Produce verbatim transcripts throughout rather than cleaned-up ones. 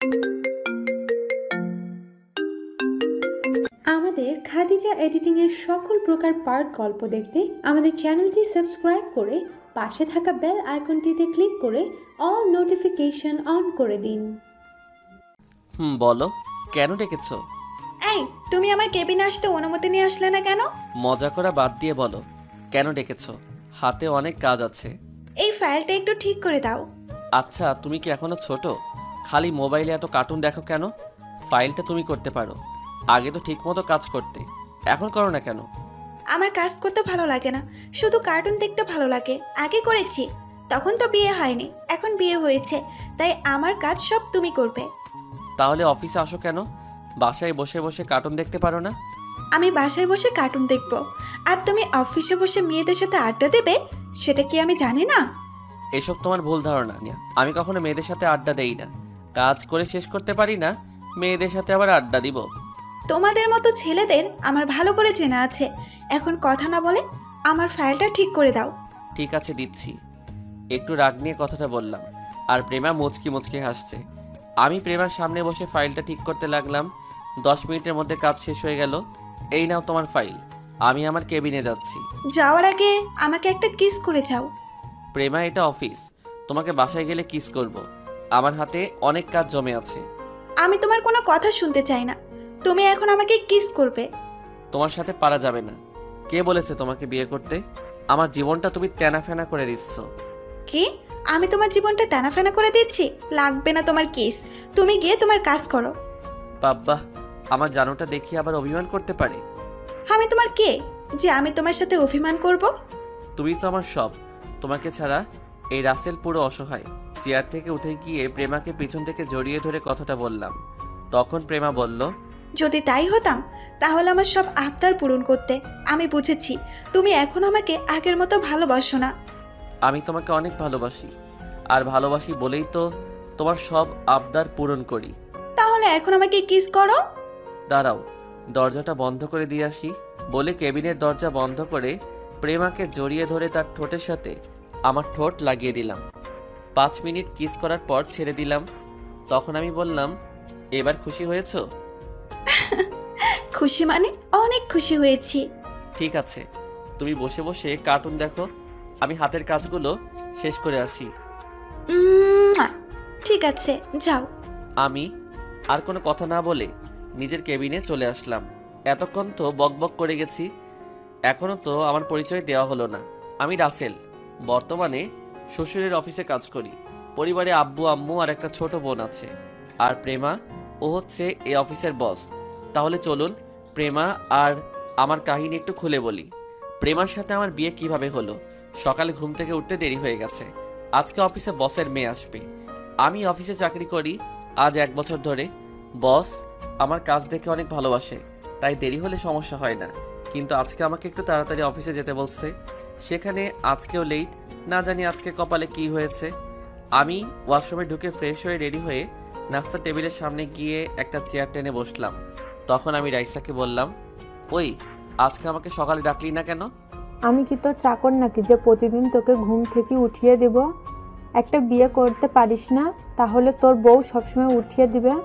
আমাদের খাদিজা এডিটিং এর সকল প্রকার পার্ট গল্প দেখতে আমাদের চ্যানেলটি সাবস্ক্রাইব করে পাশে থাকা বেল আইকনটিতে ক্লিক করে অল নোটিফিকেশন অন করে দিন। হুম, বলো কেন ডেকেছো? এই, তুমি আমার কেবিনে আসতে অনুমতি নিয়ে আসলে না কেন? মজা করা বাদ দিয়ে বলো কেন ডেকেছো? হাতে অনেক কাজ আছে। এই ফাইলটা একটু ঠিক করে দাও। আচ্ছা, তুমি কি এখনো ছোট? খালি মোবাইলে এত কার্টুন দেখো কেন? ফাইলটা তুমি করতে পারো। আগে তো ঠিকমতো কাজ করতে, এখন করো না কেন? আমার কাজ করতে ভালো লাগে না, শুধু কার্টুন দেখতে ভালো লাগে। আগে করেছি, তখন তো বিয়ে হয়নি, এখন বিয়ে হয়েছে, তাই আমার কাজ সব তুমি করবে। তাহলে অফিসে আসো কেন? বাসায় বসে বসে কার্টুন দেখতে পারো না? আমি বাসায় বসে কার্টুন দেখবো আর তুমি অফিসে বসে মেয়েদের সাথে আড্ডা দেবে, সেটা কি আমি জানি না? এসব তোমার ভুল ধারণা। আমি কখনো মেয়েদের সাথে আড্ডা দেই না। কাজ করে শেষ করতে পারি না, মেয়েদের সাথে আবার আড্ডা দিব? তোমাদের মতো ছেলেদের আমার ভালো করে চেনা আছে। এখন কথা না বলে আমার ফাইলটা ঠিক করে দাও। ঠিক আছে, দিচ্ছি। একটু রাগ নিয়ে কথাটা বললাম, আর প্রেমা মুচকি মুচকি হাসছে। আমি প্রেমার সামনে বসে ফাইলটা ঠিক করতে লাগলাম। দশ মিনিটের মধ্যে কাজ শেষ হয়ে গেল। এই নাও তোমার ফাইল। আমি আমার কেবিনে যাচ্ছি। যাওয়ার আগে আমাকে একটা কিস করে যাও। প্রেমা, এটা অফিস, তোমাকে বাসায় গেলে কিস করব। আমার হাতে অনেক কাজ জমে আছে। আমি তোমার কোনো কথা শুনতে চাই না, তুমি এখন আমাকে কিস করবে। তোমার সাথে পারা যাবে না। কে বলেছে তোমাকে বিয়ে করতে? আমার জীবনটা তুমি তেনা ফেনা করে দিচ্ছ। কি? আমি তোমার জীবনটা টানাফেনা করে দিচ্ছি? লাগবে না তোমার কিস, তুমি গিয়ে তোমার কাজ করো। বাব্বা, আমার জানোটা দেখি আবার অভিমান করতে পারে। আমি তোমার কে যে আমি তোমার সাথে অভিমান করব? তুমি তো আমার সব। তোমাকে ছাড়া এই রাসেল পুরো অসহায়। চেয়ার থেকে উঠে গিয়ে প্রেমাকে পিছন থেকে জড়িয়ে ধরে কথাটা বললাম। তখন প্রেমা বলল, যদি তাই হতাম তাহলে আমার সব আবদার পূরণ করতে। আমি বুঝেছি তুমি এখন আমাকে আগের মতো ভালোবাসো না। আমি তোমাকে অনেক ভালোবাসি, আর ভালোবাসি বলেই তো তোমার সব আবদার পূরণ করি। তাহলে এখন আমাকে কিস করো। দাঁড়াও, দরজাটা বন্ধ করে দিয়ে আসি। বলে কেবিনের দরজা বন্ধ করে প্রেমাকে জড়িয়ে ধরে তার ঠোঁটের সাথে আমার ঠোঁট লাগিয়ে দিলাম। পাঁচ মিনিট কিস করার পর ছেড়ে দিলাম। তখন আমি বললাম, এবার খুশি হয়েছো? খুশি মানে অনেক খুশি হয়েছি। ঠিক আছে, তুমি বসে বসে কার্টুন দেখো, আমি হাতের কাজগুলো শেষ করে আসি। উম, ঠিক আছে, যাও। আমি আর কোনো কথা না বলে নিজের কেবিনে চলে আসলাম। এতক্ষণ তো বকবক করে গেছি, এখনও তো আমার পরিচয় দেওয়া হলো না। আমি রাসেল, বর্তমানে শ্বশুরের অফিসে কাজ করি। পরিবারে আব্বু আম্মু আর একটা ছোট বোন আছে। আর প্রেমা, ও হচ্ছে এই অফিসের বস। তাহলে চলুন প্রেমা আর আমার কাহিনী একটু খুলে বলি। প্রেমার সাথে আমার বিয়ে কিভাবে হলো। সকালে ঘুম থেকে উঠতে দেরি হয়ে গেছে। আজকে অফিসে বসের মেয়ে আসবে। আমি অফিসে চাকরি করি আজ এক বছর ধরে। বস আমার কাজ দেখে অনেক ভালোবাসে, তাই দেরি হলে সমস্যা হয় না। কিন্তু আজকে আমাকে একটু তাড়াতাড়ি অফিসে যেতে বলছে। সেখানে আজকেও লেট। না জানি আজকে কপালে কি হয়েছে। আমি ওয়াশরুমে ঢুকে ফ্রেশ হয়ে রেডি হয়ে নাস্তার টেবিলের সামনে গিয়ে একটা চেয়ার টেনে বসলাম। তখন আমি রাইসাকে বললাম, ওই আজকে আমাকে সকালে ডাকলি না কেন? আমি কি তোর চাকর নাকি যে প্রতিদিন তোকে ঘুম থেকে উঠিয়ে দেব? একটা বিয়ে করতে পারিস না, তাহলে তোর বউ সবসময় উঠিয়ে দিবে?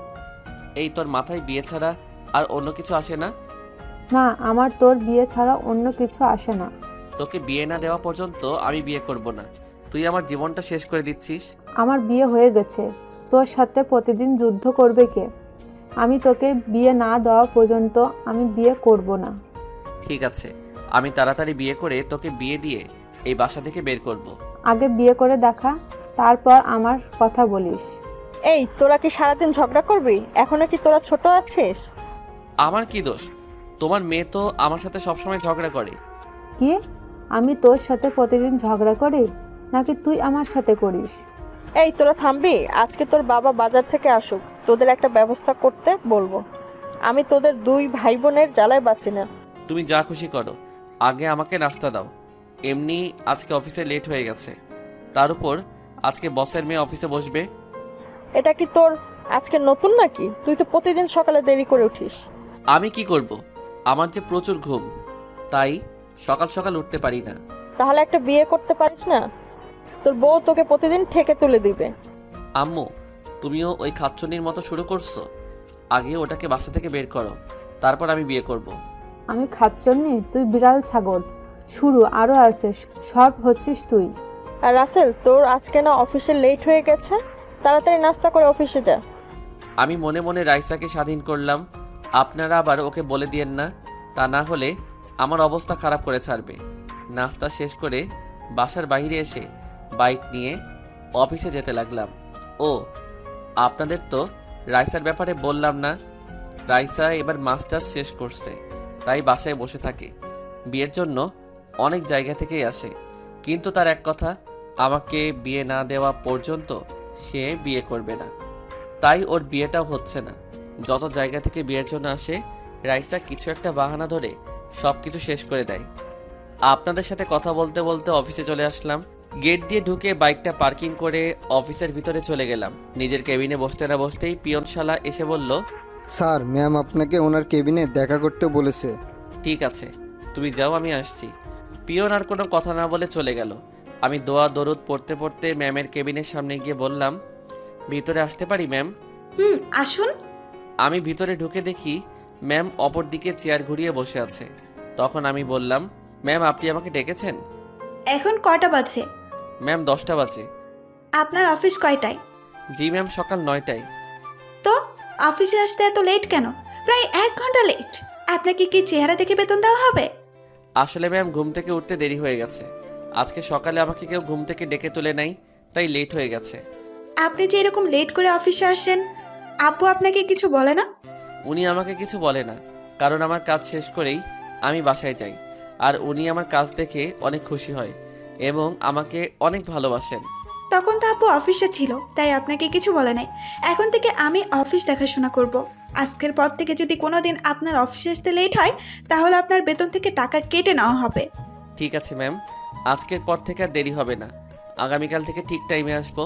এই তোর মাথায় বিয়ে ছাড়া আর অন্য কিছু আসে না? না, আমার তোর বিয়ে ছাড়া অন্য কিছু আসে না। তোকে বিয়ে না দেওয়া পর্যন্ত আমি বিয়ে করব না। তুই আমার জীবনটা শেষ করে দিচ্ছিস। আমার বিয়ে হয়ে গেছে, তোর সাথে প্রতিদিন যুদ্ধ করবে কে? আমি তোকে বিয়ে না দেওয়া পর্যন্ত আমি বিয়ে করব না। ঠিক আছে, আমি তাড়াতাড়ি বিয়ে করে তোকে বিয়ে দিয়ে এই বাসা থেকে বের করব। আগে বিয়ে করে দেখা, তারপর আমার কথা বলিস। এই, তোরা কি সারাদিন ঝগড়া করবি? এখনো কি তোরা ছোট আছিস? আমার কি দোষ? তোমার মেয়ে তো আমার সাথে সবসময় ঝগড়া করে। কি? আমি তোর সাথে প্রতিদিন ঝগড়া করি নাকি তুই আমার সাথে করিস? এই, তোরা থামবি? আজকে তোর বাবা বাজার থেকে আসুক, তোদের একটা ব্যবস্থা করতে বলবো। আমি তোদের দুই ভাই বোনের জ্বালায় বাঁচি না। তুমি যা খুশি করো, আগে আমাকে নাস্তা দাও। এমনি আজকে অফিসে লেট হয়ে গেছে, তার উপর আজকে বসের মেয়ে অফিসে বসবে। এটা কি তোর আজকে নতুন নাকি? তুই তো প্রতিদিন সকালে দেরি করে উঠিস। আমি কি করব? আমার যে প্রচুর ঘুম, তাই সকাল সকাল উঠতে পারি না। তাহলে একটা বিয়ে করতে পারিস না? তোর বউ তোকে প্রতিদিন ঠেকে তুলে দিবে। আম্মু, তুমিও ওই খাচ্ছনির মতো শুরু করছো? আগে ওটাকে বাসা থেকে বের করো, তারপর আমি বিয়ে করব। আমি খাচ্ছন্নি? তুই বিড়াল ছাগল। শুরু আরও আছে, সব হচ্ছিস তুই। আর রাসেল, তোর আজকে না অফিসে লেট হয়ে গেছে, তাড়াতাড়ি নাস্তা করে অফিসে যা। আমি মনে মনে রাইসাকে স্বাধীন করলাম। আপনারা আবার ওকে বলে দিয়েন না, তা না হলে আমার অবস্থা খারাপ করে ছাড়বে। নাস্তা শেষ করে বাসার বাইরে এসে বাইক নিয়ে অফিসে যেতে লাগলাম। ও, আপনাদের তো রাইসার ব্যাপারে বললাম না। রাইসা এবার মাস্টার্স শেষ করছে, তাই বাসায় বসে থাকে। বিয়ের জন্য অনেক জায়গা থেকেই আসে, কিন্তু তার এক কথা, আমাকে বিয়ে না দেওয়া পর্যন্ত সে বিয়ে করবে না। তাই ওর বিয়েটাও হচ্ছে না। যত জায়গা থেকে বিয়ের জন্য আসে, রাইসা কিছু একটা বাহানা ধরে সব কিছু শেষ করে দেয়। আপনাদের সাথে কথা বলতে বলতে অফিসে চলে আসলাম। গেট দিয়ে ঢুকে বাইকটা পার্কিং করে অফিসের ভিতরে চলে গেলাম। নিজের কেবিনে বসতে না বসতেই পিয়ন শালা এসে বলল, স্যার, ম্যাম আপনাকে ওনার কেবিনে দেখা করতে বলেছে। ঠিক আছে, তুমি যাও, আমি আসছি। পিয়ন আর কোনো কথা না বলে চলে গেল। আমি দোয়া দরুদ পড়তে পড়তে ম্যামের কেবিনের সামনে গিয়ে বললাম, ভিতরে আসতে পারি ম্যাম? হুম, আসুন। আমি ভিতরে ঢুকে দেখি ম্যাম অপর দিকে চেয়ার ঘুরিয়ে বসে আছে। তখন আমি বললাম, ম্যাম আপনি আমাকে ডেকেছেন? এখন কয়টা বাজে? ম্যাম দশটা বাজে। আপনার অফিস কয়টায়? জি ম্যাম, সকাল নয়টায়। তো অফিসে আসতে এত লেট কেন? প্রায় এক ঘন্টা লেট। আপনাকে কি চেহারা দেখে বেতন দেওয়া হবে? আসলে ম্যাম ঘুম থেকে উঠতে দেরি হয়ে গেছে। আজকে সকালে আমাকে কেউ ঘুম থেকে ডেকে তুলে নাই, তাই লেট হয়ে গেছে। আপনি যে এরকম লেট করে অফিসে আসেন, আব্বু আপনাকে কিছু বলে না? উনি আমাকে কিছু বলে না, কারণ আমার কাজ শেষ করেই আমি বাসায় যাই। আর উনি আমার কাজ দেখে অনেক খুশি হয় এবং আমাকে অনেক ভালোবাসেন। তখন তো আব্বু অফিসে ছিল, তাই আপনাকে কিছু বলে নাই। এখন থেকে আমি অফিস দেখাশোনা করব। আজকের পর থেকে যদি কোনোদিন আপনার অফিসে আসতে লেট হয়, তাহলে আপনার বেতন থেকে টাকা কেটে নেওয়া হবে। ঠিক আছে ম্যাম, আজকের পর থেকে আর দেরি হবে না। আগামীকাল থেকে ঠিক টাইমে আসবো।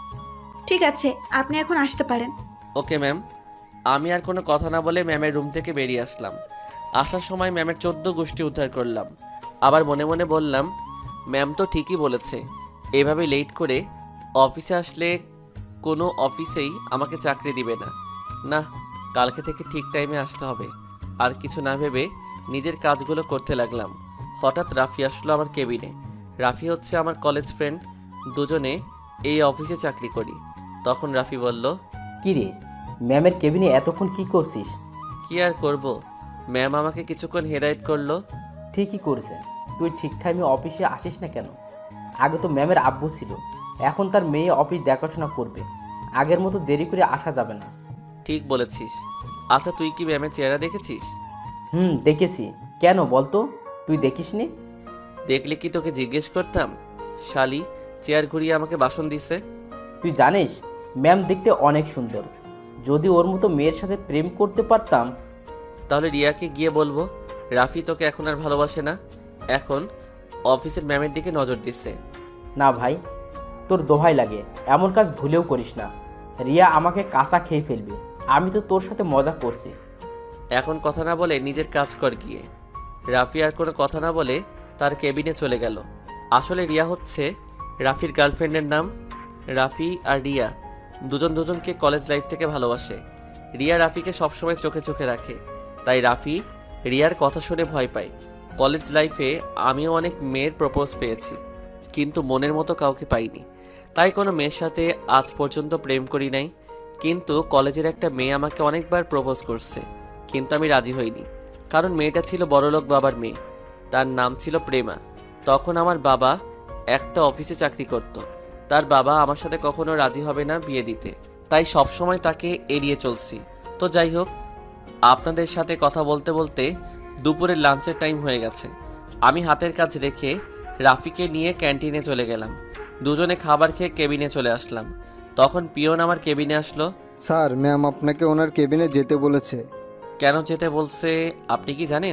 ঠিক আছে, আপনি এখন আসতে পারেন। Okay ma'am. আমি আর কোনো কথা না বলে ম্যামের রুম থেকে বেরিয়ে আসলাম। আসার সময় ম্যামের চোদ্দ গোষ্ঠী উদ্ধার করলাম। আবার মনে মনে বললাম, ম্যাম তো ঠিকই বলেছে, এভাবে লেট করে অফিসে আসলে কোনো অফিসেই আমাকে চাকরি দিবে না। না, কালকে থেকে ঠিক টাইমে আসতে হবে। আর কিছু না ভেবে নিজের কাজগুলো করতে লাগলাম। হঠাৎ রাফি আসলো আমার কেবিনে। রাফি হচ্ছে আমার কলেজ ফ্রেন্ড, দুজনে এই অফিসে চাকরি করি। তখন রাফি বলল, কি রে, ম্যামের কেবিনে এতক্ষণ কি করছিস? কি আর করব, ম্যাম আমাকে কিছুক্ষণ হেদায়েত করলো। ঠিকই করেছে, তুই ঠিক টাইমে অফিসে আসিস না কেন? আগে তো ম্যামের আব্বু ছিল, এখন তার মেয়ে অফিস দেখাশোনা করবে, আগের মতো দেরি করে আসা যাবে না। ঠিক বলেছিস। আচ্ছা, তুই কি ম্যামের চেহারা দেখেছিস? হুম, দেখেছি। কেন বলতো, তুই দেখিসনি? দেখলে কি তোকে জিজ্ঞেস করতাম? শালি চেয়ার ঘুরিয়ে আমাকে বাসন দিছে। তুই জানিস ম্যাম দেখতে অনেক সুন্দর, যদি ওর মতো মেয়ের সাথে প্রেম করতে পারতাম। তাহলে রিয়াকে গিয়ে বলবো রাফি তোকে এখন আর ভালোবাসে না, এখন অফিসের ম্যামের দিকে নজর দিচ্ছে। না ভাই, তোর দোহাই লাগে, এমন কাজ ভুলেও করিস না। রিয়া আমাকে কাঁচা খেয়ে ফেলবে। আমি তো তোর সাথে মজা করছি। এখন কথা না বলে নিজের কাজ কর গিয়ে। রাফি আর কোনো কথা না বলে তার কেবিনে চলে গেল। আসলে রিয়া হচ্ছে রাফির গার্লফ্রেন্ডের নাম। রাফি আর রিয়া দুজন দুজনকে কলেজ লাইফ থেকে ভালোবাসে। রিয়া রাফিকে সবসময় চোখে চোখে রাখে, তাই রাফি রিয়ার কথা শুনে ভয় পায়। কলেজ লাইফে আমিও অনেক মেয়ের প্রপোজ পেয়েছি, কিন্তু মনের মতো কাউকে পাইনি, তাই কোনো মেয়ের সাথে আজ পর্যন্ত প্রেম করি নাই। কিন্তু কলেজের একটা মেয়ে আমাকে অনেকবার প্রপোজ করছে, কিন্তু আমি রাজি হইনি, কারণ মেয়েটা ছিল বড়লোক বাবার মেয়ে। তার নাম ছিল প্রেমা। তখন আমার বাবা একটা অফিসে চাকরি করত। তার বাবা আমার সাথে কখনো রাজি হবে না বিয়ে দিতে, তাই সবসময় তাকে এড়িয়ে চলছি। তো যাই হোক, আপনাদের সাথে কথা বলতে বলতে দুপুরের লাঞ্চের টাইম হয়ে গেছে। আমি হাতের কাজ রেখে রাফিকে নিয়ে ক্যান্টিনে চলে গেলাম। দুজনে খাবার খেয়ে কেবিনে চলে আসলাম। তখন পিয়ন আমার কেবিনে আসলো। স্যার, ম্যাম আপনাকে ওনার কেবিনে যেতে বলেছে। কেন যেতে বলছে আপনি কি জানেন?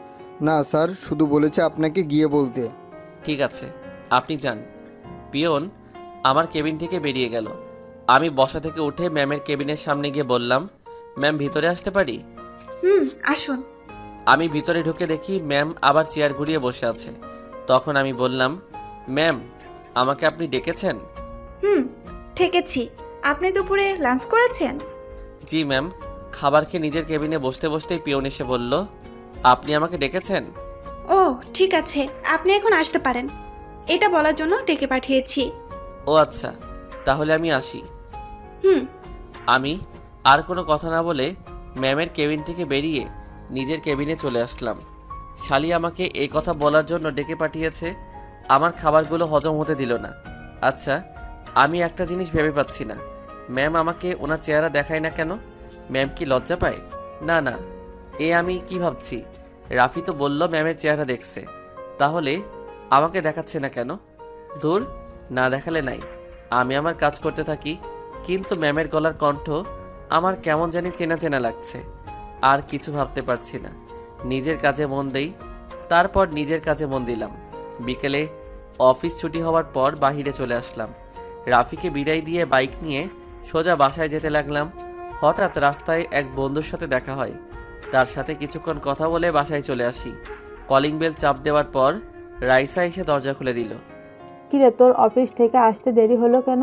না স্যার, শুধু বলেছে আপনাকে গিয়ে বলতে। ঠিক আছে, আপনি যান। পিয়ন আমার কেবিন থেকে বেরিয়ে গেল। আমি বসা থেকে উঠে ম্যামের কেবিনের সামনে গিয়ে বললাম, ম্যাম ভিতরে আসতে পারি? হুম, আসুন। আমি ভিতরে ঢুকে দেখি ম্যাম আবার চেয়ার ঘুরিয়ে বসে আছে। তখন আমি বললাম, ম্যাম আমাকে আপনি ডেকেছেন? হুম, ঠেকেছি। আপনি দুপুরে লাঞ্চ করেছেন? জি ম্যাম। খাবার খেয়ে নিজের কেবিনে বসতে বসতেই পিয়ন এসে বলল, আপনি আমাকে ডেকেছেন? ও ঠিক আছে, আপনি এখন আসতে পারেন, এটা বলার জন্য ডেকে পাঠিয়েছি। ও আচ্ছা, তাহলে আমি আসি। হুম। আমি আর কোনো কথা না বলে ম্যামের কেবিন থেকে বেরিয়ে নিজের কেবিনে চলে আসলাম। শালি আমাকে এই কথা বলার জন্য ডেকে পাঠিয়েছে, আমার খাবারগুলো হজম হতে দিল না। আচ্ছা, আমি একটা জিনিস ভেবে পাচ্ছি না, ম্যাম আমাকে ওনার চেহারা দেখায় না কেন? ম্যাম কি লজ্জা পায়? না না, এ আমি কি ভাবছি? রাফি তো বলল ম্যামের চেহারা দেখছে, তাহলে আমাকে দেখাচ্ছে না কেন? দূর, না দেখালে নাই, আমি আমার কাজ করতে থাকি। কিন্তু ম্যামের গলার কণ্ঠ আমার কেমন জানি চেনা চেনা লাগছে। আর কিছু ভাবতে পারছি না, নিজের কাজে মন দেই। তারপর নিজের কাজে মন দিলাম। বিকেলে অফিস ছুটি হওয়ার পর বাহিরে চলে আসলাম। রাফিকে বিদায় দিয়ে বাইক নিয়ে সোজা বাসায় যেতে লাগলাম। হঠাৎ রাস্তায় এক বন্ধুর সাথে দেখা হয়, তার সাথে কিছুক্ষণ কথা বলে বাসায় চলে আসি। কলিং বেল চাপ দেওয়ার পর রাইসা এসে দরজা খুলে দিল। কিরে, তোর অফিস থেকে আসতে দেরি হলো কেন?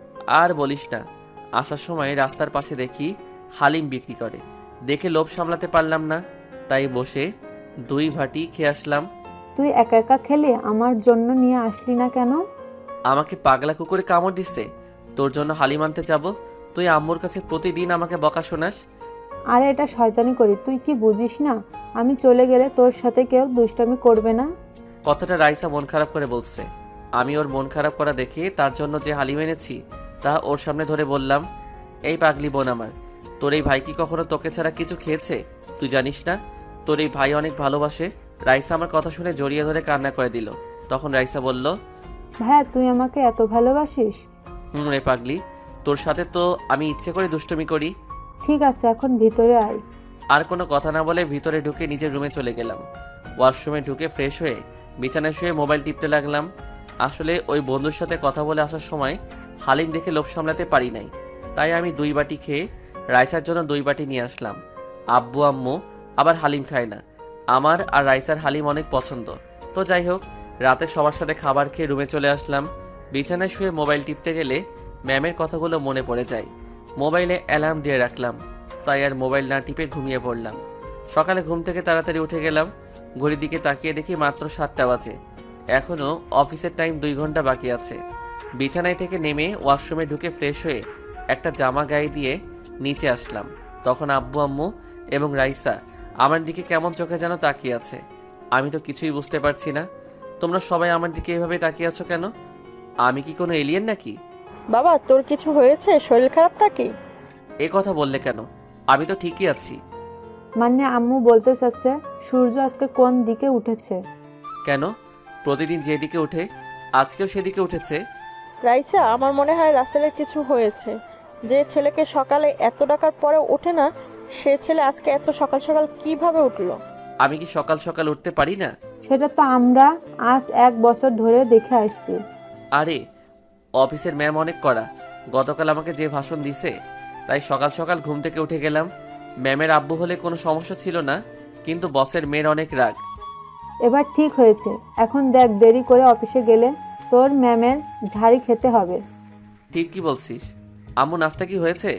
আর বলিস না, আসার সময় রাস্তার পাশে দেখি হালিম বিক্রি করে, দেখে লোভ সামলাতে পারলাম না, তাই বসে দুই ভাটি খেয়ে আসলাম। তুই একা একা খেলে, আমার জন্য নিয়ে আসলি না কেন? আমাকে পাগলা কুকুরে কামড় দিচ্ছে, তোর জন্য হালিম আনতে যাব? তুই আম্মুর কাছে প্রতিদিন আমাকে বকা শোনাস। আরে এটা শয়তানি করি, তুই কি বুঝিস না আমি চলে গেলে তোর সাথে কেউ দুষ্টামি করবে না? কথাটা রাইসা মন খারাপ করে বলছে। আমি ওর মন খারাপ করা দেখে তার জন্য যে হালিম এনেছি তা ওর সামনে ধরে বললাম, এই পাগলি বোন আমার, তোর এই ভাই কি কখনো তোকে ছাড়া কিছু খেয়েছে? তুই জানিস না তোর এই ভাই অনেক ভালোবাসে? রাইসা আমার কথা শুনে জড়িয়ে ধরে কান্না করে দিল। তখন রাইসা বলল, ভাইয়া তুই আমাকে এত ভালোবাসিস? হুম রে পাগলি, তোর সাথে তো আমি ইচ্ছে করে দুষ্টুমি করি। ঠিক আছে, এখন ভিতরে আয়। আর কোনো কথা না বলে ভিতরে ঢুকে নিজের রুমে চলে গেলাম। ওয়াশরুমে ঢুকে ফ্রেশ হয়ে বিছানায় শুয়ে মোবাইল টিপতে লাগলাম। আসলে ওই বন্ধুর সাথে কথা বলে আসার সময় হালিম দেখে লোভ সামলাতে পারি নাই, তাই আমি দুই বাটি খেয়ে রাইসার জন্য দুই বাটি নিয়ে আসলাম। আব্বু আম্মু আবার হালিম খায় না, আমার আর রাইসার হালিম অনেক পছন্দ। তো যাই হোক, রাতে সবার সাথে খাবার খেয়ে রুমে চলে আসলাম। বিছানায় শুয়ে মোবাইল টিপতে গেলে ম্যামের কথাগুলো মনে পড়ে যায়। মোবাইলে অ্যালার্ম দিয়ে রাখলাম, তাই আর মোবাইল না টিপে ঘুমিয়ে পড়লাম। সকালে ঘুম থেকে তাড়াতাড়ি উঠে গেলাম। ঘড়ির দিকে তাকিয়ে দেখি মাত্র সাতটা বাজে, এখনও অফিসের টাইম দুই ঘন্টা বাকি আছে। বিছানায় থেকে নেমে ওয়াশরুমে ঢুকে ফ্রেশ হয়ে একটা জামা গায়ে দিয়ে নিচে আসলাম। তখন আব্বু আম্মু এবং রাইসা আমার দিকে কেমন চোখে যেন তাকিয়ে আছে। আমি তো কিছুই বুঝতে পারছি না, তোমরা সবাই আমার দিকে এভাবে তাকিয়ে আছো কেন? আমি কি কোনো এলিয়েন নাকি? বাবা, তোর কিছু হয়েছে? শরীর খারাপ নাকি? এ কথা বললে কেন? আমি তো ঠিকই আছি। মানে আম্মু বলতে চাচ্ছে সূর্য আজকে কোন দিকে উঠেছে। কেন? প্রতিদিন যেদিকে ওঠে আজকেও সেদিকে উঠেছে। রাইসা, আমার মনে হয় রাসেলের কিছু হয়েছে। যে ছেলেকে সকালে এত ডাকার পরে ওঠে না, সে ছেলে আজকে এত সকাল সকাল কিভাবে উঠলো? আমি কি সকাল সকাল উঠতে পারি না? সেটা তো আমরা আজ এক বছর ধরে দেখে আসছি। আরে অফিসের ম্যাম অনেক কড়া, গতকাল আমাকে যে ভাষণ দিছে, তাই সকাল সকাল ঘুম থেকে উঠে গেলাম। ম্যামের আব্বু হলে কোনো সমস্যা ছিল না, কিন্তু বসের মেয়ের অনেক রাগ। এবার ঠিক হয়েছে, এখন দেখ দেরি করে অফিসে গেলে তোর ম্যামের ঝাড়ি খেতে হবে। ঠিক কি বলছিস? আম্মু নাস্তা কি হয়েছে?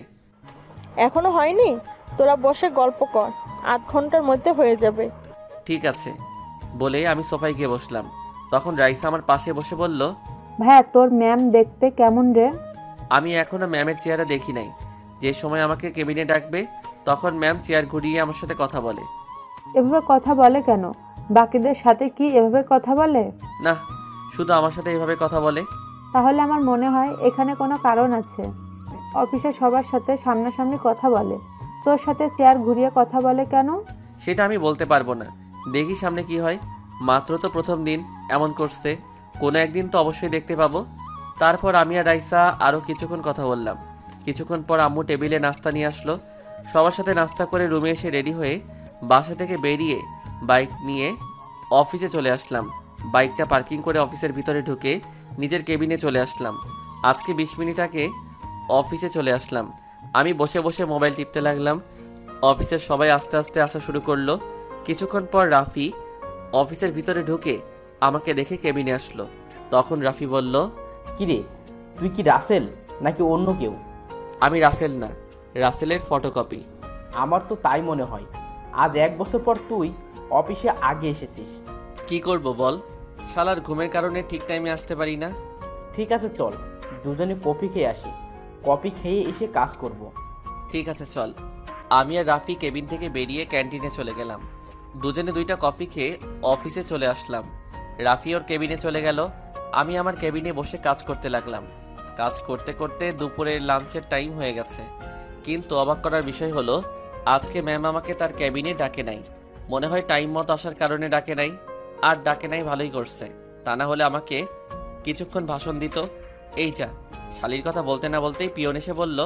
এখনো হয়নি? তোরা বসে গল্প কর, আধ ঘন্টার মধ্যে হয়ে যাবে। ঠিক আছে বলে আমি সোফায় গিয়ে বসলাম। তখন রাইসা আমার পাশে বসে বলল, ভাইয়া তোর ম্যাম দেখতে কেমন রে? আমি এখনো ম্যামের চেহারা দেখি নাই। যে সময় আমাকে কেবিনে ডাকবে তখন ম্যাম চেয়ার ঘুরিয়ে আমার সাথে কথা বলে। এভাবে কথা বলে কেন? বাকিদের সাথে কি এভাবে কথা বলে? না, শুধু আমার সাথে এভাবে কথা বলে। তাহলে আমার মনে হয় এখানে কোনো কারণ আছে। অফিসে সবার সাথে সামনাসামনি কথা বলে, তোর সাথে চেয়ার ঘুরিয়ে কথা বলে কেন? সেটা আমি বলতে পারবো না, দেখি সামনে কি হয়। মাত্র তো প্রথম দিন এমন করছে, কোনো একদিন তো অবশ্যই দেখতে পাবো। তারপর আমি আর রাইসা আরও কিছুক্ষণ কথা বললাম। কিছুক্ষণ পর আম্মু টেবিলে নাস্তা নিয়ে আসলো। সবার সাথে নাস্তা করে রুমে এসে রেডি হয়ে বাসা থেকে বেরিয়ে বাইক নিয়ে অফিসে চলে আসলাম। বাইকটা পার্কিং করে অফিসের ভিতরে ঢুকে নিজের কেবিনে চলে আসলাম। আজকে বিশ মিনিট আগে অফিসে চলে আসলাম। আমি বসে বসে মোবাইল টিপতে লাগলাম। অফিসের সবাই আস্তে আস্তে আসা শুরু করলো। কিছুক্ষণ পর রাফি অফিসের ভিতরে ঢুকে আমাকে দেখে কেবিনে আসলো। তখন রাফি বলল, কিরে, তুই কি রাসেল নাকি অন্য কেউ? আমি রাসেল না, রাসেলের ফটোকপি। আমার তো তাই মনে হয়। আজ এক বছর পর তুই অফিসে আগে এসেছিস। কি করব বল, শালার ঘুমের কারণে ঠিক টাইমে আসতে পারি না। ঠিক আছে চল, দুজনে কফি খেয়ে আসি। কফি খেয়ে এসে কাজ করব। ঠিক আছে চল। আমি আর রাফি কেবিন থেকে বেরিয়ে ক্যান্টিনে চলে গেলাম। দুজনে দুইটা কফি খেয়ে অফিসে চলে আসলাম। রাফি ওর কেবিনে চলে গেল, আমি আমার কেবিনে বসে কাজ করতে লাগলাম। কাজ করতে করতে দুপুরের লাঞ্চের টাইম হয়ে গেছে, কিন্তু অবাক করার বিষয় হলো আজকে ম্যাম আমাকে তার কেবিনে ডাকে নাই। মনে হয় টাইম মতো আসার কারণে ডাকে নাই। আর ডাকে নাই ভালোই করছে, তা না হলে আমাকে কিছুক্ষণ ভাষণ দিত। এই যা, শালির কথা বলতে না বলতেই পিয়ন এসে বলল,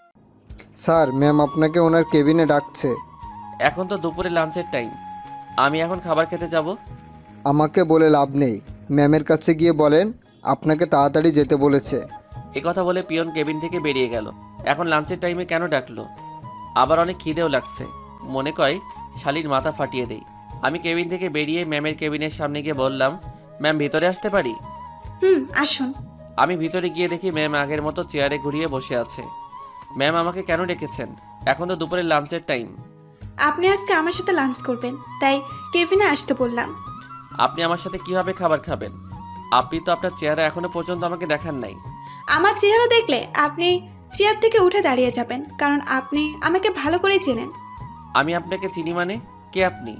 স্যার ম্যাম আপনাকে ওনার কেবিনে ডাকছে। এখন তো দুপুরে লাঞ্চের টাইম, আমি এখন খাবার খেতে যাব। আমাকে বলে লাভ নেই, ম্যামের কাছে গিয়ে বলেন আপনাকে তাড়াতাড়ি যেতে বলেছে। এ কথা বলে পিয়ন কেবিন থেকে বেরিয়ে গেল। এখন লাঞ্চের টাইমে কেন ডাকলো? আবার অনেক খিদেও লাগছে, মনে কয় শালির মাথা ফাটিয়ে দেই। আমি কেবিন থেকে বেরিয়ে ম্যামের কেবিনের সামনে গিয়ে বললাম, ম্যাম ভিতরে আসতে পারি? হুম, আসুন। আমি ভিতরে গিয়ে দেখি ম্যাম আগের মতো চেয়ারে ঘুরিয়ে বসে আছে। ম্যাম আমাকে কেন ডেকেছেন? এখন তো দুপুরের লাঞ্চের টাইম। আপনি আজকে আমার সাথে লাঞ্চ করবেন, তাই কেবিনে আসতে বললাম। আপনি আমার সাথে কিভাবে খাবার খাবেন? আপনি তো আপনার চেহারা এখনো পর্যন্ত আমাকে দেখান নাই। আমার চেহারা দেখলে আপনি চেয়ার থেকে উঠে দাঁড়িয়ে যাবেন, কারণ আপনি আমাকে ভালো করেই চেনেন। আমি আপনাকে চিনি মানে? কে আপনি?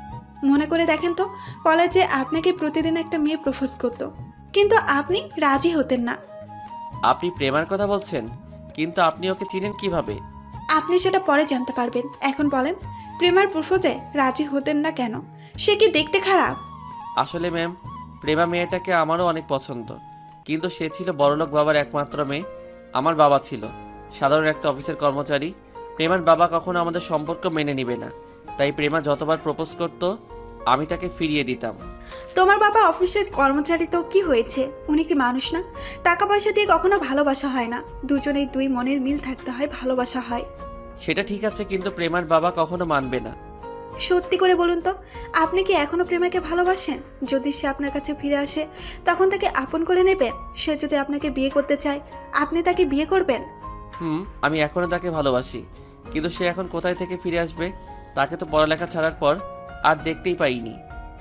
মনে করে দেখেন তো, কলেজে আপনাকে প্রতিদিন একটা মেয়ে প্রপোজ করতো, কিন্তু আপনি রাজি হতেন না। আপনি প্রেমার কথা বলছেন, কিন্তু আপনি ওকে চিনেন কিভাবে? আপনি সেটা পরে জানতে পারবেন। এখন বলেন, প্রেমার প্রপোজে রাজি হতেন না কেন? সে কি দেখতে খারাপ? আসলে ম্যাম, প্রেমা মেয়েটাকে আমারও অনেক পছন্দ, কিন্তু সে ছিল বড়লোক বাবার একমাত্র মেয়ে। আমার বাবা ছিল সাধারণ একটা অফিসের কর্মচারী। প্রেমার বাবা কখনো আমাদের সম্পর্ক মেনে নিবে না, তাই প্রেমা যতবার প্রপোজ করত আমি তাকে ফিরিয়ে দিতাম। তোমার বাবা অফিসের কর্মচারী তো কি হয়েছে? উনি কি মানুষ না? টাকা পয়সা দিয়ে কখনো ভালোবাসা হয় না, দুজনেই দুই মনের মিল থাকতে হয়, ভালোবাসা হয়। সেটা ঠিক আছে, কিন্তু প্রেমার বাবা কখনো মানবে না। সত্যি করে বলুন তো, আপনি কি এখনো প্রেমাকে ভালোবাসেন? যদি সে আপনার কাছে ফিরে আসে, তখন তাকে আপন করে নেবেন? সে যদি আপনাকে বিয়ে করতে চায়, আপনি তাকে বিয়ে করবেন? হুম, আমি এখনো তাকে ভালোবাসি, কিন্তু সে এখন কোথায় থেকে ফিরে আসবে? তাকে তো পড়ালেখা ছাড়ার পর আর দেখতেই পাইনি।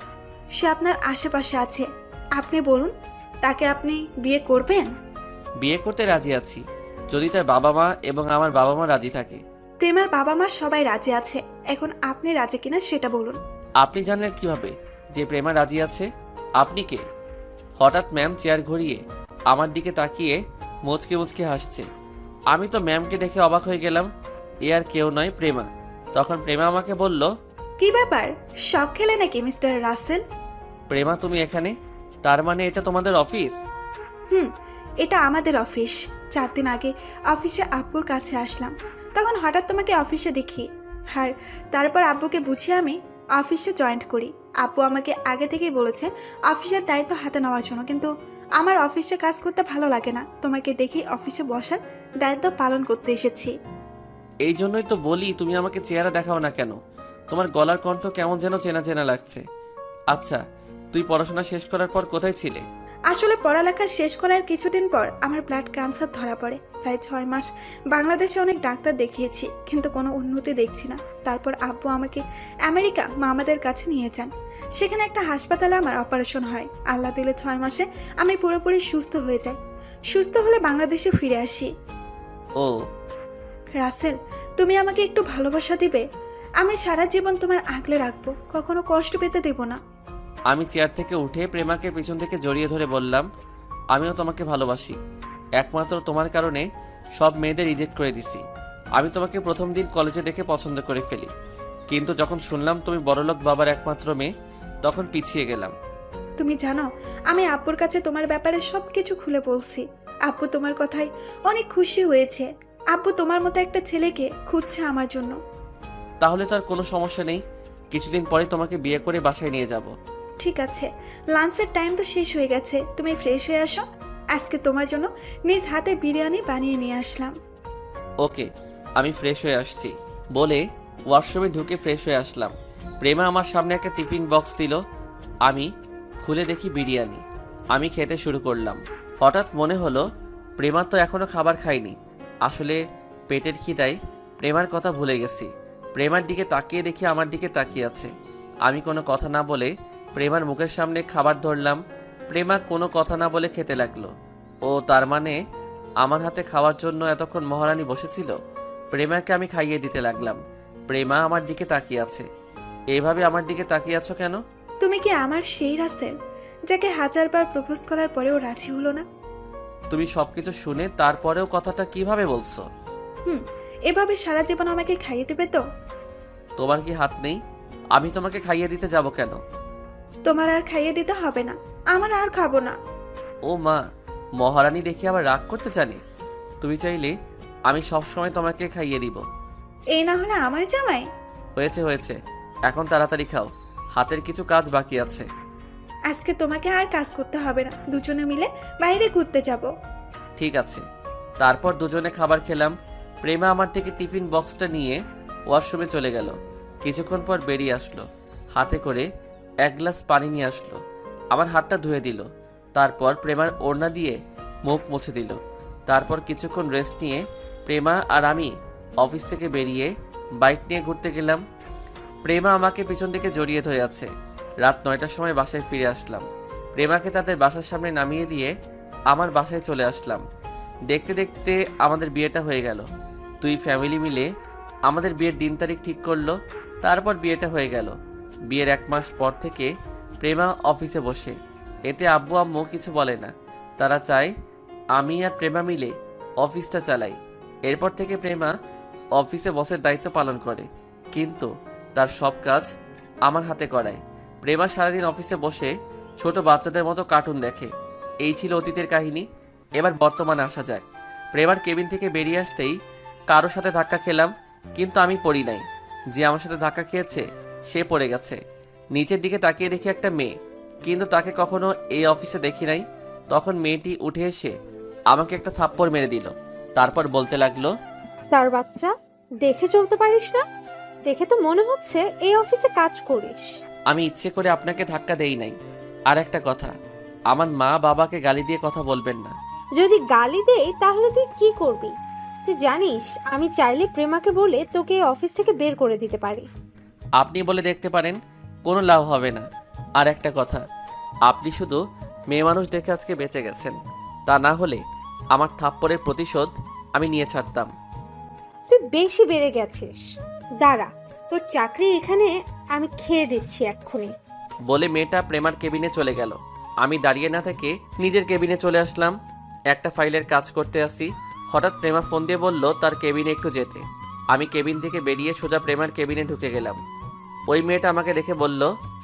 সে আপনার আশেপাশে আছে, আপনি বলুন, তাকে আপনি বিয়ে করবেন? বিয়ে করতে রাজি আছি, যদি তার বাবা মা এবং আমার বাবা মা রাজি থাকে। প্রেমার বাবা মা সবাই রাজি আছে, এখন আপনি রাজি কিনা সেটা বলুন। আপনি জানলেন কিভাবে যে প্রেমা রাজি আছে? আপনি কে? হঠাৎ ম্যাম চেয়ার ঘুরিয়ে আমার দিকে তাকিয়ে মুচকে মুচকে হাসছে। আমি তো ম্যামকে দেখে অবাক হয়ে গেলাম। এ আর কেউ নয়, প্রেমা। তখন প্রেমা আমাকে বলল, কি ব্যাপার, শখ খেলে নাকি মিস্টার রাসেল? প্রেমা তুমি এখানে? তার মানে এটা তোমাদের অফিস? হুম, এটা আমাদের অফিস। চার দিন আগে অফিসে আব্বুর কাছে আসলাম, তখন হঠাৎ তোমাকে অফিসে দেখি। আর তারপর আব্বুকে বুঝিয়ে আমি অফিসে জয়েন্ট করি। আব্বু আমাকে আগে থেকেই বলেছে অফিসের দায়িত্ব হাতে নেওয়ার জন্য, কিন্তু আমার অফিসে কাজ করতে ভালো লাগে না। তোমাকে দেখি অফিসে বসার দায়িত্ব পালন করতে এসেছি। এই জন্যই তো বলি তুমি আমাকে চেহারা দেখাও না কেন। তোমার গলার কণ্ঠ কেমন যেন চেনা চেনা লাগছে। আচ্ছা, তুই পড়াশোনা শেষ করার পর কোথায় ছিলে? আসলে পড়ালেখা শেষ করার কিছুদিন পর আমার ব্লাড ক্যান্সার ধরা পড়ে। প্রায় ছয় মাস বাংলাদেশে অনেক ডাক্তার দেখিয়েছি, কিন্তু কোনো উন্নতি দেখছি না। তারপর আব্বু আমাকে আমেরিকা মামাদের কাছে নিয়ে যান। সেখানে একটা হাসপাতালে আমার অপারেশন হয়। আল্লাহ দিলে ছয় মাসে আমি পুরোপুরি সুস্থ হয়ে যাই। সুস্থ হলে বাংলাদেশে ফিরে আসি। ও রাসেল, তুমি আমাকে একটু ভালোবাসা দিবে? আমি সারা জীবন তোমার আগলে রাখবো, কখনো কষ্ট পেতে দেব না। আমি চেয়ার থেকে উঠে প্রেমাকে পিছন থেকে জড়িয়ে ধরে বললাম, আমিও তোমাকে ভালোবাসি। একমাত্র তোমার কারণে সব মেয়েদের রিজেক্ট করে দিছি। আমি তোমাকে প্রথম দিন কলেজে দেখে পছন্দ করে ফেলি, কিন্তু যখন শুনলাম তুমি বড়লোক বাবার একমাত্র মেয়ে, তখন পিছিয়ে গেলাম। তুমি জানো, আমি আব্বুর কাছে তোমার ব্যাপারে সব কিছু খুলে বলছি। আব্বু তোমার কথায় অনেক খুশি হয়েছে। আব্বু তোমার মতো একটা ছেলেকে খুঁজছে আমার জন্য। তাহলে তো আর কোনো সমস্যা নেই, কিছুদিন পরে তোমাকে বিয়ে করে বাসায় নিয়ে যাব। ঠিক আছে, লাঞ্চের টাইম তো শেষ হয়ে গেছে, তুমি ফ্রেশ হয়ে আসো। আজকে তোমার জন্য নিজ হাতে বিরিয়ানি বানিয়ে নিয়ে আসলাম। ওকে, আমি ফ্রেশ হয়ে আসছি বলে ওয়াশরুমে ঢুকে ফ্রেশ হয়ে আসলাম। প্রেমা আমার সামনে একটা টিফিন বক্স দিল, আমি খুলে দেখি বিরিয়ানি। আমি খেতে শুরু করলাম। হঠাৎ মনে হলো প্রেমা তো এখনো খাবার খায়নি। আসলে পেটের খিদায় প্রেমার কথা ভুলে গেছি। প্রেমার দিকে তাকিয়ে দেখি আমার দিকে তাকিয়ে আছে। আমি কোনো কথা না বলে প্রেমার মুখের সামনে খাবার ধরলাম। প্রেমা কোনো কথা না বলে খেতে লাগলো। ও তার মানে আমার হাতে খাওয়ার জন্য এতক্ষণ মহারানী বসেছিল। প্রেমাকে আমি খাইয়ে দিতে লাগলাম। প্রেমা আমার দিকে তাকিয়ে আছে। এইভাবে আমার দিকে তাকিয়ে আছো কেন? তুমি কি আমার সেই রাসেল যাকে হাজারবার প্রপোজ করার পরেও রাজি হলো না? তুমি সবকিছু শুনে তারপরেও কথাটা কিভাবে বলছো? হুম, এভাবে সারা জীবন আমাকে খাইয়ে দেবে তো? তোমার কি হাত নেই? আমি তোমাকে খাইয়ে দিতে যাব কেন? তোমার আর খাইয়ে দিতে হবে না, আমার আর খাবো না। ও মা, মহারানী দেখি আবার রাগ করতে জানে। তুমি চাইলে আমি সব সময় তোমাকে খাইয়ে দিব। এই না হলে আমার জামাই। হয়েছে হয়েছে, এখন তাড়াতাড়ি খাও, হাতের কিছু কাজ বাকি আছে। আজকে তোমাকে আর কাজ করতে হবে না, দুজনে মিলে বাইরে ঘুরতে যাব। ঠিক আছে। তারপর দুজনে খাবার খেলাম। প্রেমা আমার থেকে টিফিন বক্সটা নিয়ে ওয়াশরুমে চলে গেল। কিছুক্ষণ পর বেরিয়ে আসলো, হাতে করে এক গ্লাস পানি নিয়ে আসলো। আমার হাতটা ধুয়ে দিল। তারপর প্রেমার ওড়না দিয়ে মুখ মুছে দিল। তারপর কিছুক্ষণ রেস্ট নিয়ে প্রেমা আর আমি অফিস থেকে বেরিয়ে বাইক নিয়ে ঘুরতে গেলাম। প্রেমা আমাকে পিছন থেকে জড়িয়ে ধরে আছে। রাত নয়টার সময় বাসায় ফিরে আসলাম। প্রেমাকে তাদের বাসার সামনে নামিয়ে দিয়ে আমার বাসায় চলে আসলাম। দেখতে দেখতে আমাদের বিয়েটা হয়ে গেল। দুই ফ্যামিলি মিলে আমাদের বিয়ের দিন তারিখ ঠিক করলো। তারপর বিয়েটা হয়ে গেল। বিয়ের এক মাস পর থেকে প্রেমা অফিসে বসে। এতে আব্বু আম্মু কিছু বলে না। তারা চায় আমি আর প্রেমা মিলে অফিসটা চালাই। এরপর থেকে প্রেমা অফিসে বসের দায়িত্ব পালন করে, কিন্তু তার সব কাজ আমার হাতে করায়। প্রেমা সারাদিন অফিসে বসে ছোট বাচ্চাদের মতো কার্টুন দেখে। এই ছিল অতীতের কাহিনী। এবার বর্তমানে আসা যাক। প্রেমার কেবিন থেকে বেরিয়ে আসতেই কারোর সাথে ধাক্কা খেলাম, কিন্তু আমি পড়ি নাই। যে আমার সাথে ধাক্কা খেয়েছে সে পড়ে গেছে। নিচের দিকে তাকিয়ে দেখি একটা মেয়ে, কিন্তু তাকে কখনো এই অফিসে দেখি নাই। তখন মেয়েটি উঠে এসে আমাকে একটা থাপ্পড় মেরে দিল। তারপর বলতে লাগলো, তার বাচ্চা, দেখে চলতে পারিস না? দেখে তো মনে হচ্ছে এই অফিসে কাজ করিস। আমি ইচ্ছে করে আপনাকে ধাক্কা দেই নাই। আর একটা কথা, আমার মা বাবাকে গালি দিয়ে কথা বলবেন না। যদি গালি দেই তাহলে তুই কি করবি? তুই জানিস আমি চাইলে প্রেমাকে বলে তোকে এই অফিস থেকে বের করে দিতে পারি। আপনি বলে দেখতে পারেন, কোনো লাভ হবে না। আর একটা কথা, আপনি শুধু মেয়ে মানুষ দেখে আজকে বেঁচে গেছেন। তা না হলে আমার থাপ্পড়ের প্রতিশোধ আমি নিয়ে ছাড়তাম। তুই বেশি বেড়ে গেছিস। দাঁড়া, তোর চাকরি এখানে আমি খেয়ে দিচ্ছি এক্ষুনি। বলে মেয়েটা প্রেমার কেবিনে চলে গেল। আমি দাঁড়িয়ে না থেকে নিজের কেবিনে চলে আসলাম। একটা ফাইলের কাজ করতে আসি। হঠাৎ প্রেমা ফোন দিয়ে বলল তার কেবিনে একটু যেতে। আমি কেবিন থেকে বেরিয়ে সোজা প্রেমার কেবিনে ঢুকে গেলাম। ওই মেয়েটা আমাকে দেখে বলল,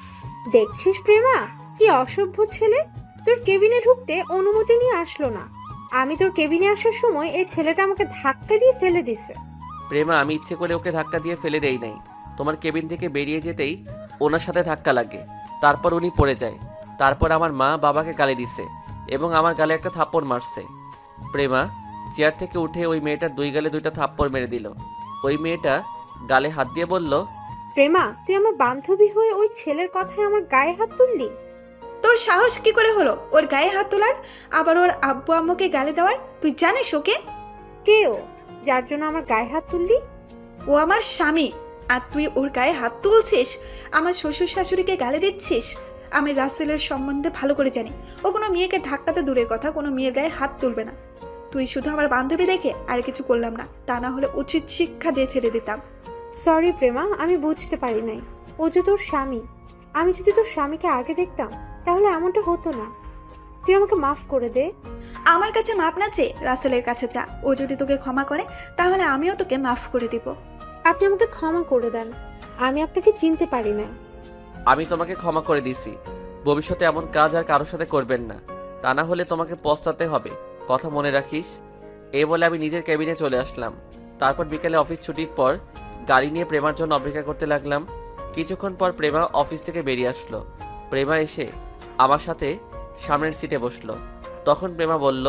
দেখছিস প্রেমা, কি অসভ্য ছেলে! তোর কেবিনে ঢুকতে অনুমতি নিয়ে আসলো না। আমি তোর কেবিনে আসার সময় এই ছেলেটা আমাকে ধাক্কা দিয়ে ফেলে দিছে। প্রেমা, আমি ইচ্ছে করে ওকে ধাক্কা দিয়ে ফেলে দেই নাই। তোমার কেবিন থেকে বেরিয়ে যেতেই ওনার সাথে ধাক্কা লাগে। তারপর উনি পড়ে যায়। তারপর আমার মা বাবাকে গালি দিছে এবং আমার গালে একটা থাপ্পড় মারছে। প্রেমা চেয়ার থেকে উঠে ওই মেয়েটার দুই গালে দুইটা থাপ্পড় মেরে দিল। ওই মেয়েটা গালে হাত দিয়ে বলল, প্রেমা, তুই আমার বান্ধবী হয়ে ওই ছেলের কথায় আমার গায়ে হাত তুললি? তোর সাহস কি করে হলো ওর গায়ে হাত তোলার, আবার ওর আব্বু আম্মুকে গালি দেওয়ার? তুই জানিস ওকে? কে ও, যার জন্য আমার গায়ে হাত তুললি? ও আমার স্বামী, আর তুই ওর গায়ে হাত তুলছিস, আমার শ্বশুর শাশুড়িকে গালি দিচ্ছিস। আমি রাসেলের সম্বন্ধে ভালো করে জানি। ও কোনো মেয়েকে ধাক্কাতে দূরের কথা, কোনো মেয়ের গায়ে হাত তুলবে না। তুই শুধু আমার বান্ধবী দেখে আর কিছু করলাম না, তা না হলে উচিত শিক্ষা দিয়ে ছেড়ে দিতাম। সরি প্রেমা, আমি বুঝতে পারি নাই। ও যে তোর স্বামী। আমি যদি তোর স্বামীকে আগে দেখতাম তাহলে এমনটা হতো না। তুই আমাকে মাফ করে দে। আমার কাছে মাপ না চেয়ে রাসেলের কাছে যা। ও যদি তোকে ক্ষমা করে তাহলে আমিও তোকে মাফ করে দিব। আপনি আমাকে ক্ষমা করে দেন, আমি আপনাকে চিনতে পারি না। আমি তোমাকে ক্ষমা করে দিছি। ভবিষ্যতে এমন কাজ আর কারোর সাথে করবেন না, তা না হলে তোমাকে পস্তাতে হবে। কথা মনে রাখিস। এই বলে আমি নিজের কেবিনে চলে আসলাম। তারপর বিকেলে অফিস ছুটির পর গাড়ি নিয়ে প্রেমার জন্য অপেক্ষা করতে লাগলাম। কিছুক্ষণ পর প্রেমা অফিস থেকে বেরিয়ে আসলো। প্রেমা এসে আমার সাথে সামনের সিটে বসলো। তখন প্রেমা বলল,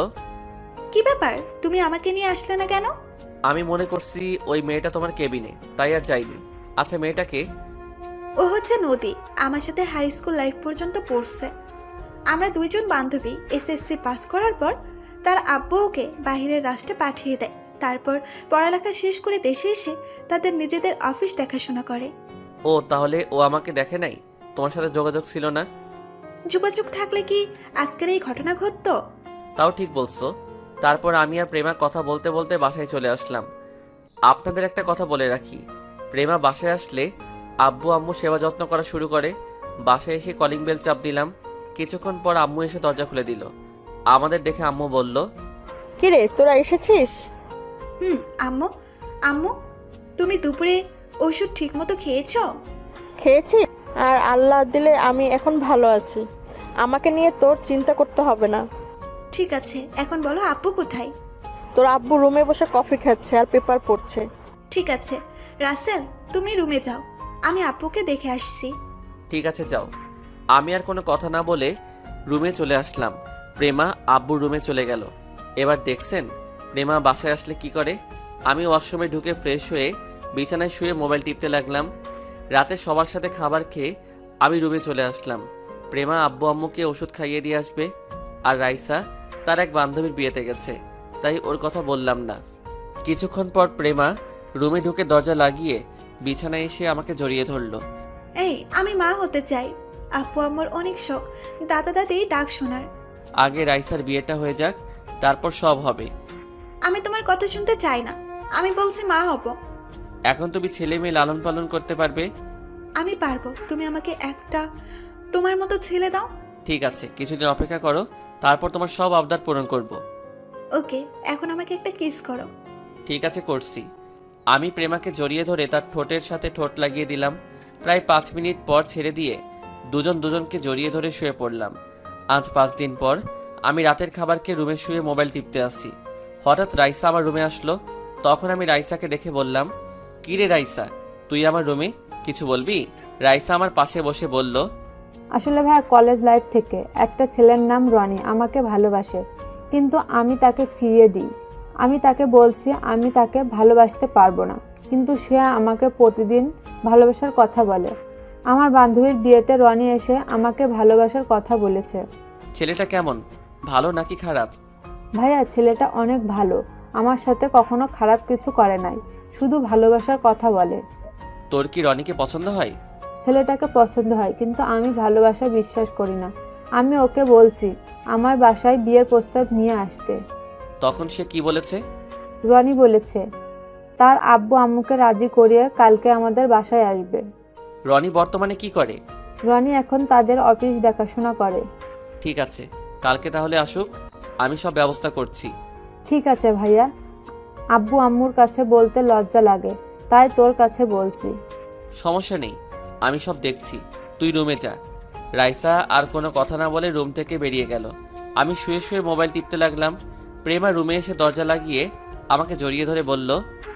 কি ব্যাপার, তুমি আমাকে নিয়ে আসলে না কেন? আমি মনে করছি ওই মেয়েটা তোমার কেবিনে, তাই আর যাইনি। আচ্ছা, মেয়েটাকে? ও হচ্ছে নদী, আমার সাথে হাই স্কুল লাইফ পর্যন্ত পড়ছে। আমরা দুইজন বান্ধবী। এসএসসি পাস করার পর তার আব্বু ওকে বাহিরের রাষ্ট্রে পাঠিয়ে দেয়। তারপর পড়ালেখা শেষ করে দেশে এসে তাদের নিজেদের অফিস দেখাশোনা করে। ও তাহলে ও আমাকে দেখে নাই, তোমার সাথে যোগাযোগ ছিল না? যোগাযোগ থাকলে কি আজকের এই ঘটনা ঘটতো? তাও ঠিক বলছো। তারপর আমি আর প্রেমা কথা বলতে বলতে বাসায় চলে আসলাম। আপনাদের একটা কথা বলে রাখি, প্রেমা বাসায় আসলে আব্বু আম্মু সেবা যত্ন করা শুরু করে। বাসায় এসে কলিং বেল চাপ দিলাম, কিছুক্ষণ পর আম্মু এসে দরজা খুলে দিল। আমাদের দেখে আম্মু বলল, কিরে তোরা এসেছিস? হুম আম্মু। আম্মু, তুমি দুপুরে ওষুধ ঠিক মতো খেয়েছো? খেয়েছি, আর আল্লাহ দিলে আমি এখন ভালো আছি। আমাকে নিয়ে তোর চিন্তা করতে হবে না। ঠিক আছে, এখন বলো আব্বু কোথায়? তোর আব্বু রুমে বসে কফি খাচ্ছে আর পেপার পড়ছে। ঠিক আছে রাসেল, তুমি রুমে যাও, আমি আব্বুকে দেখে আসছি। ঠিক আছে যাও। আমি আর কোনো কথা না বলে রুমে চলে আসলাম। প্রেমা আব্বুর রুমে চলে গেল। এবার দেখছেন প্রেমা বাসায় আসলে কি করে। আমি ওয়াশরুমে ঢুকে ফ্রেশ হয়ে বিছানায় শুয়ে মোবাইল টিপতে লাগলাম। রাতে সবার সাথে খাবার খেয়ে আমি রুমে চলে আসলাম। প্রেমা আব্বু আম্মুকে ওষুধ খাইয়ে দিয়ে আসবে, আর রাইসা তার এক বান্ধবীর বিয়েতে গেছে, তাই ওর কথা বললাম না। কিছুক্ষণ পর প্রেমা রুমে ঢুকে দরজা লাগিয়ে বিছানায় এসে আমাকে জড়িয়ে ধরলো। এই আমি মা হতে চাই। আব্বু আম্মুর অনেক শখ দাদা দাদি ডাক শোনার। আগে রাইসার বিয়েটা হয়ে যাক, তারপর সব হবে। আমি তোমার কথা শুনতে চাই না, আমি বলছি মা হব। এখন তুমি ছেলে মেয়ে লালন পালন করতে পারবে? আমি পারবো, তুমি আমাকে একটা তোমার মতো ছেলে দাও। ঠিক আছে, কিছুদিন অপেক্ষা করো, তারপর তোমার সব আবদার পূরণ করব। ওকে, এখন আমাকে একটা কিস করো। ঠিক আছে, করছি। আমি প্রেমাকে জড়িয়ে ধরে তার ঠোঁটের সাথে ঠোঁট লাগিয়ে দিলাম। প্রায় পাঁচ মিনিট পর ছেড়ে দিয়ে দুজন দুজনকে জড়িয়ে ধরে শুয়ে পড়লাম। আজ পাঁচ দিন পর আমি রাতের খাবারকে রুমে শুয়ে মোবাইল টিপতে আসি। হঠাৎ রাইসা আমার রুমে আসলো। তখন আমি রাইসাকে দেখে বললাম, কি রে রাইসা, তুই আমার রুমে, কিছু বলবি? রাইসা আমার পাশে বসে বলল, আসলে ভাইয়া কলেজ লাইফ থেকে একটা ছেলের নাম রনি আমাকে ভালোবাসে, কিন্তু আমি তাকে ফিরিয়ে দিই। আমি তাকে বলছি আমি তাকে ভালোবাসতে পারবো না, কিন্তু সে আমাকে প্রতিদিন ভালোবাসার কথা বলে। আমার বান্ধবীর বিয়েতে রনি এসে আমাকে ভালোবাসার কথা বলেছে। ছেলেটা কেমন, ভালো নাকি খারাপ? ভাইয়া ছেলেটা অনেক ভালো, আমার সাথে কখনো খারাপ কিছু করে নাই, শুধু ভালোবাসার কথা বলে। তোর কি রনিকে পছন্দ হয়? ছেলেটাকে পছন্দ হয়, কিন্তু আমি ভালোবাসা বিশ্বাস করি না। আমি ওকে বলছি আমার বাসায় বিয়ের প্রস্তাব নিয়ে আসতে। তখন সে কি বলেছে? রনি বলেছে তার আব্বু আম্মুকে রাজি করিয়ে কালকে আমাদের বাসায় আসবে। রনি বর্তমানে কি করে? রনি এখন তাদের অফিস দেখাশোনা করে। ঠিক আছে, কালকে তাহলে আসুক, আমি সব ব্যবস্থা করছি। ঠিক আছে ভাইয়া, আব্বু আম্মুর কাছে বলতে লজ্জা লাগে, তাই তোর কাছে বলছি। সমস্যা নেই, আমি সব দেখছি, তুই রুমে যা। রাইসা আর কোনো কথা না বলে রুম থেকে বেরিয়ে গেল। আমি শুয়ে শুয়ে মোবাইল টিপতে লাগলাম। প্রেমা রুমে এসে দরজা লাগিয়ে আমাকে জড়িয়ে ধরে বলল,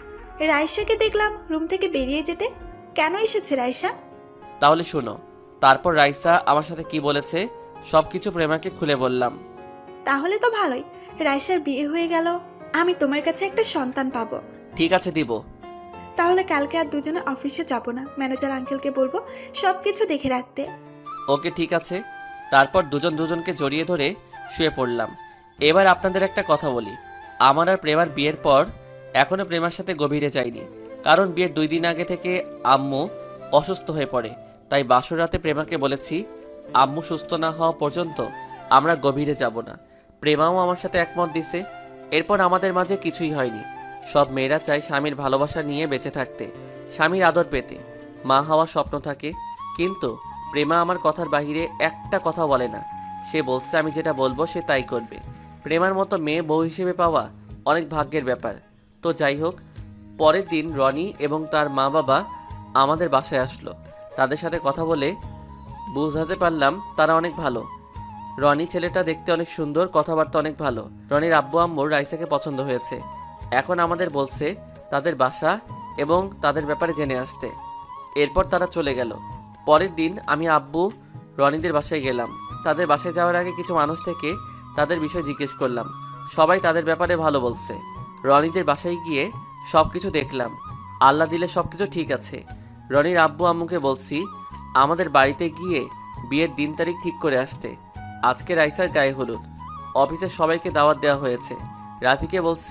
রাইসাকে দেখলাম রুম থেকে বেরিয়ে যেতে, কেন এসেছে রাইসা? তাহলে শোনো। তারপর রাইসা আমার সাথে কি বলেছে সব কিছু প্রেমাকে খুলে বললাম। তাহলে তো ভালোই, রাইসার বিয়ে হয়ে গেল, আমি তোমার কাছে একটা সন্তান পাবো। ঠিক আছে, দিব। তাহলে কালকে আর দুজনে অফিসে যাব না, ম্যানেজার আঙ্কেলকে বলবো সব কিছু দেখে রাখতে। ওকে, ঠিক আছে। তারপর দুজন দুজনকে জড়িয়ে ধরে শুয়ে পড়লাম। এবার আপনাদের একটা কথা বলি, আমার আর প্রেমার বিয়ের পর এখনও প্রেমার সাথে গভীরে যাইনি, কারণ বিয়ের দুই দিন আগে থেকে আম্মু অসুস্থ হয়ে পড়ে। তাই বাসর রাতে প্রেমাকে বলেছি আম্মু সুস্থ না হওয়া পর্যন্ত আমরা গভীরে যাব না। প্রেমাও আমার সাথে একমত দিছে। এরপর আমাদের মাঝে কিছুই হয়নি। সব মেয়েরা চায় স্বামীর ভালোবাসা নিয়ে বেঁচে থাকতে, স্বামীর আদর পেতে, মা হওয়ার স্বপ্ন থাকে। কিন্তু প্রেমা আমার কথার বাহিরে একটা কথা বলে না। সে বলছে আমি যেটা বলবো সে তাই করবে। প্রেমার মতো মেয়ে বউ হিসেবে পাওয়া অনেক ভাগ্যের ব্যাপার। তো যাই হোক, পরের দিন রনি এবং তার মা বাবা আমাদের বাসায় আসলো। তাদের সাথে কথা বলে বুঝাতে পারলাম তারা অনেক ভালো। রনি ছেলেটা দেখতে অনেক সুন্দর, কথাবার্তা অনেক ভালো। রনির আব্বু আম্মুর রাইসাকে পছন্দ হয়েছে। এখন আমাদের বলছে তাদের বাসা এবং তাদের ব্যাপারে জেনে আসতে। এরপর তারা চলে গেল। পরের দিন আমি আব্বু রনিদের বাসায় গেলাম। তাদের বাসায় যাওয়ার আগে কিছু মানুষ থেকে তাদের বিষয় জিজ্ঞেস করলাম। সবাই তাদের ব্যাপারে ভালো বলছে। রনিদের বাসায় গিয়ে সব কিছু দেখলাম। আল্লাহ দিলে সব কিছু ঠিক আছে। রনির আব্বু আম্মুকে বলছি আমাদের বাড়িতে গিয়ে বিয়ের দিন তারিখ ঠিক করে আসতে। আজকে রাইসার গায়ে হলুদ, অফিসের সবাইকে দাওয়াত দেওয়া হয়েছে। রাফিকে বলছি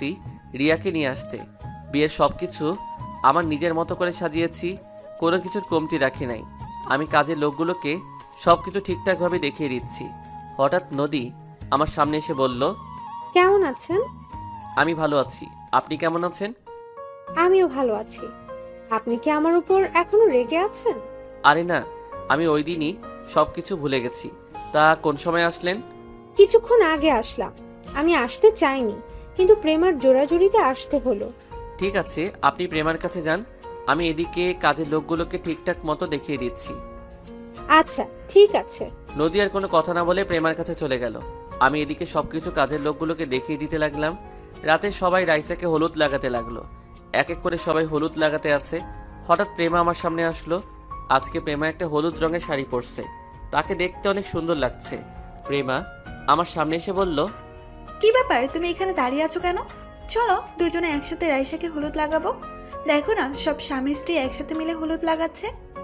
রিয়াকে নিয়ে আসতে। বিয়ের সব কিছু আমার নিজের মতো করে সাজিয়েছি, কোনো কিছুর কমতি রাখি নাই। আমি কাজের লোকগুলোকে সব কিছু ঠিকঠাকভাবে দেখিয়ে দিচ্ছি। হঠাৎ নদী আমার সামনে এসে বলল, কেমন আছেন? আমি ভালো আছি, আপনি কেমন আছেন? আমিও ভালো আছি। আপনি কি আমার উপর এখনো রেগে আছেন? আরে না, আমি ওই দিনই সব কিছু ভুলে গেছি। তা কোন সময় আসলেন? কিছুক্ষণ আগে আসলাম। আমি আসতে চাইনি, কিন্তু প্রেমার জোরাজুরিতে আসতে হলো। ঠিক আছে, আপনি প্রেমার কাছে যান, আমি এদিকে কাজের লোকগুলোকে ঠিকঠাক মতো দেখিয়ে দিচ্ছি। আচ্ছা ঠিক আছে। নদী আর কোনো কথা না বলে প্রেমার কাছে চলে গেল। আমি এদিকে সবকিছু কাজের লোকগুলোকে দেখিয়ে দিতে লাগলাম। রাতে সবাই রাইসাকে হলুদ লাগাতে লাগলো। এক এক করে সবাই হলুদ লাগাতে আছে। হঠাৎ প্রেমা আমার সামনে আসলো। আজকে প্রেমা একটা হলুদ রঙের শাড়ি পরছে, তাকে দেখতে অনেক সুন্দর লাগছে। প্রেমা আমার সামনে এসে বলল, কি ব্যাপার, তুমি এখানে দাঁড়িয়ে আছো কেন? চলো দুজনে একসাথে রাইসাকে হলুদ লাগাবো। দেখো না, সব স্বামী স্ত্রী একসাথে মিলে হলুদ লাগাচ্ছে।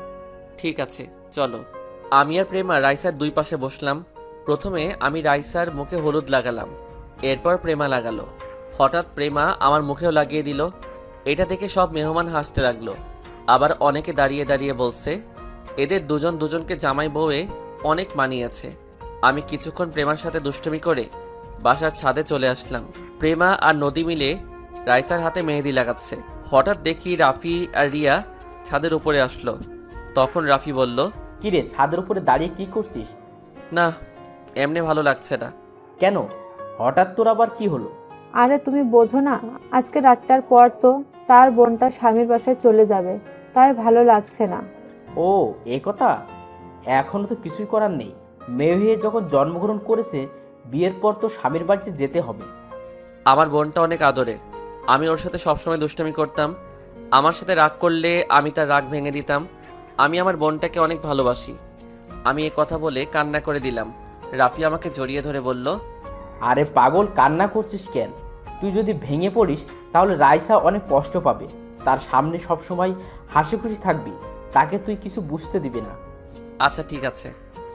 ঠিক আছে চলো। আমি আর প্রেমা রাইসার দুই পাশে বসলাম। প্রথমে আমি রাইসার মুখে হলুদ লাগালাম, এরপর প্রেমা লাগালো। হঠাৎ প্রেমা আমার মুখেও লাগিয়ে দিল। এটা দেখে সব মেহমান হাসতে লাগলো। আবার অনেকে দাঁড়িয়ে দাঁড়িয়ে বলছে, এদের দুজন দুজনকে জামাই বউয়ে অনেক মানিয়েছে। আমি কিছুক্ষণ প্রেমার সাথে দুষ্টুমি করে বাসার ছাদে চলে আসলাম। প্রেমা আর নদী মিলে রাইসার হাতে মেহেদি লাগাচ্ছে। হঠাৎ দেখি রাফি আর রিয়া ছাদের উপরে আসলো। তখন রাফি বলল, কিরে ছাদের উপরে দাঁড়িয়ে কি করছিস? না, এমনি ভালো লাগছে না। কেন, হঠাৎ তোর আবার কি হলো? আরে তুমি বোঝো না, আজকে রাতটার পর তো তার বোনটা স্বামীর বাসায় চলে যাবে, তাই ভালো লাগছে না। ও এ কথা, এখনও তো কিছুই করার নেই। মেয়ে হয়ে যখন জন্মগ্রহণ করেছে, বিয়ের পর তো স্বামীর বাড়িতে যেতে হবে। আমার বোনটা অনেক আদরের, আমি ওর সাথে সবসময় দুষ্টামি করতাম। আমার সাথে রাগ করলে আমি তার রাগ ভেঙে দিতাম। আমি আমার বোনটাকে অনেক ভালোবাসি। আমি এ কথা বলে কান্না করে দিলাম। রাফি আমাকে জড়িয়ে ধরে বলল, আরে পাগল, কান্না করছিস কেন? তুই যদি ভেঙে পড়িস তাহলে রাইসা অনেক কষ্ট পাবে। তার সামনে সবসময় হাসি খুশি থাকবি, তাকে তুই কিছু বুঝতে দিবি না। আচ্ছা ঠিক আছে।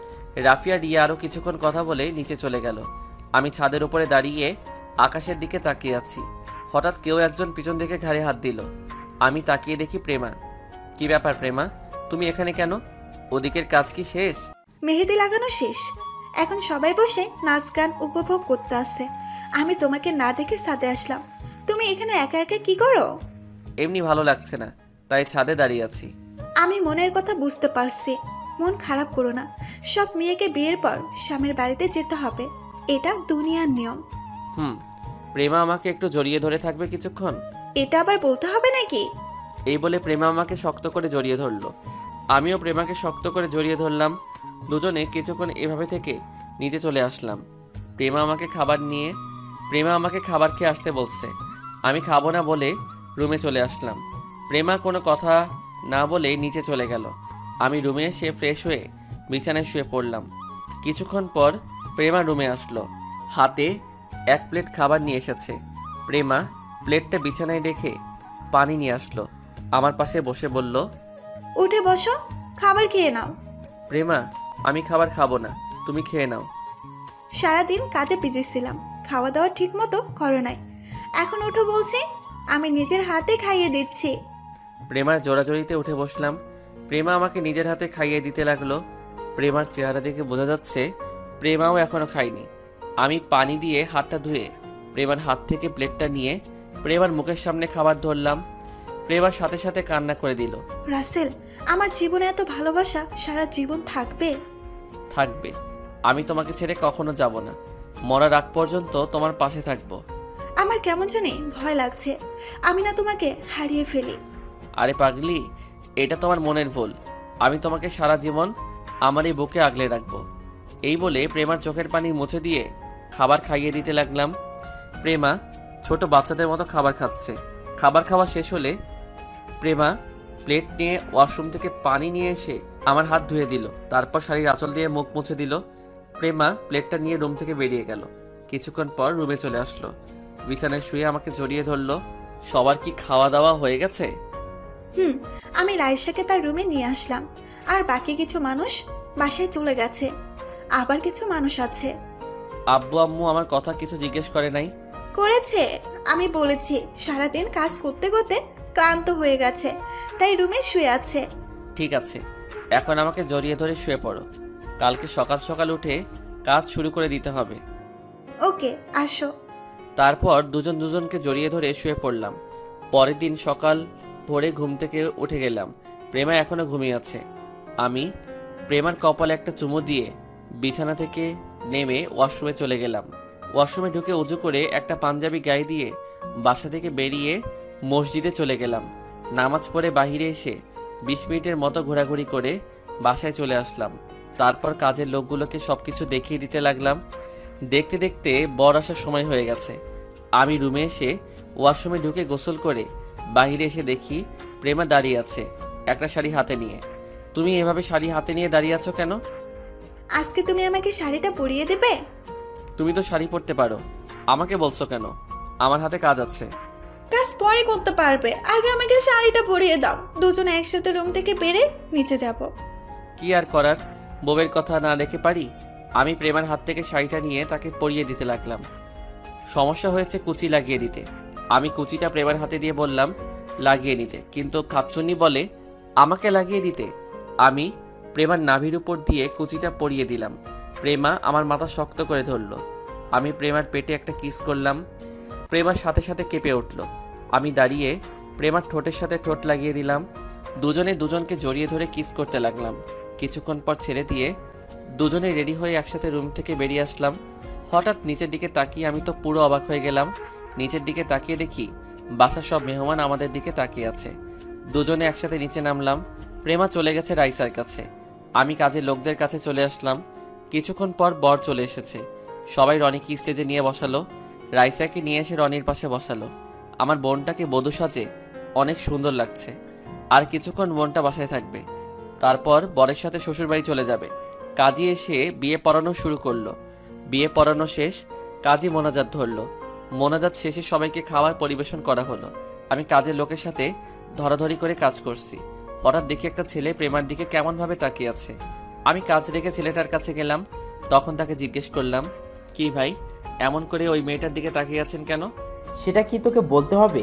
রাফি আর রিয়া আরও কিছুক্ষণ কথা বলে নিচে চলে গেল। আমি ছাদের উপরে দাঁড়িয়ে আকাশের দিকে তাকিয়ে আছি। হঠাৎ কেউ একজন পিছন থেকে ঘাড়ে হাত দিল। আমি তাকিয়ে দেখি প্রেমা। কি ব্যাপার প্রেমা, তুমি এখানে কেন? ওদিকের কাজ কি শেষ? মেহেদি লাগানো শেষ, এখন সবাই বসে নাচ গান উপভোগ করতে আসছে। আমি তোমাকে না দেখে ছাদে আসলাম। তুমি এখানে একা একা কি করো? এমনি ভালো লাগছে না, তাই ছাদে দাঁড়িয়ে আছি। আমি মনের কথা বুঝতে পারছি, মন খারাপ করো না। সব মেয়েকে বিয়ের পর স্বামীর বাড়িতে যেতে হবে, এটা দুনিয়ার নিয়ম। হুম। প্রেমা আমাকে একটু জড়িয়ে ধরে থাকবে কিছুক্ষণ? এটা আবার বলতে হবে নাকি? এই বলে প্রেমা আমাকে শক্ত করে জড়িয়ে ধরলো। আমিও প্রেমাকে শক্ত করে জড়িয়ে ধরলাম। দুজনে কিছুক্ষণ এভাবে থেকে নিচে চলে আসলাম। প্রেমা আমাকে খাবার নিয়ে প্রেমা আমাকে খাবার খেয়ে আসতে বলছে। আমি খাবো না বলে রুমে চলে আসলাম। প্রেমা কোনো কথা না বলে নিচে চলে গেল। আমি রুমে এসে ফ্রেশ হয়ে বিছানায় শুয়ে পড়লাম। কিছুক্ষণ পর প্রেমা রুমে আসলো, হাতে এক প্লেট খাবার নিয়ে এসেছে। প্রেমা প্লেটটা বিছানায় রেখে পানি নিয়ে আসলো, আমার পাশে বসে বলল, উঠে বসো, খাবার খেয়ে নাও। প্রেমা, আমি খাবার খাবো না, তুমি খেয়ে নাও। সারাদিন কাজে বিজি ছিলাম, খাওয়া দাওয়া ঠিক মতো করো নাই, এখন উঠো বলছি, আমি নিজের হাতে খাইয়ে দিচ্ছি। প্রেমার জোড়াজড়িতে উঠে বসলাম। প্রেমা আমাকে নিজের হাতে খাইয়ে দিতে লাগলো। প্রেমার চেহারা দেখে বোঝা যাচ্ছে প্রেমাও এখনো খায়নি। আমি পানি দিয়ে হাতটা ধুয়ে প্রেমার হাত থেকে প্লেটটা নিয়ে প্রেমার মুখের সামনে খাবার ধরলাম। প্রেমার সাথে সাথে কান্না করে দিল। রাসেল, আমার জীবনে এত ভালোবাসা সারা জীবন থাকবে? থাকবে, আমি তোমাকে ছেড়ে কখনো যাব না। মরার আগ পর্যন্ত তোমার পাশে থাকবো। আমার কেমন জানি ভয় লাগছে, আমি না তোমাকে হারিয়ে ফেলি। আরে পাগলি, এটা তোমার মনের ভুল। আমি তোমাকে সারা জীবন আমার এই বুকে আগলে রাখবো। এই বলে প্রেমার চোখের পানি মুছে দিয়ে খাবার খাইয়ে দিতে লাগলাম। প্রেমা ছোট বাচ্চাদের মতো খাবার খাচ্ছে। খাবার খাওয়া শেষ হলে প্রেমা প্লেট নিয়ে ওয়াশরুম থেকে পানি নিয়ে এসে আমার হাত ধুয়ে দিল, তারপর শাড়ির আঁচল দিয়ে মুখ মুছে দিল। প্রেমা প্লেটটা নিয়ে রুম থেকে বেরিয়ে গেল। কিছুক্ষণ পর রুমে চলে আসলো, বিছানায় শুয়ে আমাকে জড়িয়ে ধরলো। সবার কি খাওয়া দাওয়া হয়ে গেছে? হুম, আমি রাইসাকে তার রুমে নিয়ে আসলাম, আর বাকি কিছু মানুষ বাসায় চলে গেছে, আবার কিছু মানুষ আছে। আব্বু আম্মু আমার কথা কিছু জিজ্ঞেস করে নাই? করেছে? আমি বলেছি সারাদিন কাজ করতে করতে ক্লান্ত হয়ে গেছে, তাই রুমে শুয়ে আছে। ঠিক আছে, এখন আমাকে জড়িয়ে ধরে শুয়ে পড়ো। কালকে সকাল সকাল উঠে কাজ শুরু করে দিতে হবে। ওকে, আসো। তারপর দুজন দুজনকে জড়িয়ে ধরে শুয়ে পড়লাম। পরের দিন সকাল ভোরে ঘুম থেকে উঠে গেলাম। প্রেমা এখনো ঘুমিয়ে আছে। আমি প্রেমার কপালে একটা চুমু দিয়ে বিছানা থেকে নেমে ওয়াশরুমে চলে গেলাম। ওয়াশরুমে ঢুকে উজু করে একটা পাঞ্জাবি গায়ে দিয়ে বাসা থেকে বেরিয়ে মসজিদে চলে গেলাম। নামাজ পড়ে বাহিরে এসে বিশ মিনিটের মতো ঘোরাঘুরি করে বাসায় চলে আসলাম। তারপর কাজের লোকগুলোকে সব কিছু দেখিয়ে দিতে লাগলাম। দেখতে দেখতে বর আসার সময় হয়ে গেছে। আমি রুমে এসে ওয়াশরুমে ঢুকে গোসল করে বাহিরে এসে দেখি প্রেমা দাঁড়িয়ে আছে একটা শাড়ি হাতে নিয়ে। তুমি এভাবে শাড়ি হাতে নিয়ে দাঁড়িয়ে আছো কেন? আজকে তুমি আমাকে শাড়িটা পরিয়ে দেবে? তুমি তো শাড়ি পরতে পারো, আমাকে বলছো কেন? আমার হাতে কাজ আছে। কাজ পরে করতে পারবে, আগে আমাকে শাড়িটা পরিয়ে দাও। দুজনে একসাথে রুম থেকে বেরে নিচে যাব। কি আর করার, বউয়ের কথা না রেখে পারি। আমি প্রেমার হাত থেকে শাড়িটা নিয়ে তাকে পরিয়ে দিতে লাগলাম। সমস্যা হয়েছে কুচি লাগিয়ে দিতে। আমি কুচিটা প্রেমার হাতে দিয়ে বললাম লাগিয়ে নিতে, কিন্তু খাচ্চুনি বলে আমাকে লাগিয়ে দিতে। আমি প্রেমার নাভির উপর দিয়ে কুচিটা পরিয়ে দিলাম। প্রেমা আমার মাথা শক্ত করে ধরল। আমি প্রেমার পেটে একটা কিস করলাম। প্রেমার সাথে সাথে কেঁপে উঠল। আমি দাঁড়িয়ে প্রেমার ঠোঁটের সাথে ঠোঁট লাগিয়ে দিলাম। দুজনে দুজনকে জড়িয়ে ধরে কিস করতে লাগলাম। কিছুক্ষণ পর ছেড়ে দিয়ে দুজনে রেডি হয়ে একসাথে রুম থেকে বেরিয়ে আসলাম। হঠাৎ নিচের দিকে তাকিয়ে আমি তো পুরো অবাক হয়ে গেলাম। নিচের দিকে তাকিয়ে দেখি বাসার সব মেহমান আমাদের দিকে তাকিয়ে আছে। দুজনে একসাথে নিচে নামলাম। প্রেমা চলে গেছে রাইসার কাছে। আমি কাজের লোকদের কাছে চলে আসলাম। কিছুক্ষণ পর বর চলে এসেছে। সবাই রনিকে স্টেজে নিয়ে বসালো। রাইসাকে নিয়ে এসে রনির পাশে বসালো। আমার বোনটাকে বধূ সাজে অনেক সুন্দর লাগছে। আর কিছুক্ষণ বোনটা বাসায় থাকবে, তারপর বরের সাথে শ্বশুরবাড়ি চলে যাবে। কাজী এসে বিয়ে পড়ানো শুরু করলো। বিয়ে পড়ানো শেষ, কাজী মোনাজাত ধরলো। মোনাজাত শেষে সবাইকে খাবার পরিবেশন করা হলো। আমি কাজের লোকের সাথে ধরাধরি করে কাজ করছি। হঠাৎ দেখি একটা ছেলে প্রেমার দিকে কেমনভাবে তাকিয়ে আছে। আমি কাজ রেখে ছেলেটার কাছে গেলাম। তখন তাকে জিজ্ঞেস করলাম, কি ভাই, এমন করে ওই মেয়েটার দিকে তাকিয়ে আছেন কেন? সেটা কি তোকে বলতে হবে?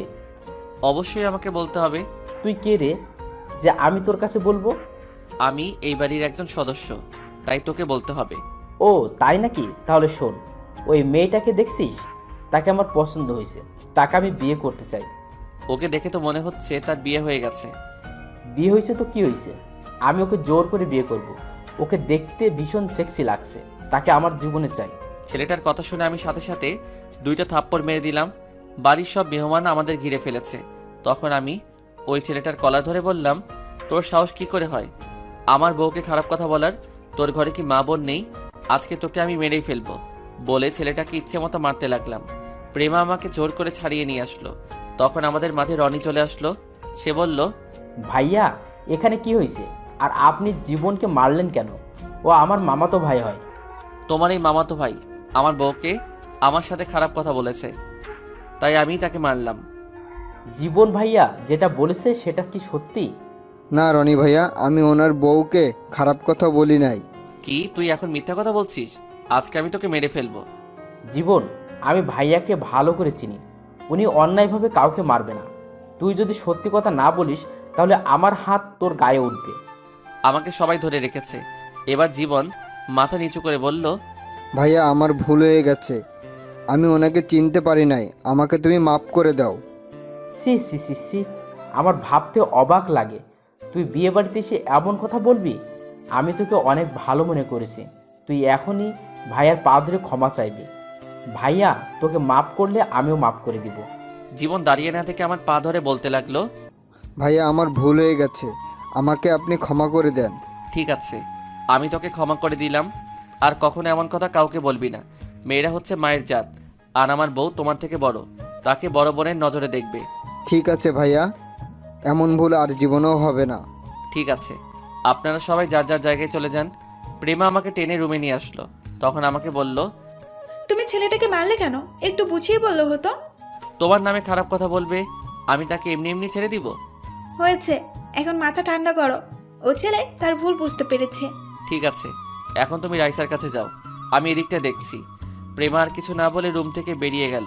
অবশ্যই আমাকে বলতে হবে। তুই কে রে যে আমি তোর কাছে বলবো? আমি এই বাড়ির একজন সদস্য, তাই তোকে বলতে হবে। ও তাই নাকি? তাহলে শোন, ওই মেয়েটাকে দেখছিস? তাকে আমার পছন্দ হয়েছে, তাকে আমি বিয়ে করতে চাই। ওকে দেখে তো মনে হচ্ছে তার বিয়ে হয়ে গেছে। বিয়ে হয়েছে তো কি হয়েছে, আমি ওকে জোর করে বিয়ে করব। ওকে দেখতে ভীষণ সেক্সি লাগছে, তাকে আমার জীবনে চাই। ছেলেটার কথা শুনে আমি সাথে সাথে দুইটা থাপ্পড় মেরে দিলাম। বাড়ির সব মেহমান আমাদের ঘিরে ফেলেছে। তখন আমি ওই ছেলেটার কলার ধরে বললাম, তোর সাহস কি করে হয় আমার বউকে খারাপ কথা বলার? তোর ঘরে কি মা বোন নেই? আজকে তোকে আমি মেরেই ফেলবো। বলে ছেলেটাকে ইচ্ছে মতো মারতে লাগলাম। প্রেমা আমাকে জোর করে ছাড়িয়ে নিয়ে আসলো। তখন আমাদের মাঝে রনি চলে আসলো। সে বলল, ভাইয়া এখানে কি হয়েছে, আর আপনি জীবনকে মারলেন কেন? ও আমার মামাতো ভাই হয়। তোমার এই মামাতো ভাই আমার বউকে আমার সাথে খারাপ কথা বলেছে, তাই আমি তাকে মারলাম। জীবন ভাইয়া যেটা বলেছে সেটা কি সত্যি? না রনি ভাইয়া, আমি ওনার বউকে খারাপ কথা বলি নাই। কি তুই এখন মিথ্যা কথা বলছিস? আজকে আমি তোকে মেরে ফেলবো। জীবন, আমি ভাইয়াকে ভালো করে চিনি, উনি অন্যায়ভাবে কাউকে মারবে না। তুই যদি সত্যি কথা না বলিস তাহলে আমার হাত তোর গায়ে উঠবে। আমাকে সবাই ধরে রেখেছে। এবার জীবন মাথা নিচু করে বলল, ভাইয়া আমার ভুল হয়ে গেছে, আমি ওনাকে চিনতে পারি নাই, আমাকে তুমি মাফ করে দাও। সি সি সি সি আমার ভাবতে অবাক লাগে, তুই বিয়ে বাড়িতে এসে এমন কথা বলবি। আমি তোকে অনেক ভালো মনে করেছি, তুই এখনই ভাইয়ার পা ধরে ক্ষমা চাইবি। ভাইয়া তোকে মাফ করলে আমিও মাফ করে দিব। জীবন দাঁড়িয়ে না থেকে আমার পা ধরে বলতে লাগলো, ভাইয়া আমার ভুল হয়ে গেছে, আমাকে আপনি ক্ষমা করে দেন। ঠিক আছে, আমি তোকে ক্ষমা করে দিলাম। আর কখনো এমন কথা কাউকে বলবি না। মেয়েরা হচ্ছে মায়ের জাত, আর আমার বউ তোমার থেকে বড়, তাকে বড় বোনের নজরে দেখবে। ঠিক আছে ভাইয়া, এমন ভুল আর জীবনেও হবে না। ঠিক আছে, আপনারা সবাই যার যার জায়গায় চলে যান। প্রেমা আমাকে টেনে রুমে নিয়ে আসলো। তখন আমাকে বলল, তুমি ছেলেটাকে মারলে কেন? একটু বুঝিয়ে বললে হতো। তোমার নামে খারাপ কথা বলবে, আমি তাকে এমনি এমনি ছেড়ে দিব? হয়েছে, এখন মাথা ঠান্ডা করো। ও ছেলে তার ভুল বুঝতে পেরেছে। ঠিক আছে, এখন তুমি রাইসার কাছে যাও, আমি এদিকটা দেখছি। প্রেমা আর কিছু না বলে রুম থেকে বেরিয়ে গেল।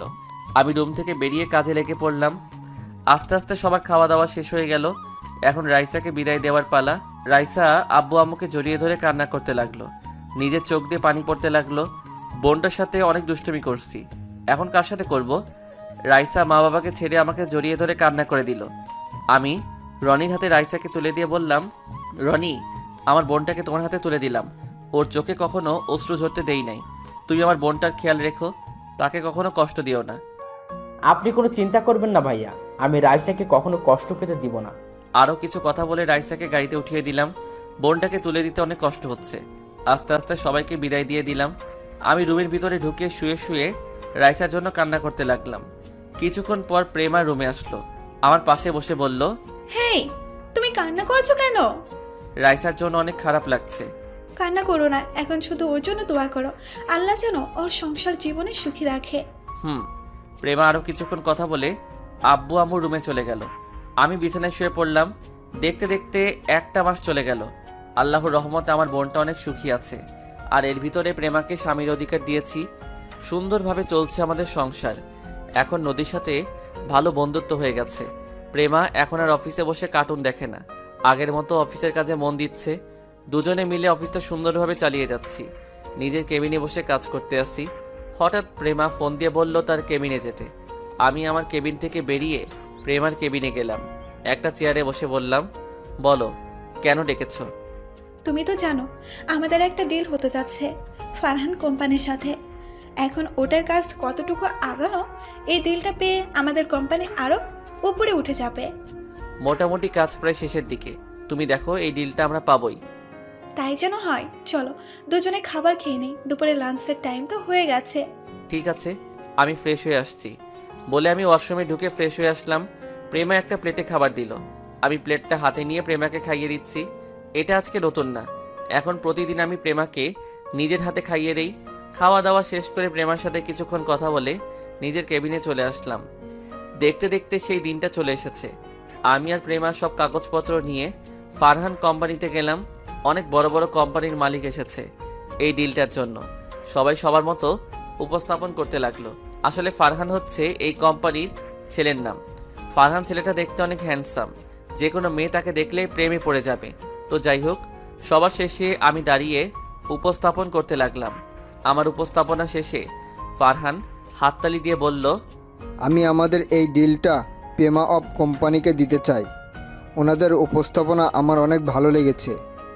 আমি রুম থেকে বেরিয়ে কাজে লেগে পড়লাম। আস্তে আস্তে সবার খাওয়া দাওয়া শেষ হয়ে গেল। এখন রাইসাকে বিদায় দেওয়ার পালা। রাইসা আব্বু আম্মুকে জড়িয়ে ধরে কান্না করতে লাগলো। নিজের চোখ দিয়ে পানি পড়তে লাগলো। বোনটার সাথে অনেক দুষ্টুমি করছি, এখন কার সাথে করব? রাইসা মা বাবাকে ছেড়ে আমাকে জড়িয়ে ধরে কান্না করে দিল। আমি রনির হাতে রাইসাকে তুলে দিয়ে বললাম, রনি, আমার বোনটাকে তোমার হাতে তুলে দিলাম। ওর চোখে কখনো অশ্রু ঝরতে দেই নাই। তুমি আমার বোনটার খেয়াল রেখো, তাকে কখনো কষ্ট দিও না। আপনি কোনো চিন্তা করবেন না ভাইয়া, আমি রাইসাকে কখনো কষ্ট পেতে দিব না। আরও কিছু কথা বলে রাইসাকে গাড়িতে উঠিয়ে দিলাম। বোনটাকে তুলে দিতে অনেক কষ্ট হচ্ছে। আস্তে আস্তে সবাইকে বিদায় দিয়ে দিলাম। আমি রুমের ভিতরে ঢুকে শুয়ে শুয়ে রাইসার জন্য কান্না করতে লাগলাম। কিছুক্ষণ পর প্রেমা রুমে আসলো, আমার পাশে বসে বলল, হেই, তুমি কান্না করছো কেন? রাইসার জন্য অনেক খারাপ লাগছে। কান্না করো না, এখন শুধু ওর জন্য দোয়া করো, আল্লাহ যেন ওর সংসার জীবনে সুখী রাখে। হুম। প্রেমা আরও কিছুক্ষণ কথা বলে আব্বু আম্মু রুমে চলে গেল। আমি বিছানায় শুয়ে পড়লাম। দেখতে দেখতে একটা মাস চলে গেল। আল্লাহর রহমতে আমার বোনটা অনেক সুখী আছে, আর এর ভিতরে প্রেমাকে স্বামীর অধিকার দিয়েছি। সুন্দরভাবে চলছে আমাদের সংসার। এখন নদীর সাথে ভালো বন্ধুত্ব হয়ে গেছে। প্রেমা এখন আর অফিসে বসে কার্টুন দেখে না, আগের মতো অফিসের কাজে মন দিচ্ছে। দুজনে মিলে অফিসটা সুন্দরভাবে চালিয়ে যাচ্ছি। নিজের কেবিনে বসে কাজ করতে আসি। হঠাৎ প্রেমা ফোন দিয়ে বলল তার কেবিনে যেতে। আমি আমার কেবিন থেকে বেরিয়ে প্রেমার কেবিনে গেলাম। একটা চেয়ারে বসে বললাম, বলো কেন ডেকেছ? তুমি তো জানো আমাদের একটা ডিল হতে যাচ্ছে ফারহান কোম্পানির সাথে। এখন ওটার কাজ কতটুকু আগানো, এই ডিলটা পেয়ে আমাদের কোম্পানি আরো উপরে উঠে যাবে। মোটামুটি কাজ প্রায় শেষের দিকে। তুমি দেখো এই ডিলটা আমরা পাবোই। তাই যেন হয়। চলো দুজনে খাবার খেয়ে নেই, দুপুরে লাঞ্চের টাইম তো হয়ে গেছে। ঠিক আছে, আমি ফ্রেশ হয়ে আসছি বলে আমি ওয়াশরুমে ঢুকে ফ্রেশ হয়ে আসলাম। প্রেমা একটা প্লেটে খাবার দিল। আমি প্লেটটা হাতে নিয়ে প্রেমাকে খাইয়ে দিচ্ছি। এটা আজকে নতুন না, এখন প্রতিদিন আমি প্রেমাকে নিজের হাতে খাইয়ে দেই। খাওয়া দাওয়া শেষ করে প্রেমার সাথে কিছুক্ষণ কথা বলে নিজের কেবিনে চলে আসলাম। দেখতে দেখতে সেই দিনটা চলে এসেছে। আমি আর প্রেমা সব কাগজপত্র নিয়ে ফারহান কোম্পানিতে গেলাম। অনেক বড় বড় কোম্পানির মালিক এসেছে এই ডিলটার জন্য। সবাই সবার মতো উপস্থাপন করতে লাগলো। আসলে ফারহান হচ্ছে এই কোম্পানির ছেলের নাম। ফারহান ছেলেটা দেখতে অনেক হ্যান্ডসাম, যে কোনো মেয়ে তাকে দেখলে প্রেমে পড়ে যাবে। তো যাই হোক, সবার শেষে আমি দাঁড়িয়ে উপস্থাপন করতে লাগলাম। আমার উপস্থাপনা শেষে ফারহান হাততালি দিয়ে বলল, আমি আমাদের এই ডিলটা প্রেমা অফ কোম্পানিকে দিতে চাই। ওনাদের উপস্থাপনা আমার অনেক ভালো লেগেছে।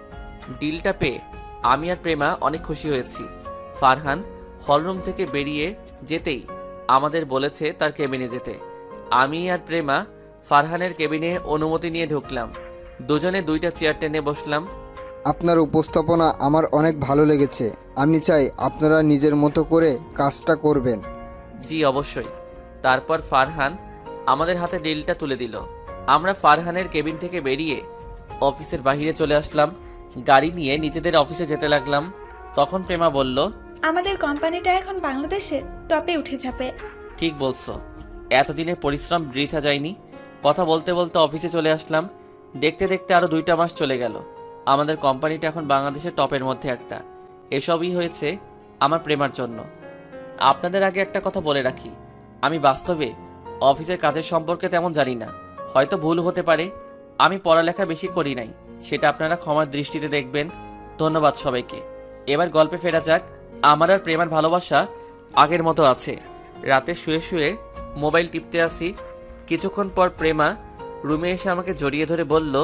ডিলটা পেয়ে আমি আর প্রেমা অনেক খুশি হয়েছি। ফারহান হলরুম থেকে বেরিয়ে যেতেই আমাদের বলেছে তার কেবিনে যেতে। আমি আর প্রেমা ফারহানের কেবিনে অনুমতি নিয়ে ঢুকলাম। দুজনে দুইটা চেয়ার টেনে বসলাম। আপনার উপস্থাপনা আমার অনেক ভালো লেগেছে। আমি চাই আপনারা নিজের মতো করে কাজটা করবেন। জি অবশ্যই। তারপর ফারহান আমাদের হাতে ডিলটা তুলে দিল। আমরা ফারহানের কেবিন থেকে বেরিয়ে অফিসের বাইরে চলে আসলাম। গাড়ি নিয়ে নিজেদের অফিসে যেতে লাগলাম। তখন প্রেমা বলল, আমাদের কোম্পানিটা এখন বাংলাদেশের টপে উঠে যাবে। ঠিক বলছো, এতদিনের পরিশ্রম বৃথা যায়নি। কথা বলতে বলতে অফিসে চলে আসলাম। দেখতে দেখতে আরও দুইটা মাস চলে গেল। আমাদের কোম্পানিটা এখন বাংলাদেশের টপের মধ্যে একটা। এসবই হয়েছে আমার প্রেমার জন্য। আপনাদের আগে একটা কথা বলে রাখি, আমি বাস্তবে অফিসের কাজের সম্পর্কে তেমন জানি না, হয়তো ভুল হতে পারে। আমি পড়ালেখা বেশি করি নাই, সেটা আপনারা ক্ষমার দৃষ্টিতে দেখবেন। ধন্যবাদ সবাইকে। এবার গল্পে ফেরা যাক। আমার আর প্রেমার ভালোবাসা আগের মতো আছে। রাতে শুয়ে শুয়ে মোবাইল টিপতে আসি। কিছুক্ষণ পর প্রেমা রুমে এসে আমাকে জড়িয়ে ধরে বলল,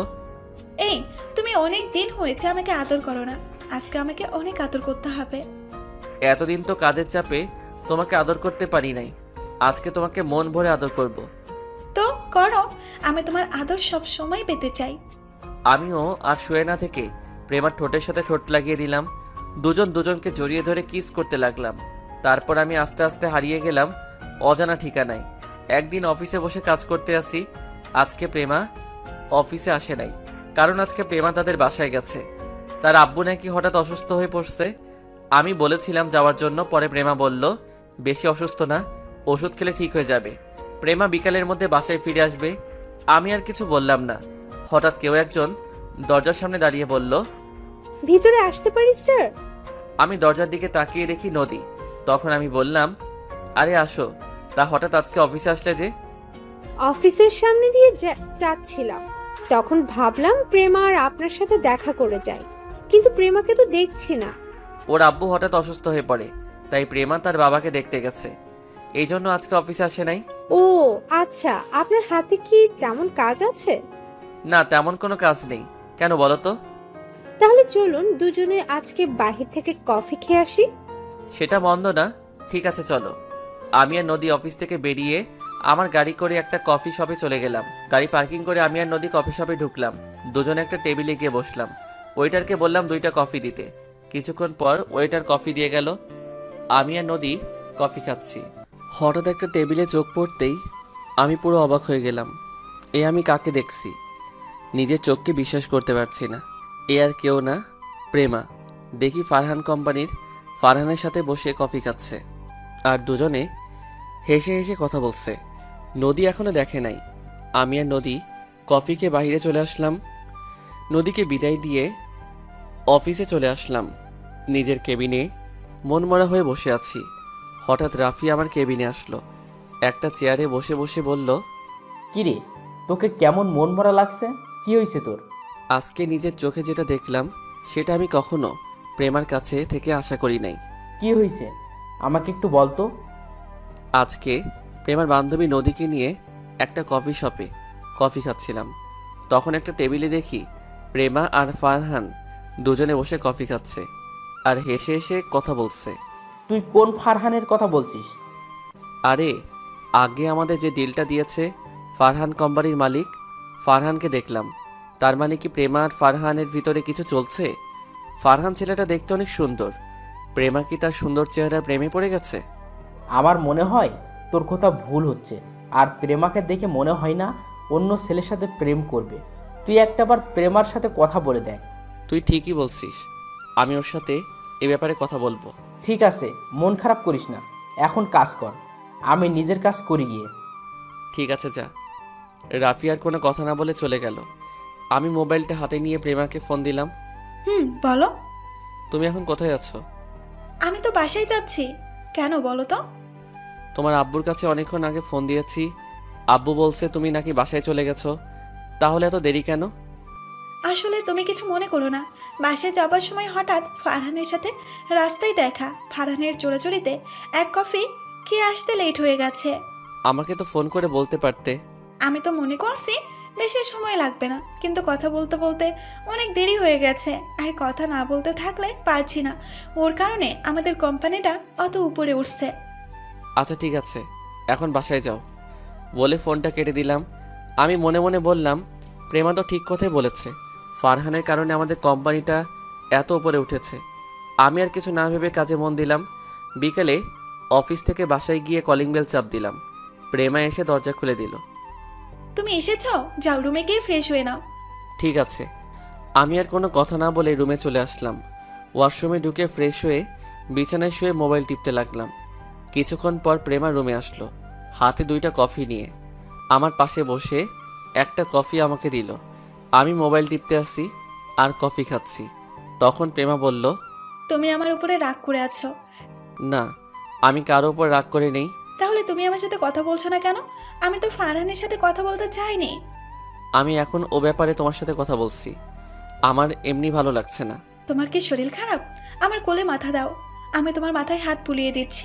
এই তুমি অনেক দিন হয়েছে আমাকে আদর করো না, আজকে আমাকে অনেক আদর করতে হবে। এতদিন তো কাজের চাপে তোমাকে আদর করতে পারি নাই, আজকে তোমাকে মন ভরে আদর করব। তো করো, আমি তোমার আদর সব সময় পেতে চাই। আমিও আর শুয়ে না থেকে প্রেমার ঠোঁটের সাথে ঠোঁট লাগিয়ে দিলাম। দুজন দুজনকে জড়িয়ে ধরে কিস করতে লাগলাম। তারপর আমি আস্তে আস্তে হারিয়ে গেলাম অজানা ঠিকানায়। একদিন অফিসে বসে কাজ করতে আসি। আজকে প্রেমা অফিসে আসে নাই, কারণ আজকে প্রেমা তাদের বাসায় গেছে। তার আব্বু নাকি হঠাৎ অসুস্থ হয়ে পড়ছে। আমি বলেছিলাম যাওয়ার জন্য, পরে প্রেমা বলল বেশি অসুস্থ না, ওষুধ খেলে ঠিক হয়ে যাবে। প্রেমা বিকালের মধ্যে বাসায় ফিরে আসবে। আমি আর কিছু বললাম না। হঠাৎ কেউ একজন দরজার সামনে দাঁড়িয়ে বলল, ভিতরে আসতে পারি স্যার? আমি দরজার দিকে তাকিয়ে দেখি নদী। তখন আমি বললাম, আরে আসো তা হঠাৎ আজকে অফিসে আসলে যে? অফিসের সামনে দিয়ে যা- যাচ্ছিলাম, তখন ভাবলাম প্রেমা আর আপনার সাথে দেখা করে যাই, কিন্তু প্রেমাকে তো দেখছি না। ওর আব্বু হঠাৎ অসুস্থ হয়ে পড়ে, তাই প্রেমা তার বাবাকে দেখতে গেছে, এই জন্য আজকে অফিসে আসে নাই। ও আচ্ছা, আপনার হাতে কি তেমন কাজ আছে? না, তেমন কোনো কাজ নেই। কেন বলো তো? তাহলে চলুন দুজনে আজকে বাহির থেকে কফি খেয়ে আসি। সেটা বন্ধ না। ঠিক আছে চলো। আমি আর নদী অফিস থেকে বেরিয়ে আমার গাড়ি করে একটা কফি শপে চলে গেলাম। গাড়ি পার্কিং করে আমি আর নদী কফি শপে ঢুকলাম। দুজনে একটা টেবিলে গিয়ে বসলাম। ওয়েটারকে বললাম দুইটা কফি দিতে। কিছুক্ষণ পর ওয়েটার কফি দিয়ে গেল। আমি আর নদী কফি খাচ্ছি। হঠাৎ একটা টেবিলে চোখ পড়তেই আমি পুরো অবাক হয়ে গেলাম। এ আমি কাকে দেখছি? নিজের চোখকে বিশ্বাস করতে পারছি না। এ আর কেউ না, প্রেমা। দেখি ফারহান কোম্পানির ফারহানের সাথে বসে কফি খাচ্ছে, আর দুজনে হেসে হেসে কথা বলছে। নদী এখনো দেখে নাই। আমি আর নদী কফিকে বাইরে চলে আসলাম। নদীকে বিদায় দিয়ে অফিসে চলে আসলাম। নিজের কেবিনে মনমরা হয়ে বসে আছি। হঠাৎ রাফি আমার কেবিনে আসলো। একটা চেয়ারে বসে বসে বলল, কিরে, তোকে কেমন মন ভরা লাগছে? কি হয়েছে তোর? আজকে নিজের চোখে যেটা দেখলাম সেটা আমি কখনো প্রেমার কাছে থেকে আশা করি নাই। কি হয়েছে আমাকে একটু বলতো। আজকে প্রেমার বান্ধবী নদীকে নিয়ে একটা কফি শপে কফি খাচ্ছিলাম। তখন একটা টেবিলে দেখি প্রেমা আর ফারহান দুজনে বসে কফি খাচ্ছে আর হেসে হেসে কথা বলছে। তুই কোন ফারহানের কথা বলছিস? আরে, আগে আমাদের যে ডিলটা দিয়েছে ফারহান কোম্পানির মালিক, ফারহানকে দেখলাম। তার মানে কি প্রেমা আর ফারহানের ভিতরে কিছু চলছে? ফারহান ছেলেটা দেখতে অনেক সুন্দর। প্রেমা কি তার সুন্দর চেহারার প্রেমে পড়ে গেছে? আমার মনে হয় তোর কথা ভুল হচ্ছে। আর প্রেমাকে দেখে মনে হয় না অন্য ছেলের সাথে প্রেম করবে। তুই একটাবার প্রেমার সাথে কথা বলে দেখ। তুই ঠিকই বলছিস, আমি ওর সাথে এ ব্যাপারে কথা বলবো। ঠিক আছে, মন খারাপ করিস না, এখন কাজ কর। আমি নিজের কাজ করি গিয়ে। ঠিক আছে যা। রাফি আর কোনো কথা না বলে চলে গেল। আমি মোবাইলটা হাতে নিয়ে প্রেমাকে ফোন দিলাম। হুম, বলো। তুমি এখন কোথায় আছো? আমি তো বাসায় যাচ্ছি। কেন বলো তো? তোমার আব্বুর কাছে অনেকক্ষণ আগে ফোন দিয়েছি। আব্বু বলছে তুমি নাকি বাসায় চলে গেছো। তাহলে এত দেরি কেন? আসলে তুমি কিছু মনে করো না, বাসায় যাবার সময় হঠাৎ ফারহানের সাথে রাস্তায় দেখা। ফারহানের চোরাচুরিতে এক কফি খেয়ে আসতে লেট হয়ে গেছে। আমাকে তো ফোন করে বলতে পারতে। আমি তো মনে করছি বেশি সময় লাগবে না, কিন্তু কথা বলতে বলতে অনেক দেরি হয়ে গেছে। আর কথা না বলতে থাকলে পারছি না, ওর কারণে আমাদের কোম্পানিটা অত উপরে উঠছে। আচ্ছা ঠিক আছে, এখন বাসায় যাও বলে ফোনটা কেটে দিলাম। আমি মনে মনে বললাম, প্রেমা তো ঠিক কথাই বলেছে। ফারহানের কারণে আমাদের কোম্পানিটা এত উপরে উঠেছে। আমি আর কিছু না ভেবে কাজে মন দিলাম। বিকেলে অফিস থেকে বাসায় গিয়ে কলিং বেল চাপ দিলাম। প্রেমা এসে দরজা খুলে দিল। তুমি এসেছো? যাও রুমে গিয়ে ফ্রেশ হয়ে নাও। ঠিক আছে। আমি আর কোনো কথা না বলে রুমে চলে আসলাম। ওয়াশরুমে ঢুকে ফ্রেশ হয়ে বিছানায় শুয়ে মোবাইল টিপতে লাগলাম। কিছুক্ষণ পর প্রেমা রুমে আসলো, হাতে দুইটা কফি নিয়ে। আমার পাশে বসে একটা কফি আমাকে দিল। আমি মোবাইল টিপতে আসি আর কফি খাচ্ছি। তখন প্রেমা বলল, তুমি আমার উপরে রাগ করে আছো? না, আমি কারো উপর রাগ করে নেই। তাহলে তুমি আমার সাথে কথা বলছো না কেন? আমি তো ফারহানের সাথে কথা বলতে চাইনি। আমি এখন ও ব্যাপারে তোমার সাথে কথা বলছি। আমার এমনি ভালো লাগছে না। তোমার কি শরীর খারাপ? আমার কোলে মাথা দাও, আমি তোমার মাথায় হাত বুলিয়ে দিচ্ছি।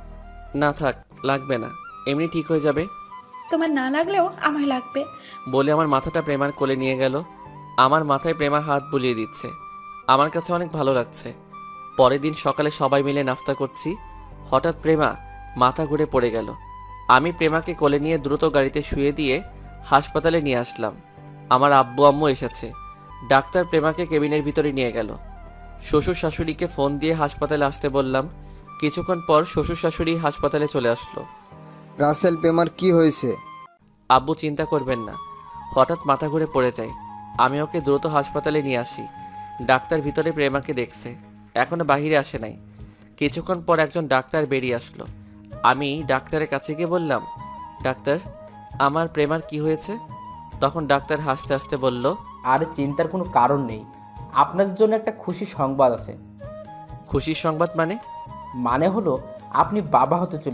না থাক, লাগবে না, এমনি ঠিক হয়ে যাবে। তোমার না লাগলেও আমার লাগবে। বলে আমার মাথাটা প্রেমার কোলে নিয়ে গেল। আমার মাথায় প্রেমা হাত বুলিয়ে দিচ্ছে। আমার কাছে অনেক ভালো লাগছে। পরের দিন সকালে সবাই মিলে নাস্তা করছি। হঠাৎ প্রেমা মাথা ঘুরে পড়ে গেল। আমি প্রেমাকে কোলে নিয়ে দ্রুত গাড়িতে শুয়ে দিয়ে হাসপাতালে নিয়ে আসলাম। আমার আব্বু আম্মু এসেছে। ডাক্তার প্রেমাকে কেবিনের ভিতরে নিয়ে গেল। শ্বশুর শাশুড়িকে ফোন দিয়ে হাসপাতালে আসতে বললাম। কিছুক্ষণ পর শ্বশুর শাশুড়ি হাসপাতালে চলে আসলো। রাসেল, প্রেমার কি হয়েছে? আব্বু চিন্তা করবেন না, হঠাৎ মাথা ঘুরে পড়ে যায়। আমি ওকে দ্রুত হাসপাতালে নিয়ে আসি। ডাক্তার ভিতরে প্রেমাকে দেখছে, এখনো বাহিরে আসে নাই। কিছুক্ষণ পর একজন ডাক্তার বেরিয়ে আসলো। আমি ডাক্তারের কাছে গিয়ে বললাম, ডাক্তার, আমার প্রেমার কি হয়েছে? তখন ডাক্তার হাসতে হাসতে বলল, আর চিন্তার কোনো কারণ নেই, আপনাদের জন্য একটা খুশি সংবাদ আছে। খুশির সংবাদ মানে? মানে হলো আপনি বাবা হতে চলেছেন।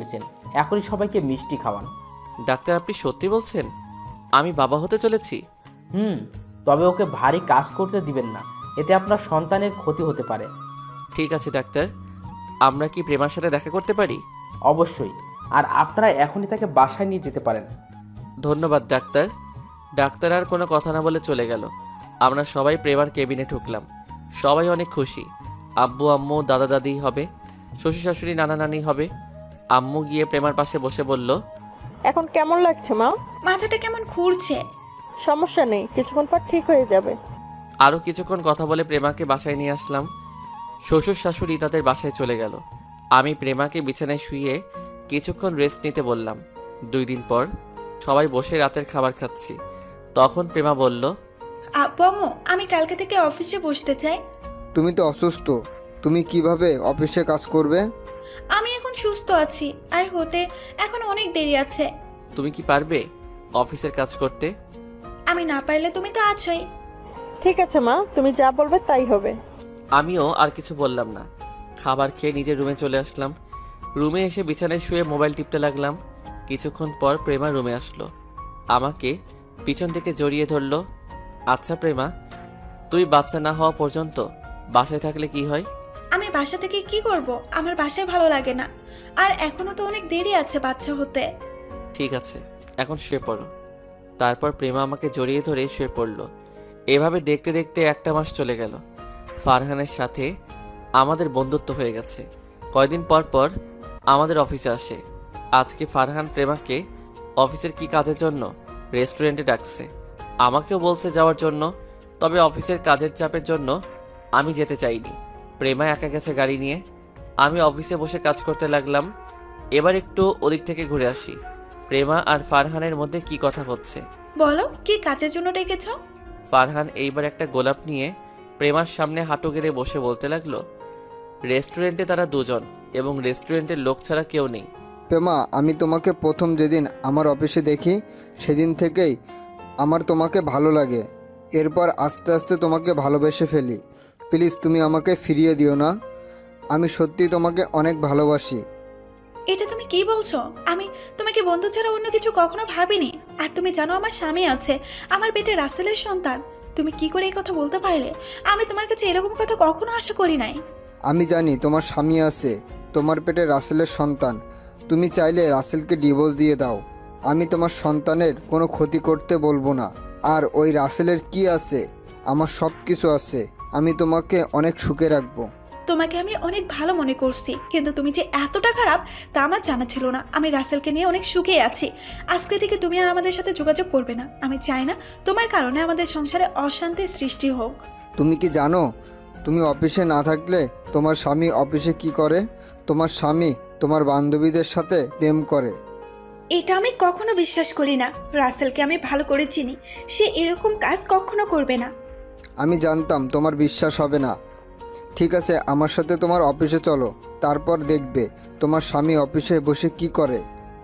এখনই সবাইকে মিষ্টি খাওয়ান। ডাক্তার, আপনি সত্যি বলছেন আমি বাবা হতে চলেছি? হুম, তবে ওকে ভারী কাজ করতে দিবেন না, এতে আপনার সন্তানের ক্ষতি হতে পারে। ঠিক আছে ডাক্তার, আমরা কি প্রেমার সাথে দেখা করতে পারি? অবশ্যই, আর আপনারা এখনই তাকে বাসায় নিয়ে যেতে পারেন। ধন্যবাদ ডাক্তার। ডাক্তার আর কোনো কথা না বলে চলে গেল। আমরা সবাই প্রেমার কেবিনে ঢুকলাম। সবাই অনেক খুশি। আব্বু আম্মু দাদা দাদি হবে, শ্বশুর শাশুড়ি নানা নানি হবে। আম্মু গিয়ে প্রেমার পাশে বসে বলল, এখন কেমন লাগছে মা? মাথাটা কেমন ঘুরছে। সমস্যা নেই, কিছুক্ষণ পর ঠিক হয়ে যাবে। আরও কিছুক্ষণ কথা বলে প্রেমাকে বাসায় নিয়ে আসলাম। শ্বশুর শাশুড়ি তাদের বাসায় চলে গেল। আমি প্রেমাকে বিছানায় শুয়ে কিছুক্ষণ রেস্ট নিতে বললাম। দুই দিন পর সবাই বসে রাতের খাবার খাচ্ছি। তখন প্রেমা বলল, আব্বু আম্মু, আমি কালকে থেকে অফিসে বসতে চাই। তুমি তো অসুস্থ, তুমি কিভাবে অফিসে কাজ করবে? আমি এখন সুস্থ আছি, আর হতে এখন অনেক দেরি আছে। তুমি কি পারবে অফিসের কাজ করতে? আমি না পারলে তুমি তো আছোই। ঠিক আছে মা, তুমি যা বলবে তাই হবে। আমিও আর কিছু বললাম না। খাবার খেয়ে নিজের রুমে চলে আসলাম। রুমে এসে বিছানায় শুয়ে মোবাইল টিপতে লাগলাম। কিছুক্ষণ পর প্রেমা রুমে আসলো, আমাকে পিছন থেকে জড়িয়ে ধরলো। আচ্ছা প্রেমা, তুই বাচ্চা না হওয়া পর্যন্ত বাসায় থাকলে কি হয়? আমি বাসা থেকে কি করব? আমার বাসায় ভালো লাগে না, আর এখনো তো অনেক দেরি আছে বাচ্চা হতে। ঠিক আছে, এখন শুয়ে পড়ো। তারপর প্রেমা আমাকে জড়িয়ে ধরে শুয়ে পড়লো। এভাবে দেখতে দেখতে একটা মাস চলে গেল। ফারহানের সাথে আমাদের বন্ধুত্ব হয়ে গেছে। কয়দিন পর পর আমাদের অফিসে আসে। আজকে ফারহান প্রেমাকে অফিসের কি কাজের জন্য রেস্টুরেন্টে ডাকছে। আমাকেও বলছে যাওয়ার জন্য, তবে অফিসের কাজের চাপের জন্য আমি যেতে চাইনি। প্রেমা একা গেছে গাড়ি নিয়ে। আমি অফিসে বসে কাজ করতে লাগলাম। এবার একটু ওদিক থেকে ঘুরে আসি। প্রেমা আর ফারহানের মধ্যে কি কথা হচ্ছে? বলো, কি কাজের জন্য ডেকেছো? ফারহান এইবার একটা গোলাপ নিয়ে প্রেমার সামনে হাঁটু গেড়ে বসে বলতে লাগলো, রেস্টুরেন্টে তারা দুজন এবং রেস্টুরেন্টের লোক ছাড়া কেউ নেই। প্রেমা, আমি তোমাকে প্রথম যেদিন আমার অফিসে দেখি সেদিন থেকেই আমার তোমাকে ভালো লাগে। এরপর আস্তে আস্তে তোমাকে ভালোবেসে ফেলি। প্লিজ তুমি আমাকে ফিরিয়ে দিও না। আমি সত্যি তোমাকে অনেক ভালোবাসি। এটা তুমি কি বলছো? আমি তোমাকে বন্ধু ছাড়া অন্য কিছু কখনো ভাবিনি। আর তুমি জানো আমার স্বামী আছে, আমার পেটে রাসেলের সন্তান। তুমি কি করে এই কথা বলতে পারলে? আমি তোমার কাছে এরকম কথা কখনো আশা করি নাই। আমি জানি তোমার স্বামী আছে, তোমার পেটে রাসেলের সন্তান। তুমি চাইলে রাসেলকে ডিভোর্স দিয়ে দাও। আমি তোমার সন্তানের কোনো ক্ষতি করতে বলবো না। আর ওই রাসেলের কি আছে? আমার সব কিছু আছে। আমি তোমাকে অনেক সুখে রাখবো। তোমাকে আমি অনেক ভালো মনে করছি, কিন্তু তুমি যে এতটা খারাপ তা আমার জানা ছিল না। আমি রাসেলকে নিয়ে অনেক সুখে আছি। আজকে থেকে তুমি আর আমাদের সাথে যোগাযোগ করবে না। আমি চাই না তোমার কারণে আমাদের সংসারে অশান্তির সৃষ্টি হোক। তুমি কি জানো তুমি অফিসে না থাকলে তোমার স্বামী অফিসে কি করে? তোমার স্বামী তোমার বান্ধবীদের সাথে প্রেম করে। এটা আমি কখনো বিশ্বাস করি না। রাসেলকে আমি ভালো করে চিনি, সে এরকম কাজ কখনো করবে না। আমি জানতাম তোমার বিশ্বাস হবে না। ঠিক আছে, আমার সাথে তোমার অফিসে চলো, তারপর দেখবে তোমার স্বামী অফিসে বসে কি করে।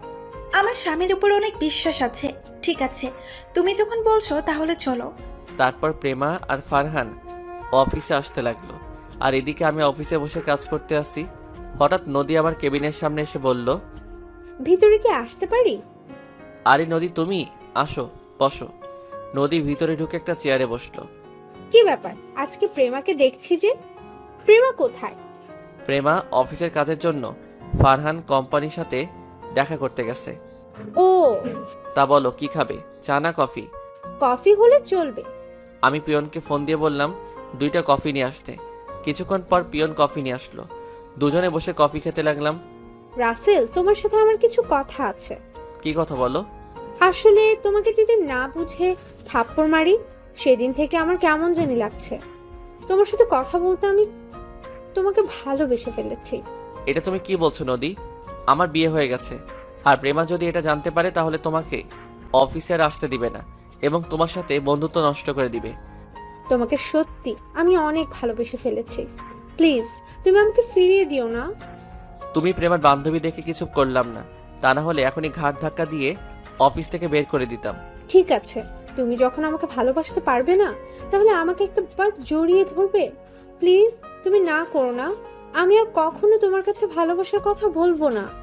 আমার স্বামীর উপর অনেক বিশ্বাস আছে। ঠিক আছে, তুমি যখন বলছো তাহলে চলো। তারপর প্রেমা আর ফারহান অফিসে আসতে লাগলো, আর এদিকে আমি অফিসে বসে কাজ করতে আসি। হঠাৎ নদী আমার কেবিনের সামনে এসে বলল, ভিতরে কি আসতে পারি? আরে নদী, তুমি আসো, বসো। নদী ভিতরে ঢুকে একটা চেয়ারে বসলো। কি ব্যাপার, আজকে প্রেমাকে দেখছি যে? প্রেমা কোথায়? প্রেমা অফিসের কাজের জন্য ফারহান কোম্পানির সাথে দেখা করতে গেছে। ও, তা বলো কি খাবে, চা না কফি? কফি হলে চলবে। আমি পিয়নকে ফোন দিয়ে বললাম দুইটা কফি নিয়ে আসতে। কিছুক্ষণ পর পিয়ন কফি নিয়ে আসলো। দুজনে বসে কফি খেতে লাগলাম। রাসেল, তোমার সাথে আমার কিছু কথা আছে। কি কথা বলো? আসলে তোমাকে যদি না বুঝে থাপ্পড় মারি, সেদিন থেকে আমার কেমন জানি লাগছে। তোমার সাথে কথা বলতে আমি তোমাকে ভালোবেসে ফেলেছি। এটা তুমি কি বলছো নদী? আমার বিয়ে হয়ে গেছে, আর প্রেমা যদি এটা জানতে পারে তাহলে তোমাকে অফিসে আর আসতে দিবে না এবং তোমার সাথে বন্ধুত্ব নষ্ট করে দিবে। তোমাকে সত্যি আমি অনেক ভালোবেসে ফেলেছি। প্লিজ তুমি আমাকে ফিরিয়ে দিও না। তুমি প্রেমার বান্ধবী দেখে কিছু করলাম না, তা না হলে এখনই ঘাট ধাক্কা দিয়ে অফিস থেকে বের করে দিতাম। ঠিক আছে, তুমি যখন আমাকে ভালোবাসতে পারবে না, তাহলে আমাকে একটা বার জড়িয়ে ধরবে। প্লিজ তুমি না করো না। আমি আর কখনো তোমার কাছে ভালোবাসার কথা বলবো না।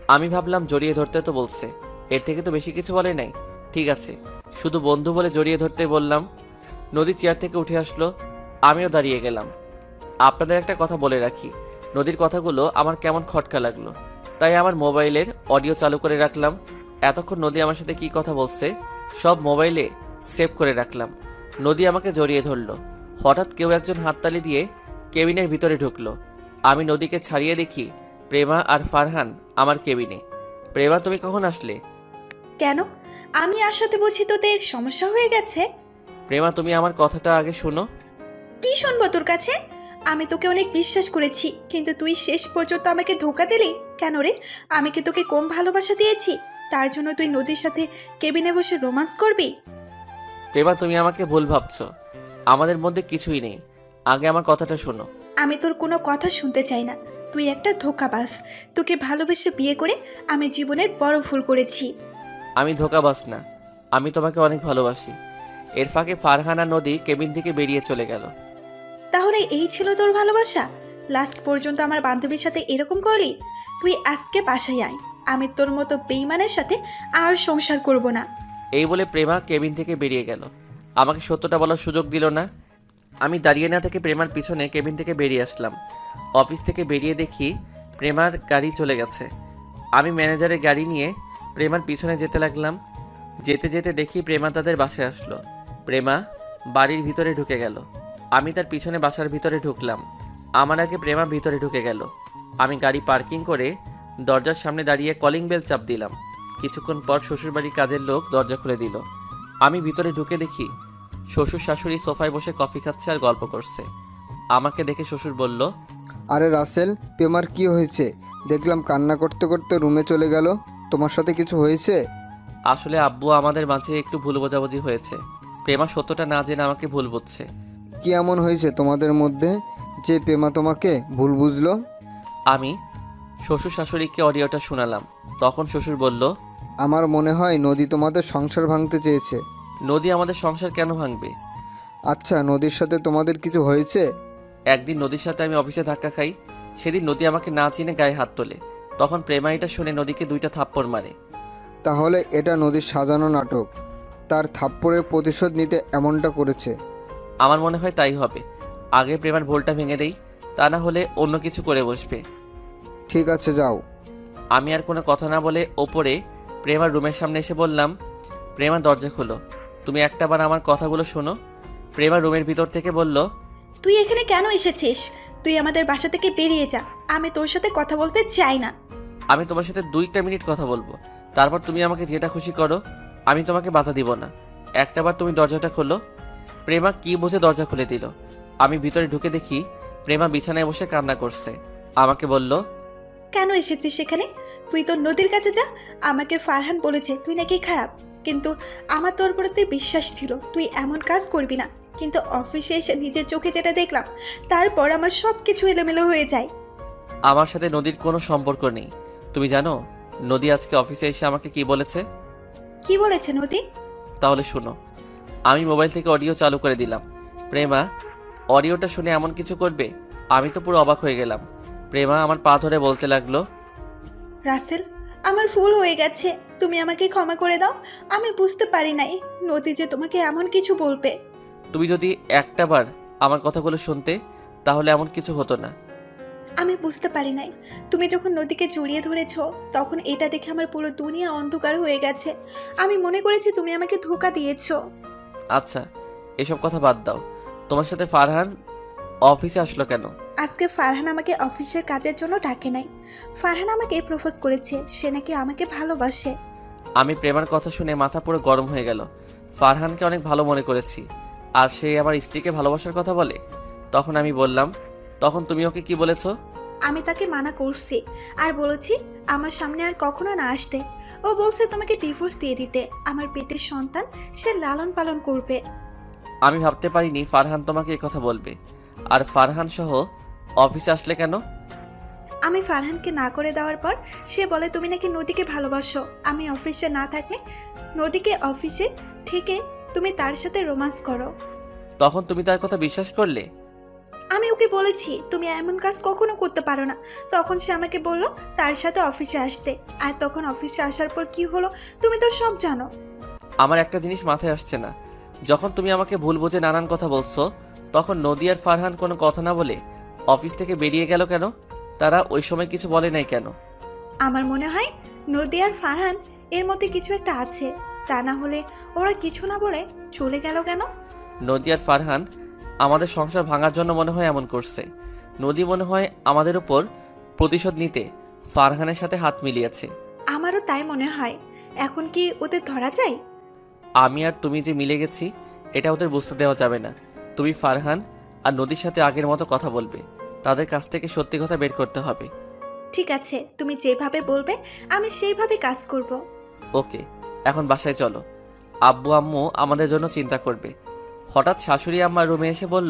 আমি ভাবলাম জড়িয়ে ধরতে তো বলছে, এর থেকে তো বেশি কিছু বলে নাই। ঠিক আছে, শুধু বন্ধু বলে জড়িয়ে ধরতে বললাম। নদী চেয়ার থেকে উঠে আসলো, আমিও দাঁড়িয়ে গেলাম। আপনাদের একটা কথা বলে রাখি, নদীর কথাগুলো আমার কেমন খটকা লাগলো, তাই আমার মোবাইলের অডিও চালু করে রাখলাম। এতক্ষণ নদী আমার সাথে কী কথা বলছে সব মোবাইলে সেভ করে রাখলাম। নদী আমাকে জড়িয়ে ধরলো। হঠাৎ কেউ একজন হাততালি দিয়ে কেবিনের ভিতরে ঢুকলো। আমি নদীকে ছাড়িয়ে দেখি প্রেমা আর ফারহান আমার কেবিনে। প্রেমা, তুমি কখন আসলে? কেন? আমি আসাতে বুঝি তোদের সমস্যা হয়ে গেছে? প্রেমা, তুমি আমার কথাটা আগে শোনো। কি শুনবো তোর কাছে? আমি তোকে অনেক বিশ্বাস করেছি, কিন্তু তুই শেষ পর্যন্ত আমাকে ধোকা দিলি কেন রে? আমি কি তোকে কম ভালোবাসা দিয়েছি তার জন্য তুই নদীর সাথে কেবিনে বসে রোমান্স করবি? প্রেমা, তুমি আমাকে ভুল ভাবছো, আমাদের মধ্যে কিছুই নেই। আগে আমার কথাটা শোনো। আমি তোর কোনো কথা শুনতে চাই না। তুই একটা ধোঁকাবাজ। তোকে ভালোবেসে বিয়ে করে আমি জীবনের বড় ভুল করেছি। আমি ধোঁকাবাজ না, আমি তোমাকে অনেক ভালোবাসি। এর ফাঁকে ফারহান আর নদী কেবিন থেকে বেরিয়ে চলে গেল। তাহলে এই ছিল তোর ভালোবাসা? লাস্ট পর্যন্ত আমার বান্ধবীর সাথে এরকম করলি? তুই আজকে বাসায় আয়, আমি তোর মতো বেইমানের সাথে আর সংসার করব না। এই বলে প্রেমা কেবিন থেকে বেরিয়ে গেল। আমাকে সত্যটা বলার সুযোগ দিল না। আমি দাঁড়িয়ে না থেকে প্রেমার পিছনে কেবিন থেকে বেরিয়ে আসলাম। অফিস থেকে বেরিয়ে দেখি প্রেমার গাড়ি চলে গেছে। আমি ম্যানেজারের গাড়ি নিয়ে প্রেমার পিছনে যেতে লাগলাম। যেতে যেতে দেখি প্রেমা তাদের বাসায় আসলো। প্রেমা বাড়ির ভিতরে ঢুকে গেল। আমি তার পিছনে বাসার ভিতরে ঢুকলাম। আমার আগে প্রেমা ভিতরে ঢুকে গেল। আমি গাড়ি পার্কিং করে দরজার সামনে দাঁড়িয়ে কলিং বেল চাপ দিলাম। কিছুক্ষণ পর শ্বশুরবাড়ির কাজের লোক দরজা খুলে দিল। আমি ভিতরে ঢুকে দেখি শ্বশুর শাশুড়ি সোফায় বসে কফি খাচ্ছে আর গল্প করছে। আমাকে দেখে শ্বশুর বলল, আরে রাসেল, প্রেমার কি হয়েছে? দেখলাম কান্না করতে করতে রুমে চলে গেল। তোমার সাথে কিছু হয়েছে? আসলে আব্বু, আমাদের মাঝে একটু ভুল বোঝাবুঝি হয়েছে। প্রেমা সত্যটা না জেনে আমাকে ভুল বুঝছে। কি এমন হয়েছে তোমাদের মধ্যে যে প্রেমা তোমাকে ভুল বুঝলো? আমি শ্বশুর শাশুড়িকে অডিওটা শোনালাম। তখন শ্বশুর বলল, আমার মনে হয় নদী তোমাদের সংসার ভাঙতে চেয়েছে। নদী আমাদের সংসার কেন ভাঙবে? আচ্ছা, নদীর সাথে তোমাদের কিছু হয়েছে? একদিন নদীর সাথে আমি অফিসে ধাক্কা খাই। সেদিন নদী আমাকে না চিনে গায়ে হাত তোলে। তখন প্রেমা এটা শুনে নদীকে দুইটা থাপ্পড় মারে। তাহলে এটা নদীর সাজানো নাটক। তার থাপ্পড়ের প্রতিশোধ নিতে এমনটা করেছে। আমার মনে হয় তাই হবে। আগে প্রেমার ভুলটা ভেঙে দেই, তা না হলে অন্য কিছু করে বসবে। ঠিক আছে, যাও। আমি আর কোনো কথা না বলে ওপরে প্রেমার রুমের সামনে এসে বললাম, প্রেমা দরজা খোলো, তুমি একটাবার আমার কথাগুলো শোনো। প্রেমা রুমের ভিতর থেকে বলল, তুই এখানে কেন এসেছিস? তুই আমাদের বাসা থেকে বেরিয়ে যা। আমি তোর সাথে কথা বলতে চাই না। আমি তোমার সাথে দুইটা মিনিট কথা বলবো, তারপর তুমি আমাকে যেটা খুশি করো, আমি তোমাকে বাধা দিব না। একটাবার তুমি দরজাটা খোলো। প্রেমা কি বুঝে দরজা খুলে দিল। আমি ভিতরে ঢুকে দেখি প্রেমা বিছানায় বসে কান্না করছে। আমাকে বলল, কেন এসেছিস সেখানে? তুই তোর নদীর কাছে যা। আমাকে ফারহান বলেছে তুই নাকি খারাপ, কিন্তু আমার তোর প্রতি বিশ্বাস ছিল তুই এমন কাজ করবি না। কিন্তু অফিসে এসে নিজের চোখে যেটা দেখলাম, তারপর আমার সব কিছু এলোমেলো হয়ে যায়। আমার সাথে নদীর কোনো সম্পর্ক নেই। তুমি জানো নদী আজকে অফিসে এসে আমাকে কি বলেছে? কি বলেছে নদী? তাহলে শোনো। আমি মোবাইল থেকে অডিও চালু করে দিলাম। প্রেমা অডিওটা শুনে এমন কিছু করবে, আমি তো পুরো অবাক হয়ে গেলাম। প্রেমা আমার পা ধরে বলতে লাগলো, রাসেল, আমার ভুল হয়ে গেছে, তুমি আমাকে ক্ষমা করে দাও। আমি বুঝতে পারি নাই নদী যে তোমাকে এমন কিছু বলবে। তুমি যদি একটাবার আমার কথাগুলো শুনতে, তাহলে এমন কিছু হতো না। আমি বুঝতে পারি নাই। তুমি যখন নদীকে জড়িয়ে ধরেছো, তখন এটা দেখে আমার পুরো দুনিয়া অন্ধকার হয়ে গেছে। আমি মনে করেছি তুমি আমাকে ধোঁকা দিয়েছো। আচ্ছা, এসব কথা বাদ দাও। তোমার সাথে ফারহান অফিসে আসলো কেন? আজকে ফারহান আমাকে অফিসের কাজের জন্য ডাকে নাই। ফারহান আমাকে প্রপোজ করেছে, সে নাকি আমাকে ভালোবাসে। আমি প্রেমার কথা শুনে মাথা পুরো গরম হয়ে গেল। ফারহানকে অনেক ভালো মনে করেছি, আর সে আমার স্ত্রীকে ভালোবাসার কথা বলে। তখন আমি বললাম, তখন তুমি ওকে কি বলেছো? আমি তাকে মানা করছি আর বলেছি আমার সামনে আর কখনো না আসতে। ও বলছে তোমাকে ডিভোর্স দিয়ে দিতে, আমার পেটের সন্তান সে লালন পালন করবে। আমি ভাবতে পারিনি ফারহান তোমাকে এই কথা বলবে। আর ফারহান সহ অফিসে আসলে কেন? আমি ফারহানকে না করে দেওয়ার পর সে বলে তুমি নাকি নদীকে ভালোবাসো। আমি অফিসে না থাকলে নদীকে অফিসে থেকে তুমি তার সাথে রোমান্স করো। তখন তুমি তার কথা বিশ্বাস করলে? আমি ওকে বলেছি তুমি এমন কাজ কখনো করতে পারো না। তখন সে আমাকে বলল তার সাথে অফিসে আসতে, আর তখন অফিসে আসার পর কি হলো তুমি তো সব জানো। আমার একটা জিনিস মাথায় আসছে না, যখন তুমি আমাকে ভুল বুঝে নানান কথা বলছো, তখন নদী আর ফারহান কোনো কথা না বলে অফিস থেকে বেরিয়ে গেল কেন? তারা ওই সময় কিছু বলে নাই কেন? আমার মনে হয় নদী আর ফারহান এর মধ্যে কিছু একটা আছে, তা না হলে ওরা কিছু না বলে চলে গেল কেন? নদী আর ফারহান আমাদের সংসার ভাঙার জন্য মনে হয় এমন করছে। নদী মনে হয় আমাদের উপর প্রতিশোধ নিতে ফারহানের সাথে হাত মিলিয়েছে। আমারও তাই মনে হয়। এখন কি ওদের ধরা যায়? আমি আর তুমি যে মিলে গেছি এটা ওদের বুঝতে দেওয়া যাবে না। তুমি ফারহান আর নদীর সাথে আগের মতো কথা বলবে, তাদের কাছ থেকে সত্যি কথা বের করতে হবে। ঠিক আছে, তুমি যেভাবে বলবে আমি সেইভাবে কাজ করব। ওকে, এখন বাসায় চলো। আব্বু আম্মু আমাদের জন্য চিন্তা করবে। হঠাৎ শাশুড়ি আম্মা রুমে এসে বলল,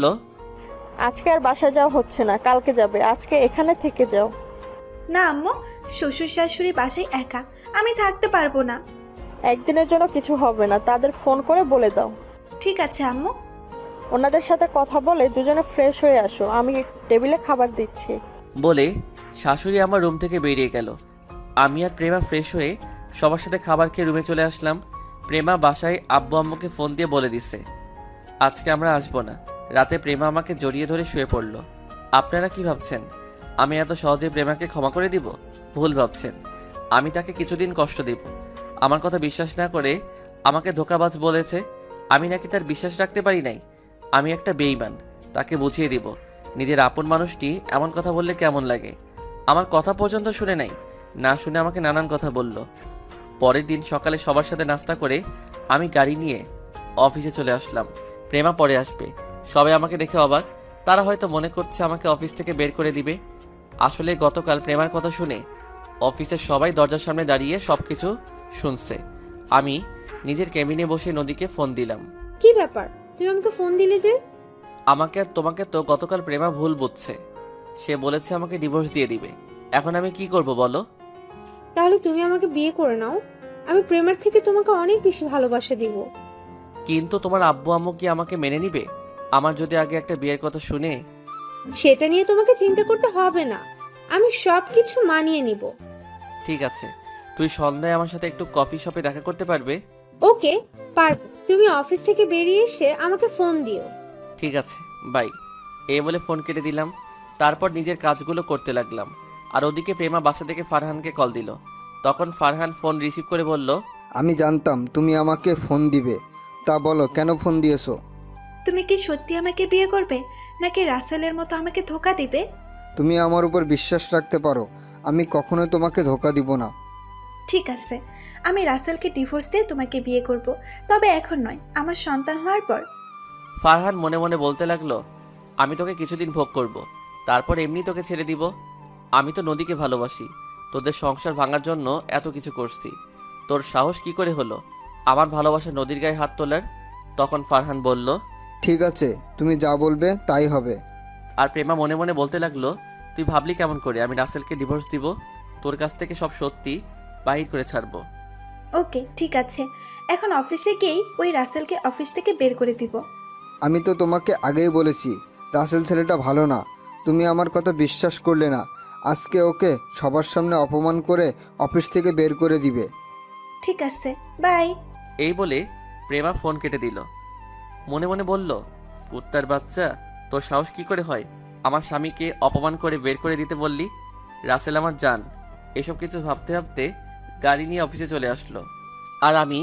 আজকে আর বাসা যাওয়া হচ্ছে না, কালকে যাবে, আজকে এখানে থেকে যাও। না আম্মু, শ্বশুর শাশুড়ি বাসায় একা, আমি থাকতে পারবো না। একদিনের জন্য কিছু হবে না, তাদের ফোন করে বলে দাও। ঠিক আছে আম্মু। ওনাদের সাথে কথা বলে দুজনে ফ্রেশ হয়ে আসো, আমি টেবিলে খাবার দিচ্ছি। বলে শাশুড়ি আমার রুম থেকে বেরিয়ে গেল। আমি আর প্রেমা ফ্রেশ হয়ে সবার সাথে খাবার খেয়ে রুমে চলে আসলাম। প্রেমা বাসায় আব্বু আম্মুকে ফোন দিয়ে বলে দিছে আজকে আমরা আসবো না। রাতে প্রেমা আমাকে জড়িয়ে ধরে শুয়ে পড়ল। আপনারা কি ভাবছেন আমি এত সহজে প্রেমাকে ক্ষমা করে দিব? ভুল ভাবছেন। আমি তাকে কিছুদিন কষ্ট দিব। আমার কথা বিশ্বাস না করে আমাকে ধোঁকাবাজ বলেছে। আমি নাকি তার বিশ্বাস রাখতে পারি নাই? আমি একটা বেঈমান। তাকে বুঝিয়ে দিব নিজের আপন মানুষটি এমন কথা বললে কেমন লাগে। আমার কথা পর্যন্ত শুনে নাই, না শুনে আমাকে নানান কথা বলল। পরের দিন সকালে সবার সাথে নাস্তা করে আমি গাড়ি নিয়ে অফিসে চলে আসলাম। প্রেমা পরে আসবে। সবাই আমাকে দেখে অবাক। তারা হয়তো মনে করছে আমাকে অফিস থেকে বের করে দিবে। আসলে গতকাল প্রেমার কথা শুনে অফিসের সবাই দরজার সামনে দাঁড়িয়ে সব কিছু শুনছে। আমি নিজের কেবিনে বসে নদীকে ফোন দিলাম। কি ব্যাপার, তুমি আমাকে ফোন দিলে যে? আমাকে আর তোমাকে তো গতকাল প্রেমা ভুল বুঝছে। সে বলেছে আমাকে ডিভোর্স দিয়ে দিবে। এখন আমি কি করব বলো? তাহলে তুমি আমাকে বিয়ে করে নাও, আমি প্রেমের থেকে তোমাকে অনেক বেশি ভালোবাসা দিব। কিন্তু তোমার আব্বু আম্মু কি আমাকে মেনে নিবে? আমার যদি আগে একটা বিয়ের কথা শুনে। সেটা নিয়ে তোমাকে চিন্তা করতে হবে না, আমি সব কিছু মানিয়ে নিব। ঠিক আছে, তুই সন্ধ্যায় আমার সাথে একটু কফি শপে দেখা করতে পারবে? ওকে, পারবো। তুমি অফিস থেকে বেরিয়ে এসে আমাকে ফোন দিও। ঠিক আছে, বাই। এই বলে ফোন কেটে দিলাম। তারপর নিজের কাজগুলো করতে লাগলাম। আর ওদিকে প্রেমা বাসা থেকে ফারহানকে কল দিল। তখন ফারহান ফোন রিসিভ করে বলল, আমি জানতাম তুমি আমাকে ফোন দিবে, তা বলো কেন ফোন দিয়েছো? তুমি কি সত্যি আমাকে বিয়ে করবে, নাকি রাসেলের মতো আমাকে ধোকা দিবে? তুমি আমার উপর বিশ্বাস রাখতে পারো, আমি কখনোই তোমাকে ধোকা দিব না। ঠিক আছে, আমি রাসেলকে ডিভোর্স দিয়ে তোমাকে বিয়ে করব, তবে এখন নয়, আমার সন্তান হওয়ার পর। ফারহান মনে মনে বলতে লাগলো, আমি তোকে কিছুদিন ভোগ করব, তারপর এমনি তোকে ছেড়ে দিব। আমি তো নদীকে ভালোবাসি, তোদের সংসার ভাঙার জন্য এত কিছু করছি। তোর সাহস কি করে হলো আমার ভালোবাসা নদীর গায়ে হাত তোলার? তখন ফারহান বলল, ঠিক আছে, তুমি যা বলবে তাই হবে। আর প্রেমা মনে মনে বলতে লাগলো, তুই ভাবলি কেমন করে আমি রাসেলকে ডিভোর্স দিব? তোর কাছ থেকে সব সত্যি বাহির করে ছাড়বো। ওকে, ঠিক আছে, এখন অফিসে গিয়েই ওই রাসেলকে অফিস থেকে বের করে দিব। আমি তো তোমাকে আগেই বলেছি রাসেল ছেলেটা ভালো না, তুমি আমার কথা বিশ্বাস করলে না। আজকে ওকে সবার সামনে অপমান করে অফিস থেকে বের করে দিবে। ঠিক আছে, বাই। এই বলে প্রেমা ফোন কেটে দিল। মনে মনে বলল, কুত্তার বাচ্চা, তোর সাহস কি করে হয় আমার স্বামীকে অপমান করে বের করে দিতে বললি? রাসেল আমার জান। এসব কিছু ভাবতে ভাবতে গাড়ি নিয়ে অফিসে চলে আসলো। আর আমি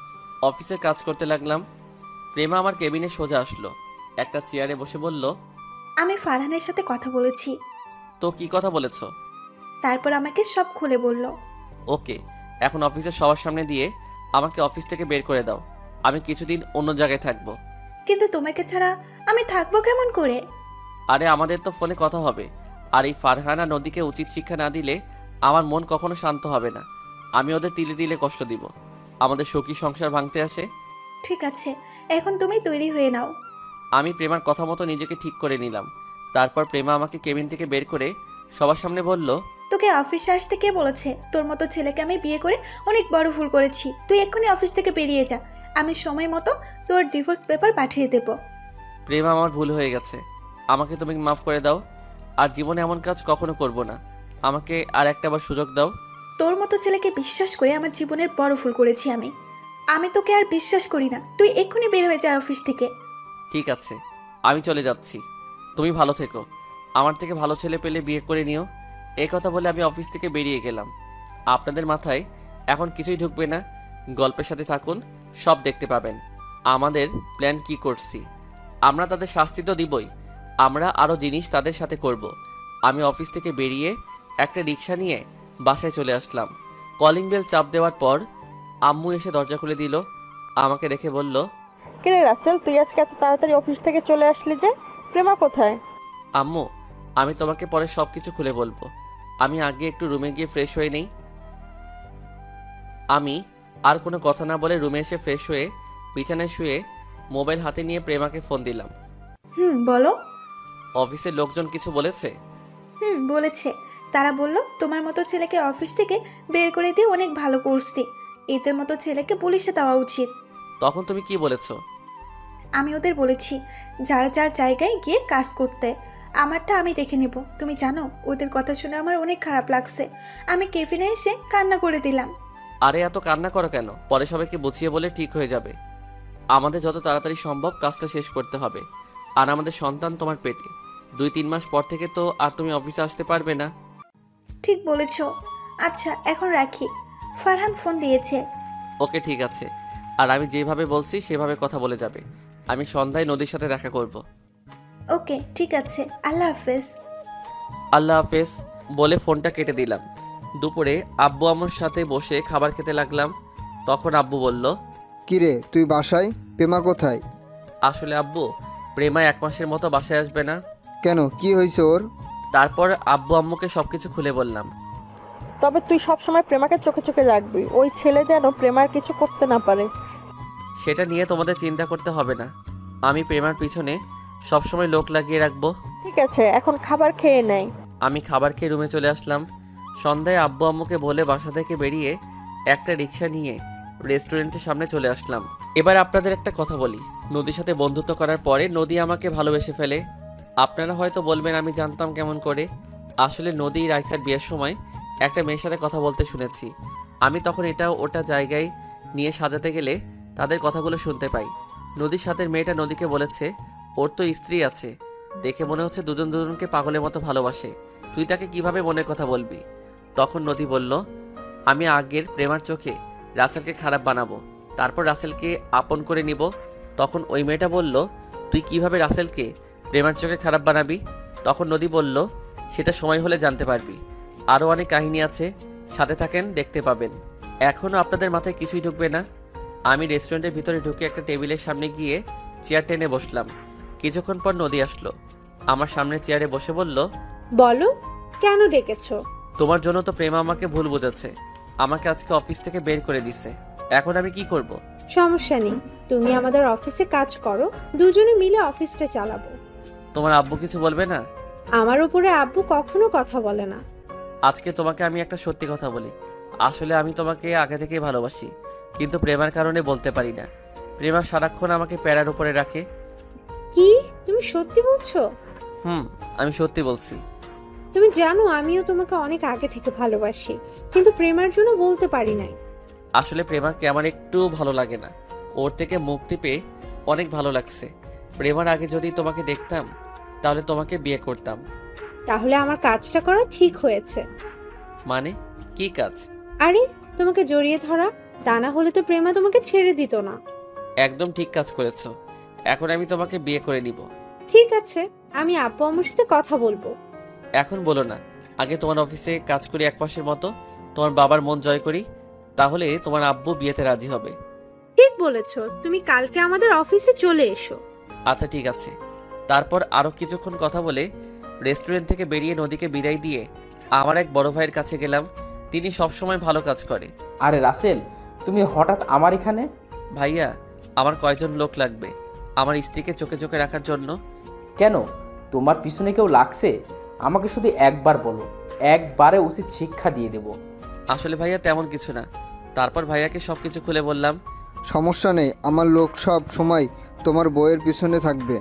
অফিসে কাজ করতে লাগলাম। প্রেমা আমার কেবিনে সোজা আসলো, একটা চেয়ারে বসে বলল, আমি ফারহানের সাথে কথা বলেছি। তো কি কথা বলেছ? তারপর আমাকে সব খুলে বলল। ওকে, এখন অফিসের সবার সামনে দিয়ে আমাকে অফিস থেকে বের করে দাও। আমি কিছুদিন অন্য জায়গায় থাকবো। কিন্তু তোমাকে ছাড়া আমি থাকবো কেমন করে? আরে আমাদের তো ফোনে কথা হবে। আর এই ফারহানা নদীকে উচিত শিক্ষা না দিলে আমার মন কখনো শান্ত হবে না। আমি ওদের তিলে তিলে কষ্ট দিব। আমাদের সুখী সংসার ভাঙতে আসে। ঠিক আছে, এখন তুমি তৈরি হয়ে নাও। আমি প্রেমার কথা মতো নিজেকে ঠিক করে নিলাম। তারপর প্রেমা আমাকে কেবিন থেকে বের করে সবার সামনে বলল, তোকে অফিসে আসতে কে বলেছে? তোর মতো ছেলেকে আমি বিয়ে করে অনেক বড় ভুল করেছি। তুই এক্ষুনি অফিস থেকে বেরিয়ে যা, আমি সময় মতো তোর ডিভোর্স পেপার পাঠিয়ে দেব। প্রেমা আমার ভুল হয়ে গেছে, আমাকে তুমি মাফ করে দাও। আর জীবনে এমন কাজ কখনো করব না। আমাকে আর একটা বার সুযোগ দাও। তোর মতো ছেলেকে বিশ্বাস করে আমার জীবনের বড় ভুল করেছি আমি। আমি তোকে আর বিশ্বাস করি না। তুই এক্ষুনি বের হয়ে যা অফিস থেকে। ঠিক আছে, আমি চলে যাচ্ছি। তুমি ভালো থেকো। আমার থেকে ভালো ছেলে পেলে বিয়ে করে নিও। এই কথা বলে আমি অফিস থেকে বেরিয়ে গেলাম। আপনাদের মাথায় এখন কিছুই ঢুকবে না। গল্পের সাথে থাকুন, সব দেখতে পাবেন আমাদের প্ল্যান কি করছি। আমরা তাদের শাস্তি তো দিবই, আমরা আরও জিনিস তাদের সাথে করব। আমি অফিস থেকে বেরিয়ে একটা রিক্সা নিয়ে বাসায় চলে আসলাম। কলিং বেল চাপ দেওয়ার পর আম্মু এসে দরজা খুলে দিল। আমাকে দেখে বলল, কিরে রাসেল, তুই আজকে এত তাড়াতাড়ি অফিস থেকে চলে আসলি যে? প্রেমা কোথায়? আম্মু, আমি তোমাকে পরে সব কিছু খুলে বলবো। আমি আগে একটু রুমে গিয়ে ফ্রেশ হয়ে নেই। আমি আর কোনো কথা না বলে রুমে এসে ফ্রেশ হয়ে বিছানায় শুয়ে মোবাইল হাতে নিয়ে প্রেমাকে ফোন দিলাম। হুম বলো। অফিসের লোকজন কিছু বলেছে? হুম বলেছে। তারা বলল তোমার মতো ছেলেকে অফিস থেকে বের করে দিয়ে অনেক ভালো করছি। এদের মতো ছেলেকে পুলিশে দেওয়া উচিত। তখন তুমি কি বলেছো? আমি ওদের বলেছি যার যার জায়গায় গিয়ে কাজ করতে। আমারটা আমি দেখে নেব। তুমি জানো ওদের কথা শুনে আমার অনেক খারাপ লাগছে। আমি কেবিনে এসে কান্না করে দিলাম। আরে এত কান্না করো কেন? পরে সবাইকে বুঝিয়ে বলে ঠিক হয়ে যাবে। আমাদের যত তাড়াতাড়ি সম্ভব কাজটা শেষ করতে হবে। আর আমাদের সন্তান তোমার পেটে। দুই তিন মাস পর থেকে তো আর তুমি অফিসে আসতে পারবে না। ঠিক বলেছ। আচ্ছা এখন রাখি, ফারহান ফোন দিয়েছে। ওকে ঠিক আছে। আর আমি যেভাবে বলছি সেভাবে কথা বলে যাবে। আমি সন্ধ্যায় নদীর সাথে দেখা করব। ওকে ঠিক আছে, আল্লাহ হাফেজ। আল্লাহ হাফেজ বলে ফোনটা কেটে দিলাম। দুপুরে আব্বু আমার সাথে বসে খাবার খেতে লাগলাম। তখন আব্বু বলল, কিরে তুই বাসায়? প্রেমা কোথায়? আসলে আব্বু, প্রেমা এক মাসের মতো বাসায় আসবে না। কেন, কি হয়েছে ওর? তারপর আব্বু আম্মুকে সবকিছু খুলে বললাম। তবে তুই সবসময় প্রেমাকে চোখে চোখে রাখবি। ওই ছেলে যেন প্রেমার কিছু করতে না পারে। সেটা নিয়ে তোমাদের চিন্তা করতে হবে না। আমি প্রেমার পিছনে সবসময় লোক লাগিয়ে রাখবো। ঠিক আছে, এখন খাবার খেয়ে নেয়। আমি খাবার খেয়ে রুমে চলে আসলাম। সন্ধ্যায় আব্বু আম্মুকে বলে বাসা থেকে বেরিয়ে একটা রিক্সা নিয়ে রেস্টুরেন্টের সামনে চলে আসলাম। এবার আপনাদের একটা কথা বলি। নদীর সাথে বন্ধুত্ব করার পরে নদী আমাকে ভালোবেসে ফেলে। আপনারা হয়তো বলবেন আমি জানতাম কেমন করে। আসলে নদী রাইসার বিয়ের সময় একটা মেয়ের সাথে কথা বলতে শুনেছি। আমি তখন এটা ওটা জায়গায় নিয়ে সাজাতে গেলে তাদের কথাগুলো শুনতে পাই। নদীর সাথে মেয়েটা নদীকে বলেছে ওর তো স্ত্রী আছে, দেখে মনে হচ্ছে দুজন দুজনকে পাগলের মতো ভালোবাসে, তুই তাকে কিভাবে মনের কথা বলবি? তখন নদী বলল, আমি আগের প্রেমার চোখে রাসেলকে খারাপ বানাবো, তারপর রাসেলকে আপন করে নিব। তখন ওই মেয়েটা বলল, তুই কিভাবে রাসেলকে প্রেমার চোখে খারাপ বানাবি? তখন নদী বলল, সেটা সময় হলে জানতে পারবি। আরও অনেক কাহিনী আছে, সাথে থাকেন, দেখতে পাবেন। এখনও আপনাদের মাথায় কিছুই ঢুকবে না। আমি রেস্টুরেন্টের ভিতরে ঢুকে একটা টেবিলের সামনে গিয়ে চেয়ার টেনে বসলাম। কিছুক্ষণ পর নদী আসলো, আমার সামনে চেয়ারে বসে বলল, বলো কেন ডেকেছো? তোমার জন্য তো প্রেমা আমাকে ভুল বোঝাচ্ছে, আমাকে আজকে অফিস থেকে বের করে দিছে। এখন আমি কি করব? সমস্যা নেই, তুমি আমাদের অফিসে কাজ করো, দুজনে মিলে অফিসটা চালাবো। তোমার আব্বু কিছু বলবে না? আমার উপরে আব্বু কখনো কথা বলে না। আজকে তোমাকে আমি একটা সত্যি কথা বলি। আসলে আমি তোমাকে আগে থেকেই ভালোবাসি, কিন্তু প্রেমার কারণে বলতে পারি না। প্রেমা সারাক্ষণ আমাকে প্যারার উপরে রাখে। কি তুমি সত্যি বলছো? হুম, আমি সত্যি বলছি। তুমি জানো আমিও তোমাকে অনেক আগে থেকে ভালোবাসি, কিন্তু প্রেমার জন্য বলতে পারি নাই। আসলে প্রেমাকে আমার একটু ভালো লাগে না। ওর থেকে মুক্তি পেয়ে অনেক ভালো লাগছে। প্রেমার আগে যদি তোমাকে দেখতাম তাহলে তোমাকে বিয়ে করতাম। তাহলে আমার কাজটা করা ঠিক হয়েছে। মানে কি কাজ? আরে তোমাকে জড়িয়ে ধরা, তা না হলে তো প্রেমা তোমাকে ছেড়ে দিত না। একদম ঠিক কাজ করেছো। এখন আমি তোমাকে বিয়ে করে নিব। ঠিক আছে, আমি আব্বু আম্মুর সাথে কথা বলবো। এখন বলো না, আগে তোমার অফিসে কাজ করি এক মাসের মতো, তোমার বাবার মন জয় করি, তাহলে তোমার আব্বু বিয়েতে রাজি হবে। ঠিক বলেছো, তুমি কালকে আমাদের অফিসে চলে এসো। আচ্ছা ঠিক আছে। তারপর আরও কিছুক্ষণ কথা বলে রেস্টুরেন্ট থেকে বেরিয়ে নদীকে বিদায় দিয়ে আমার এক বড় ভাইয়ের কাছে গেলাম। তিনি সবসময় ভালো কাজ করে। আরে রাসেল, তুমি হঠাৎ আমার এখানে? ভাইয়া, আমার কয়জন লোক লাগবে আমার স্ত্রীকে চোখে চোখে রাখার জন্য। কেন, তোমার পিছনে কেউ লাগছে? আমাকে শুধু একবার বলো, একবারে উচিত শিক্ষা দিয়ে দেব। আসলে ভাইয়া তেমন কিছু না। তারপর ভাইয়াকে সব কিছু খুলে বললাম। সমস্যা নেই, আমার লোক সব সময় তোমার বইয়ের পিছনে থাকবে।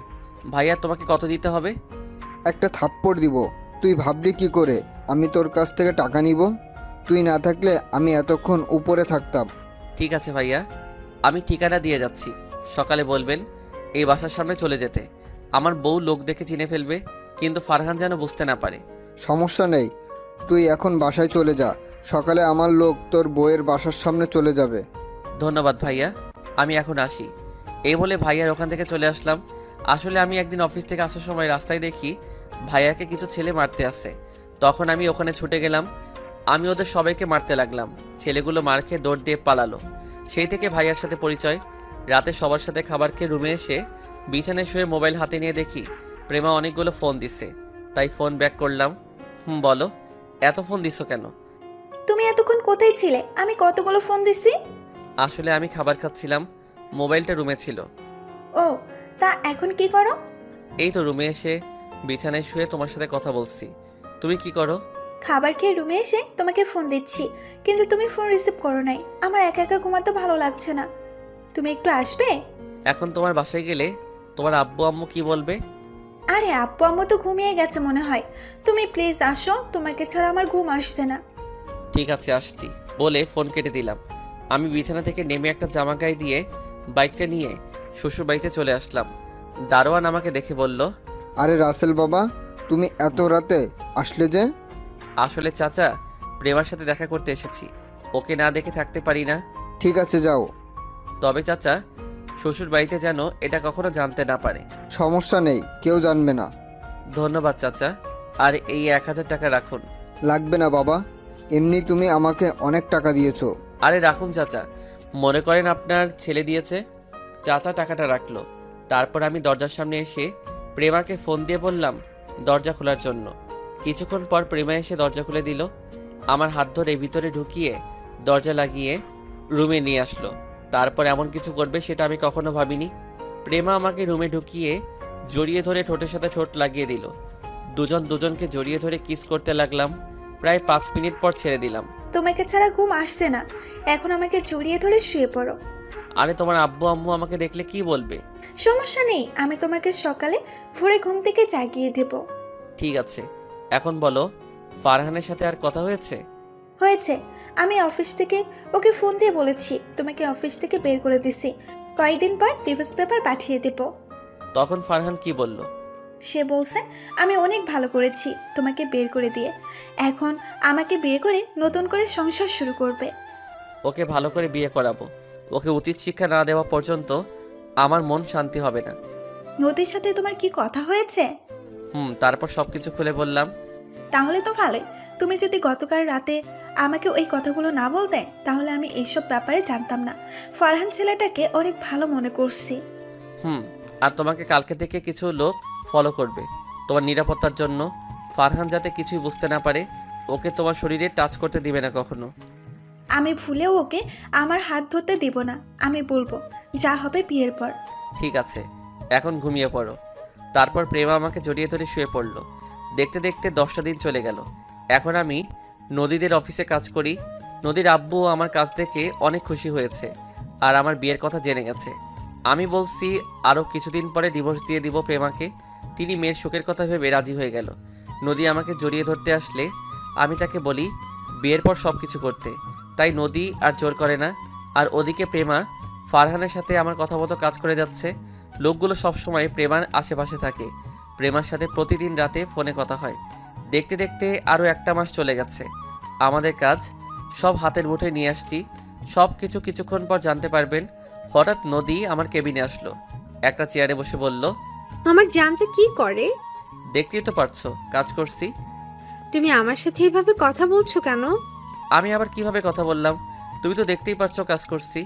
ভাইয়া তোমাকে কত দিতে হবে? একটা থাপ্পড় দিব। তুই ভাবলি কি করে আমি তোর কাছ থেকে টাকা নিব? তুই না থাকলে আমি এতক্ষণ উপরে থাকতাম। ঠিক আছে ভাইয়া, আমি ঠিকানা দিয়ে যাচ্ছি, সকালে বলবেন এই বাসার সামনে চলে যেতে। আমার বউ লোক দেখে চিনে ফেলবে, কিন্তু ফারহান যেন বুঝতে না পারে। সমস্যা নেই, তুই এখন বাসায় চলে যা। সকালে আমার লোক তোর বউয়ের বাসার সামনে চলে যাবে। ধন্যবাদ ভাইয়া, আমি এখন আসি। এই বলে ভাইয়ার ওখান থেকে চলে আসলাম। আসলে আমি একদিন অফিস থেকে আসার সময় রাস্তায় দেখি ভাইয়াকে কিছু ছেলে মারতে আসে। তখন আমি ওখানে ছুটে গেলাম। আমি ওদের সবাইকে মারতে লাগলাম। ছেলেগুলো মার খেয়ে দৌড় দিয়ে পালালো। সেই থেকে ভাইয়ার সাথে পরিচয়। রাতে সবার সাথে খাবার খেয়ে রুমে এসে বিছানায় শুয়ে মোবাইল হাতে নিয়ে দেখি প্রেমা অনেকগুলো ফোন দিচ্ছে, তাই ফোন ব্যাক করলাম। হুম বলো, এত ফোন দিচ্ছ কেন? তুমি এতক্ষণ কোথায় ছিলে? আমি কতগুলো ফোন দিছি। আসলে আমি খাবার খাচ্ছিলাম, মোবাইলটা রুমে ছিল। ও, তা এখন কি করো? এই তো রুমে এসে বিছানায় শুয়ে তোমার সাথে কথা বলছি। তুমি কি করো? খাবার খেয়ে রুমে এসে তোমাকে ফোন দিচ্ছি, কিন্তু তুমি ফোন রিসিভ করো নাই। আমার একা একা ঘুমাতে ভালো লাগছে না, তুমি একটু আসবে? এখন তোমার বাসায় গেলে তোমার আব্বু আম্মু কি বলবে? আরে আব্বু আম্মু তো ঘুমিয়ে গেছে মনে হয়। তুমি প্লিজ আসো, তোমাকে ছাড়া আমার ঘুম আসছে না। ঠিক আছে আসছি বলে ফোন কেটে দিলাম। আমি বিছানা থেকে নেমে একটা জামা গায়ে দিয়ে বাইকটা নিয়ে শ্বশুর বাড়িতে চলে আসলাম। দারোয়ান আমাকে দেখে বলল, আরে রাসেল বাবা, তুমি এত রাতে আসলে যে? আসলে চাচা, প্রেমার সাথে দেখা করতে এসেছি, ওকে না দেখে থাকতে পারি না। ঠিক আছে যাও। তবে চাচা, শ্বশুর বাড়িতে যেন এটা কখনো জানতে না পারে। সমস্যা নেই, কেউ জানবে না। ধন্যবাদ চাচা, আর এই এক হাজার টাকা রাখুন। লাগবে না বাবা, এমনি তুমি আমাকে অনেক টাকা দিয়েছো। আরে রাখুন চাচা, মনে করেন আপনার ছেলে দিয়েছে। চাচা টাকাটা রাখলো। তারপর আমি দরজার সামনে এসে প্রেমাকে ফোন দিয়ে বললাম দরজা খোলার জন্য। কিছুক্ষণ পর প্রেমা এসে দরজা খুলে দিল। আমার হাত ধরে ভিতরে ঢুকিয়ে দরজা লাগিয়ে রুমে নিয়ে আসলো। তারপর এমন কিছু করবে সেটা আমি কখনো ভাবিনি। প্রেমা আমাকে রুমে ঢুকিয়ে জড়িয়ে ধরে ঠোঁটের সাথে ঠোঁট লাগিয়ে দিল। দুজন দুজনকে জড়িয়ে ধরে কিস করতে লাগলাম। প্রায় পাঁচ মিনিট পর ছেড়ে দিলাম। তোমাকে ছাড়া ঘুম আসছে না, এখন আমাকে জড়িয়ে ধরে শুয়ে পড়ো। আরে তোমার আব্বু আম্মু আমাকে দেখলে কি বলবে? সমস্যা নেই, আমি তোমাকে সকালে ভোরে ঘুম থেকে জাগিয়ে দেব। ঠিক আছে, এখন বলো ফারহানের সাথে আর কথা হয়েছে? হয়েছে, আমি অফিস থেকে ওকে ফোন দিয়ে বলেছি তোমাকে অফিস থেকে বের করে দিছি, কয়েকদিন পর ডিভোর্স পেপার পাঠিয়ে দেব। তখন ফারহান কি বলল? সে বলছে আমি অনেক ভালো করেছি তোমাকে বের করে দিয়ে, এখন আমাকে বিয়ে করে নতুন করে সংসার শুরু করবে। ওকে ভালো করে বিয়ে করাবো। ওকে উচিত শিক্ষা না দেওয়া পর্যন্ত আমার মন শান্তি হবে না। নদীর সাথে তোমার কি কথা হয়েছে? হুম তারপর সবকিছু খুলে বললাম। তাহলে তো ভালোই, তুমি যদি গতকাল রাতে আমাকে ওই কথাগুলো না বলতে তাহলে আমি এইসব ব্যাপারে জানতাম না। ফারহান ছেলেটাকে অনেক ভালো মনে করছি। হুম আর তোমাকে কালকে থেকে কিছু লোক ফলো করবে তোমার নিরাপত্তার জন্য। ফারহান যাতে কিছুই বুঝতে না পারে, ওকে তোমার শরীরে টাচ করতে দিবে না কখনো। আমি ভুলেও ওকে আমার হাত ধরতে দিব না, আমি বলবো যা হবে বিয়ের পর। ঠিক আছে, এখন ঘুমিয়ে পড়ো। তারপর প্রেমা আমাকে জড়িয়ে ধরে শুয়ে পড়লো। দেখতে দেখতে দশটা দিন চলে গেল। এখন আমি নদীদের অফিসে কাজ করি। নদীর আব্বু আমার কাজ দেখে অনেক খুশি হয়েছে আর আমার বিয়ের কথা জেনে গেছে। আমি বলছি আরও কিছুদিন পরে ডিভোর্স দিয়ে দিব প্রেমাকে। তিনি মেয়ের সুখের কথা ভেবে রাজি হয়ে গেল। নদী আমাকে জড়িয়ে ধরতে আসলে আমি তাকে বলি বিয়ের পর সব কিছু করতে, তাই নদী আর জোর করে না। আর ওদিকে প্রেমা ফারহানের সাথে আমার কথা মতো কাজ করে যাচ্ছে। লোকগুলো সবসময় প্রেমার আশেপাশে থাকে। প্রেমার সাথে প্রতিদিন রাতে ফোনে কথা হয়। দেখতে দেখতে আরও একটা মাস চলে গেছে। আমাদের কাজ সব হাতের মুঠোয় নিয়ে আসছি। সব কিছু কিছুক্ষণ পর জানতে পারবেন। হঠাৎ নদী আমার কেবিনে আসলো, একটা চেয়ারে বসে বলল, আমার জানতে কি করে? দেখতেই তো পারছো কাজ করছি। তুমি আমার সাথে এভাবে কথা বলছো কেন? আমি আবার কিভাবে কথা বললাম? তুমি তো দেখতেই পারছো কাজ করছি।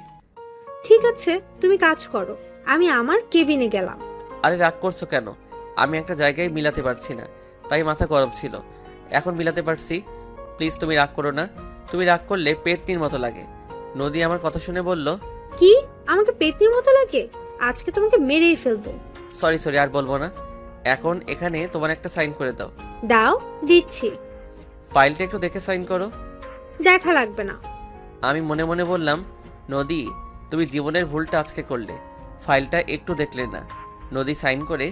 ঠিক আছে, তুমি কাজ করো, আমি আমার কেবিনে গেলাম। আরে রাগ করছো কেন? আমি একটা জায়গায় মিলাতে পারছি না, তাই মাথা গরম ছিল। এখন মিলাতে পারছি। প্লিজ তুমি রাগ করো না। তুমি রাগ করলে পেতনির মতো লাগে। নদী আমার কথা শুনে বলল, কি আমাকে পেতনির মতো লাগে? আজকে তোমাকে মেরেই ফেলবো। সরি সরি আর বলবো না। এখন এখানে তোমার একটা সাইন করে দাও। দাও, দিচ্ছি। ফাইলটা একটু দেখে সাইন করো। দেখা লাগবে না। আমি মনে মনে বললাম, নদী তুমি জীবনের ভুলটা আজকে করলে, ফাইলটা একটু দেখলে না। নদী সাইন করে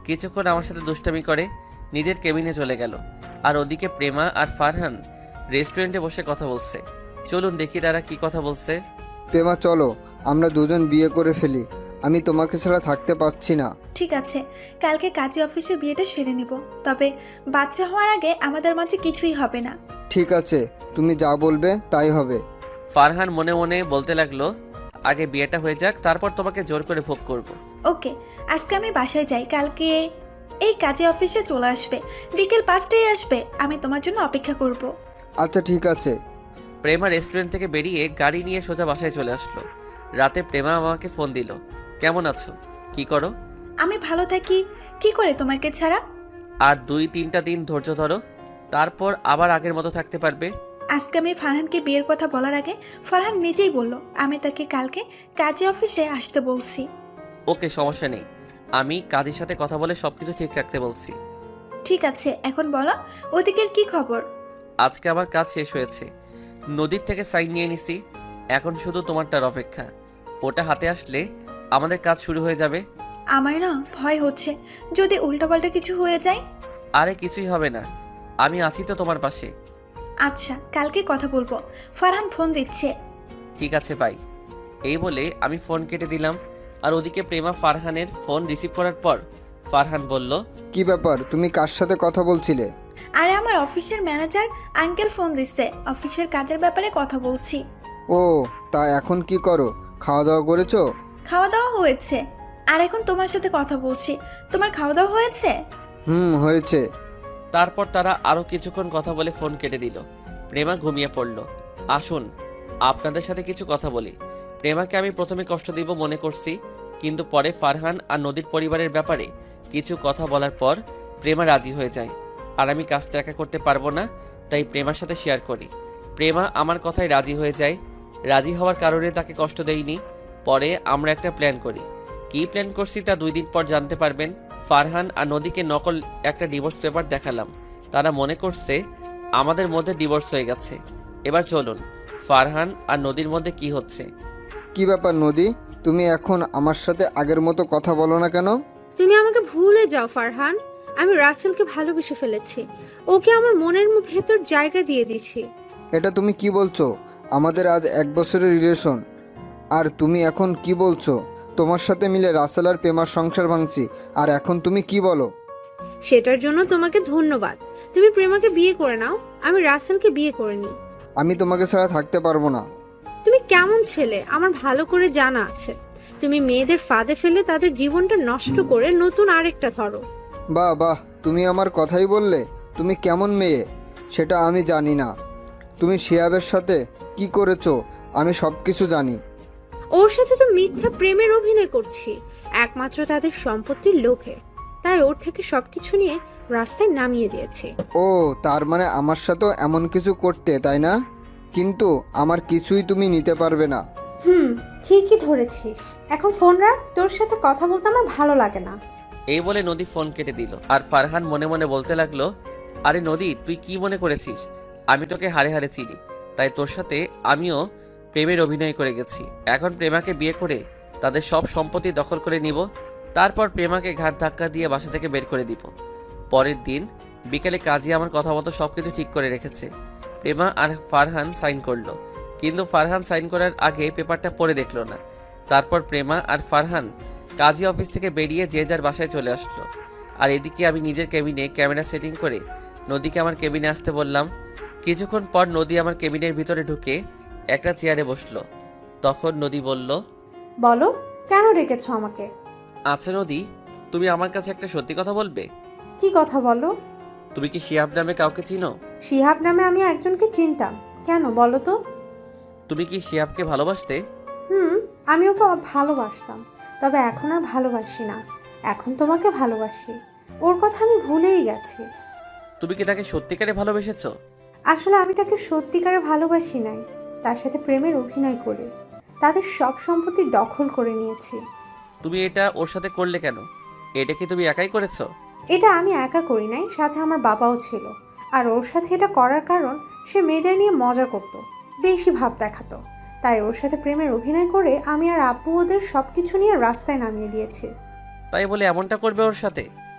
কিছুক্ষণ আমার সাথে দুষ্টামি করে নিজের কেবিনে চলে গেল। আর ওদিকে প্রেমা আর ফারহান রেস্টুরেন্টে বসে কথা বলছে। চলুন দেখি তারা কি কথা বলছে। প্রেমা চলো, আমরা দুজন বিয়ে করে ফেলি। আমি তোমাকে ছাড়া থাকতে পারছি না। ঠিক আছে, কালকে কাজী অফিসে বিয়েটা সেরে নিব, তবে বাচ্চা হওয়ার আগে আমাদের মাঝে কিছুই হবে না। ঠিক আছে, তুমি যা বলবে তাই হবে। ফারহান মনে মনে বলতে লাগলো, আগে বিয়েটা হয়ে যাক, তারপর তোমাকে জোর করে ভোগ করব। ওকে, আজকে আমি বাসায় যাই, কালকে এই কাজী অফিসে চলে আসবে, বিকেল পাঁচটায় আসবে, আমি তোমার জন্য অপেক্ষা করব। আচ্ছা ঠিক আছে। প্রেমা রেস্টুরেন্ট থেকে বেরিয়ে গাড়ি নিয়ে সোজা বাসায় চলে আসলো। রাতে প্রেমা আমাকে ফোন দিল, কেমন আছো, কি করো? আমি ভালো থাকি, কি করে তোমাকে ছাড়া? আর দুই তিনটা দিন ধৈর্য ধরো, তারপর আবার আগের মতো থাকতে পারবে। আজকে আমি ফারহানকে বিয়ের কথা বলার আগে ফারহান নিজেই বলল আমি তাকে কালকে কাজী অফিসে আসতে বলছি। ওকে, সমস্যা নেই, আমি কাজের সাথে কথা বলে সবকিছু ঠিক রাখতে বলছি। ঠিক আছে, এখন বলো ওদিকের কি খবর? আজকে আমার কাজ শেষ হয়েছে, নদীর থেকে সাইন নিয়ে নিছি, এখন শুধু তোমারটার অপেক্ষা। ওটা হাতে আসলে আমাদের কাজ শুরু হয়ে যাবে। আমার না ভয় হচ্ছে, যদি উল্টাপাল্টা কিছু হয়ে যায়। আরে কিছুই হবে না, আমি আছি তো তোমার পাশে। আচ্ছা, কালকে কথা বলবো, ফারহান ফোন দিচ্ছে। ঠিক আছে বাই। এই বলে আমি ফোন কেটে দিলাম। আর ওদিকে প্রেমা ফারহানের ফোন রিসিভ করার পর ফারহান বলল, কি ব্যাপার, তুমি কার সাথে কথা বলছিলে? আরে আমার অফিসের ম্যানেজার আঙ্কেল ফোন দিচ্ছে, অফিসের কাজের ব্যাপারে কথা বলছি। ও, তা এখন কি করো, খাওয়া দাওয়া করেছো? খাওয়া দাওয়া হয়েছে, আর এখন তোমার সাথে কথা বলছি। তোমার খাওয়া দাওয়া হয়েছে? হুম, হয়েছে। তারপর তারা আরও কিছুক্ষণ কথা বলে ফোন কেটে দিল। প্রেমা ঘুমিয়ে পড়ল। আসুন আপনাদের সাথে কিছু কথা বলি। প্রেমাকে আমি প্রথমে কষ্ট দিব মনে করছি, কিন্তু পরে ফারহান আর নদীর পরিবারের ব্যাপারে কিছু কথা বলার পর প্রেমা রাজি হয়ে যায়। আর আমি কাজটা একা করতে পারবো না, তাই প্রেমার সাথে শেয়ার করি। প্রেমা আমার কথায় রাজি হয়ে যায়। রাজি হওয়ার কারণে তাকে কষ্ট দেইনি। পরে আমরা একটা প্ল্যান করি। কী প্ল্যান করছি তা দুই দিন পর জানতে পারবেন। ফারহান আর নদীকে নকল একটা ডিভোর্স পেপার দেখালাম। তারা মনে করছে আমাদের মধ্যে ডিভোর্স হয়ে গেছে। এবার চলুন ফারহান আর নদীর মধ্যে কি হচ্ছে। কি ব্যাপার নদী, তুমি এখন আমার সাথে আগের মতো কথা বলো না কেন? তুমি আমাকে ভুলে যাও ফারহান, আমি রাসেলকে ভালোবেসে ফেলেছি, ওকে আমার মনের ভেতর জায়গা দিয়ে দিয়েছি। এটা তুমি কি বলছো? আমাদের আজ এক বছরের রিলেশন, আর তুমি এখন কি বলছো? তোমার সাথে মিলে রাসেল আর প্রেমার সংসার ভাঙছি, আর এখন তুমি কি বলো? সেটার জন্য তোমাকে ধন্যবাদ। তুমি প্রেমাকে বিয়ে করে নাও, আমি রাসেলকে বিয়ে করে নিই। আমি তোমাকে ছাড়া থাকতে পারবো না। তুমি কেমন ছেলে আমার ভালো করে জানা আছে। তুমি মেয়েদের ফাঁদে ফেলে তাদের জীবনটা নষ্ট করে নতুন আরেকটা ধরো। বাহ বাহ, তুমি আমার কথাই বললে। তুমি কেমন মেয়ে সেটা আমি জানি না। তুমি শিহাবের সাথে কি করেছো আমি সব কিছু জানি। ওর সাথে তো মিথ্যা প্রেমের অভিনয় করছি, একমাত্র তাদের সম্পত্তির লোভে। তাই ওর থেকে সবকিছু নিয়ে রাস্তায় নামিয়ে দিয়েছে। ও, তার মানে আমার সাথেও এমন কিছু করতে, তাই না? কিন্তু আমার কিছুই তুমি নিতে পারবে না। হুম, ঠিকই ধরেছিস। এখন ফোন রাখ, তোর সাথে কথা বলতে আমার ভালো লাগে না। এই বলে নদী ফোন কেটে দিল। আর ফারহান মনে মনে বলতে লাগলো, আরে নদী, তুই কি মনে করেছিস আমি তোকে হারে হারে চিনি? তাই তোর সাথে আমিও প্রেমের অভিনয় করে গেছি। এখন প্রেমাকে বিয়ে করে তাদের সব সম্পত্তি দখল করে নিব, তারপর প্রেমাকে ঘাট ধাক্কা দিয়ে বাসা থেকে বের করে দিব। পরের দিন বিকেলে কাজী আমার কথা মতো সব কিছু ঠিক করে রেখেছে। প্রেমা আর ফারহান সাইন করলো, কিন্তু ফারহান সাইন করার আগে পেপারটা পড়ে দেখলো না। তারপর প্রেমা আর ফারহান কাজী অফিস থেকে বেরিয়ে যে যার বাসায় চলে আসলো। আর এদিকে আমি নিজের কেবিনে ক্যামেরা সেটিং করে নদীকে আমার কেবিনে আসতে বললাম। কিছুক্ষণ পর নদী আমার কেবিনের ভিতরে ঢুকে একটা চেয়ারে বসলো। তখন নদী বলল, বলো, কেন ডেকেছো আমাকে? আচ্ছা নদী, তুমি আমার কাছে একটা সত্যি কথা বলবে? কি কথা বলো? তুমি কি শিহাব নামে কাউকে চিনো? শিহাব নামে আমি একজনকে চিনতাম, কেন বলো তো? তুমি কি শিহাবকে ভালোবাসতে? হুম, আমি ওকে ভালোবাসতাম, তবে এখন আর ভালোবাসি না। এখন তোমাকে ভালোবাসি। ওর কথা আমি ভুলেই গেছি। তুমি কি তাকে সত্যিকারে ভালোবেসেছো? আসলে আমি তাকে সত্যিকারে ভালোবাসি নাই, তার সাথে প্রেমের অভিনয় করে তাদের সব সম্পত্তি দখল করে নিয়েছি। তুমি এটা ওর সাথে করলে কেন? এটা কি তুমি একাই করেছো? এটা আমি একা করি নাই, সাথে আমার বাবাও ছিল। আর ওর সাথে এটা করার কারণ সে মেয়েদের নিয়ে মজা করত, বেশি ভাব দেখাতো। তাই ওর সাথে প্রেমের অভিনয় করে আমি আর আব্বু ওদের সব কিছু নিয়ে রাস্তায় নামিয়ে দিয়েছি। তাই বলে এমনটা করবে ওর সাথে?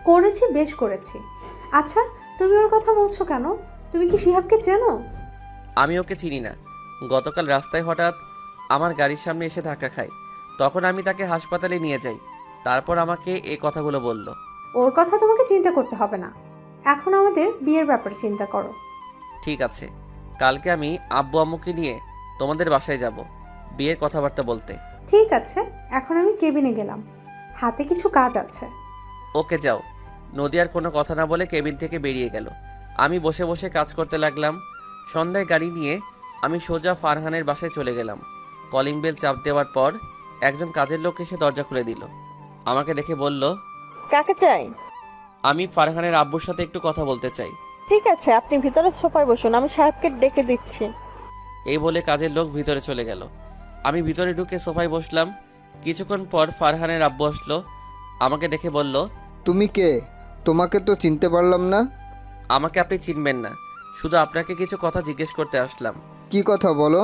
করেছি, বেশ করেছি। আচ্ছা, তুমি ওর কথা বলছো কেন? তুমি কি শিহাবকে চেনো? আমি ওকে চিনি না। গতকাল রাস্তায় হঠাৎ আমার গাড়ির সামনে এসে ধাক্কা খায়, তখন আমি তাকে হাসপাতালে নিয়ে যাই। তারপর আমাকে এই কথাগুলো বলল। ওর কথা তোমাকে চিন্তা করতে হবে না, এখন আমাদের বিয়ের ব্যাপারে চিন্তা করো। ঠিক আছে, কালকে আমি আব্বু আম্মুকে নিয়ে তোমাদের বাসায় যাব বিয়ের কথাবার্তা বলতে। ঠিক আছে, এখন আমি কেবিনে গেলাম, হাতে কিছু কাজ আছে। ওকে যাও। নদী আর কোনো কথা না বলে কেবিন থেকে বেরিয়ে গেল। আমি বসে বসে কাজ করতে লাগলাম। সন্ধ্যায় গাড়ি নিয়ে আমি সোজা ফারহানের বাসায় চলে গেলাম। কলিং বেল চাপ দেওয়ার পর একজন কাজের লোক এসে দরজা খুলে দিল। আমাকে দেখে বলল, কাকে চাই? আমি ফারহানের আব্বুর সাথে একটু কথা বলতে চাই। ঠিক আছে, আপনি ভিতরে সোফায় বসুন, আমি সাহেবকে ডেকে দিচ্ছি। এই বলে কাজের লোক ভিতরে চলে গেল। আমি ভিতরে ঢুকে সোফায় বসলাম। কিছুক্ষণ পর ফারহানের আব্বু আসলো। আমাকে দেখে বলল, তুমি কে? তোমাকে তো চিনতে পারলাম না। আমাকে আপনি চিনবেন না, শুধু আপনাকে কিছু কথা জিজ্ঞেস করতে আসলাম। কি কথা বলো?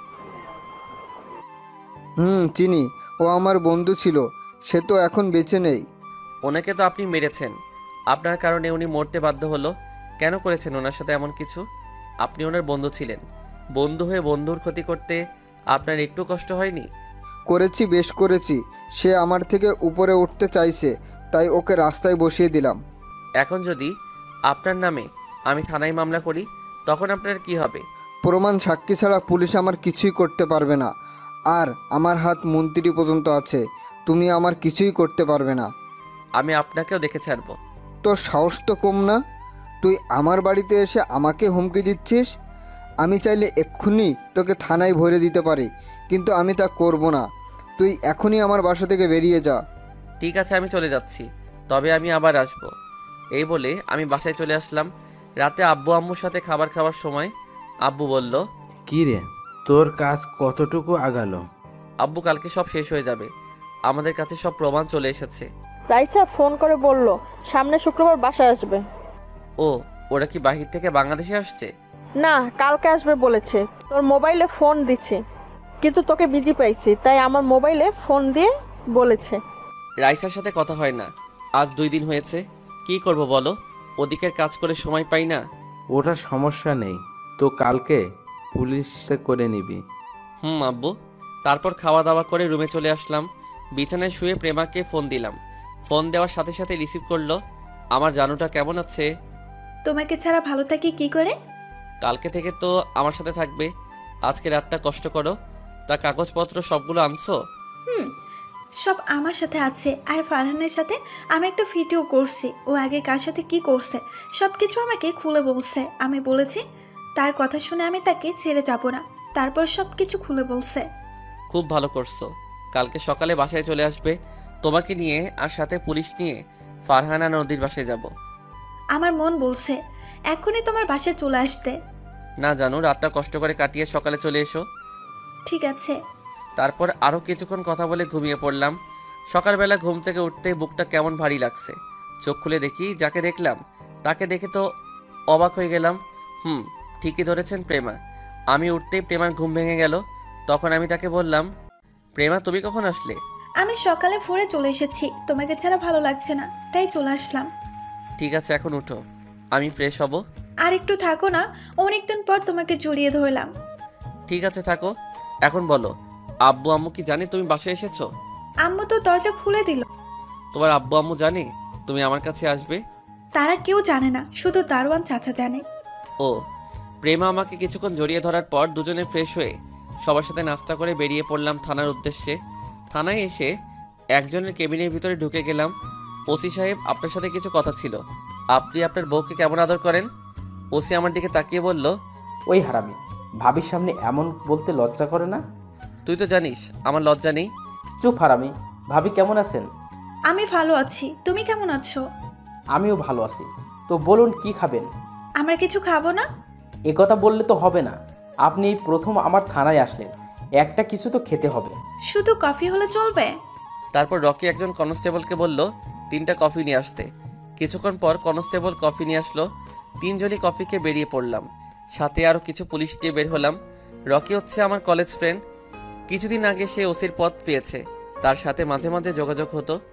হুম, চিনি। ও আমার বন্ধু ছিল, সে তো এখন বেঁচে নেই। ওনাকে তো আপনি মেরেছেন, আপনার কারণে উনি মরতে বাধ্য হলো। কেন করেছেন ওনার সাথে এমন কিছু? আপনি ওনার বন্ধু ছিলেন, বন্ধু হয়ে বন্ধুর ক্ষতি করতে আপনার একটু কষ্ট হয়নি? করেছি, বেশ করেছি। সে আমার থেকে উপরে উঠতে চাইছে, তাই ওকে রাস্তায় বসিয়ে দিলাম। এখন যদি আপনার নামে আমি থানায় মামলা করি, তখন আপনার কি হবে? প্রমাণ সাক্ষী ছাড়া পুলিশ আমার কিছুই করতে পারবে না। আর আমার হাত মন্ত্রী পর্যন্ত আছে, তুমি আমার কিছুই করতে পারবে না। আমি আপনাকেও দেখে ছাড়ব। তোর সাহস তো কম না? তুই আমার বাড়িতে এসে আমাকে হুমকি দিচ্ছিস। আমি চাইলে এক্ষুনি তোকে থানায় ভরে দিতে পারি, কিন্তু আমি তা করব না। তুই এখনই আমার বাসা থেকে বেরিয়ে যা। ঠিক আছে, আমি চলে যাচ্ছি, তবে আমি আবার আসব। এই বলে আমি বাসায় চলে আসলাম। রাতে আব্বু আম্মুর সাথে খাবার খাওয়ার সময় আব্বু বলল, কি রে, তোর কাজ কতটুকু আগালো? আব্বু কালকে সব শেষ হয়ে যাবে, আমাদের কাছে সব প্রমাণ চলে এসেছে। রাইসা ফোন করে বলল সামনে শুক্রবার বাসায় আসবে। ও, ওরা কি বাহির থেকে বাংলাদেশে আসছে? না, কালকে আসবে বলেছে। তোর মোবাইলে ফোন দিচ্ছে, কিন্তু তোকে বিজি পাইছি, তাই আমার মোবাইলে ফোন দিয়ে বলেছে। রাইসার সাথে কথা হয় না, আজ দুই দিন হয়েছে। কি করব বলো, ওদিকের কাজ করে সময় পাই না। ওটা সমস্যা নেই, তো কালকে পুলিশে করে নিবি। হুম আব্বু। তারপর খাওয়া দাওয়া করে রুমে চলে আসলাম। বিছানায় শুয়ে প্রেমাকে ফোন দিলাম। ফোন দেওয়ার সাথে সাথে রিসিভ করলো। আমার জানুটা কেমন আছে? তোমাকে ছাড়া ভালো থাকি কি করে? কালকে থেকে তো আমার সাথে থাকবে, আজকে রাতটা কষ্ট করো। তা কাগজপত্র সবগুলো আনছো? হুম, সব আমার সাথে আছে। আর ফারহানের সাথে আমি একটা ভিডিও করছি, ও আগে কার সাথে কি করছে সব কিছু আমাকে খুলে বলছে। আমি বলেছি তার কথা শুনে আমি তাকে ছেড়ে যাব না, তারপর সব কিছু খুলে বলছে। খুব ভালো করছো। কালকে সকালে বাসায় চলে আসবে তোমাকে নিয়ে, আর সাথে পুলিশ নিয়ে ফারহানা নদীর বাসায় যাব। আমার মন বলছে এখনই তোমার বাসায় চলে আসতে। না জানো, রাতটা কষ্ট করে কাটিয়ে সকালে চলে এসো। ঠিক আছে। তারপর আরও কিছুক্ষণ কথা বলে ঘুমিয়ে পড়লাম। সকালবেলা ঘুম থেকে উঠতেই বুকটা কেমন ভারী লাগছে। চোখ খুলে দেখি যাকে দেখলাম তাকে দেখে তো অবাক হয়ে গেলাম। হুম, ঠিকই ধরেছেন, প্রেমা। আমি উঠতেই প্রেমার ঘুম ভেঙে গেল। তখন আমি তাকে বললাম, প্রেমা তুমি কখন আসলে? আমি সকালে ভোরে চলে এসেছি, তোমাকে ছাড়া ভালো লাগছে না তাই চলে আসলাম। ঠিক আছে, এখন উঠো, আমি ফ্রেশ হব। আর একটু থাকো না, অনেকদিন পর তোমাকে জড়িয়ে ধরলাম। ঠিক আছে থাকো। এখন বলো, আব্বু আম্মু কি জানে তুমি বাসায় এসেছো? আম্মু তো দরজা খুলে দিল। তোমার আব্বু আম্মু জানে তুমি আমার কাছে আসবে? তারা কেউ জানে না, শুধু দারোয়ান চাচা জানে। ও। প্রেমা আমাকে কিছুক্ষণ জড়িয়ে ধরার পর দুজনে ফ্রেশ হয়ে সবার সাথে নাস্তা করে বেরিয়ে পড়লাম থানার উদ্দেশ্যে। থানায় এসে একজনের কেবিনের ভিতরে ঢুকে গেলাম। ওসি সাহেব, আপনার সাথে কিছু কথা ছিল। আপনি আপনার বউকে কেমন আদর করেন? ওসি আমার দিকে তাকিয়ে বলল, ওই হারামি, ভাবির সামনে এমন বলতে লজ্জা করে না? তুই তো জানিস আমার লজ্জা নেই। চুপ হারামি। ভাবি কেমন আছেন? আমি ভালো আছি, তুমি কেমন আছো? আমিও ভালো আছি। তো বলুন কি খাবেন? আমরা কিছু খাবো না? এ কথা বললে তো হবে না। আপনি এই প্রথম আমার থানায় আসলেন, একটা কিছু তো খেতে হবে। শুধু কফি হলে চলবে? তারপর রকি একজন কনস্টেবলকে বলল তিনটা কফি নিয়ে আসতে। কিছুক্ষণ পর কনস্টেবল কফি নিয়ে আসলো। তিনজনই কফিকে বেরিয়ে পড়লাম। সাথে আরও কিছু পুলিশ নিয়ে বের হলাম। রকি হচ্ছে আমার কলেজ ফ্রেন্ড। কিছুদিন আগে সে ওসির পদ পেয়েছে, তার সাথে মাঝে মাঝে যোগাযোগ হতো।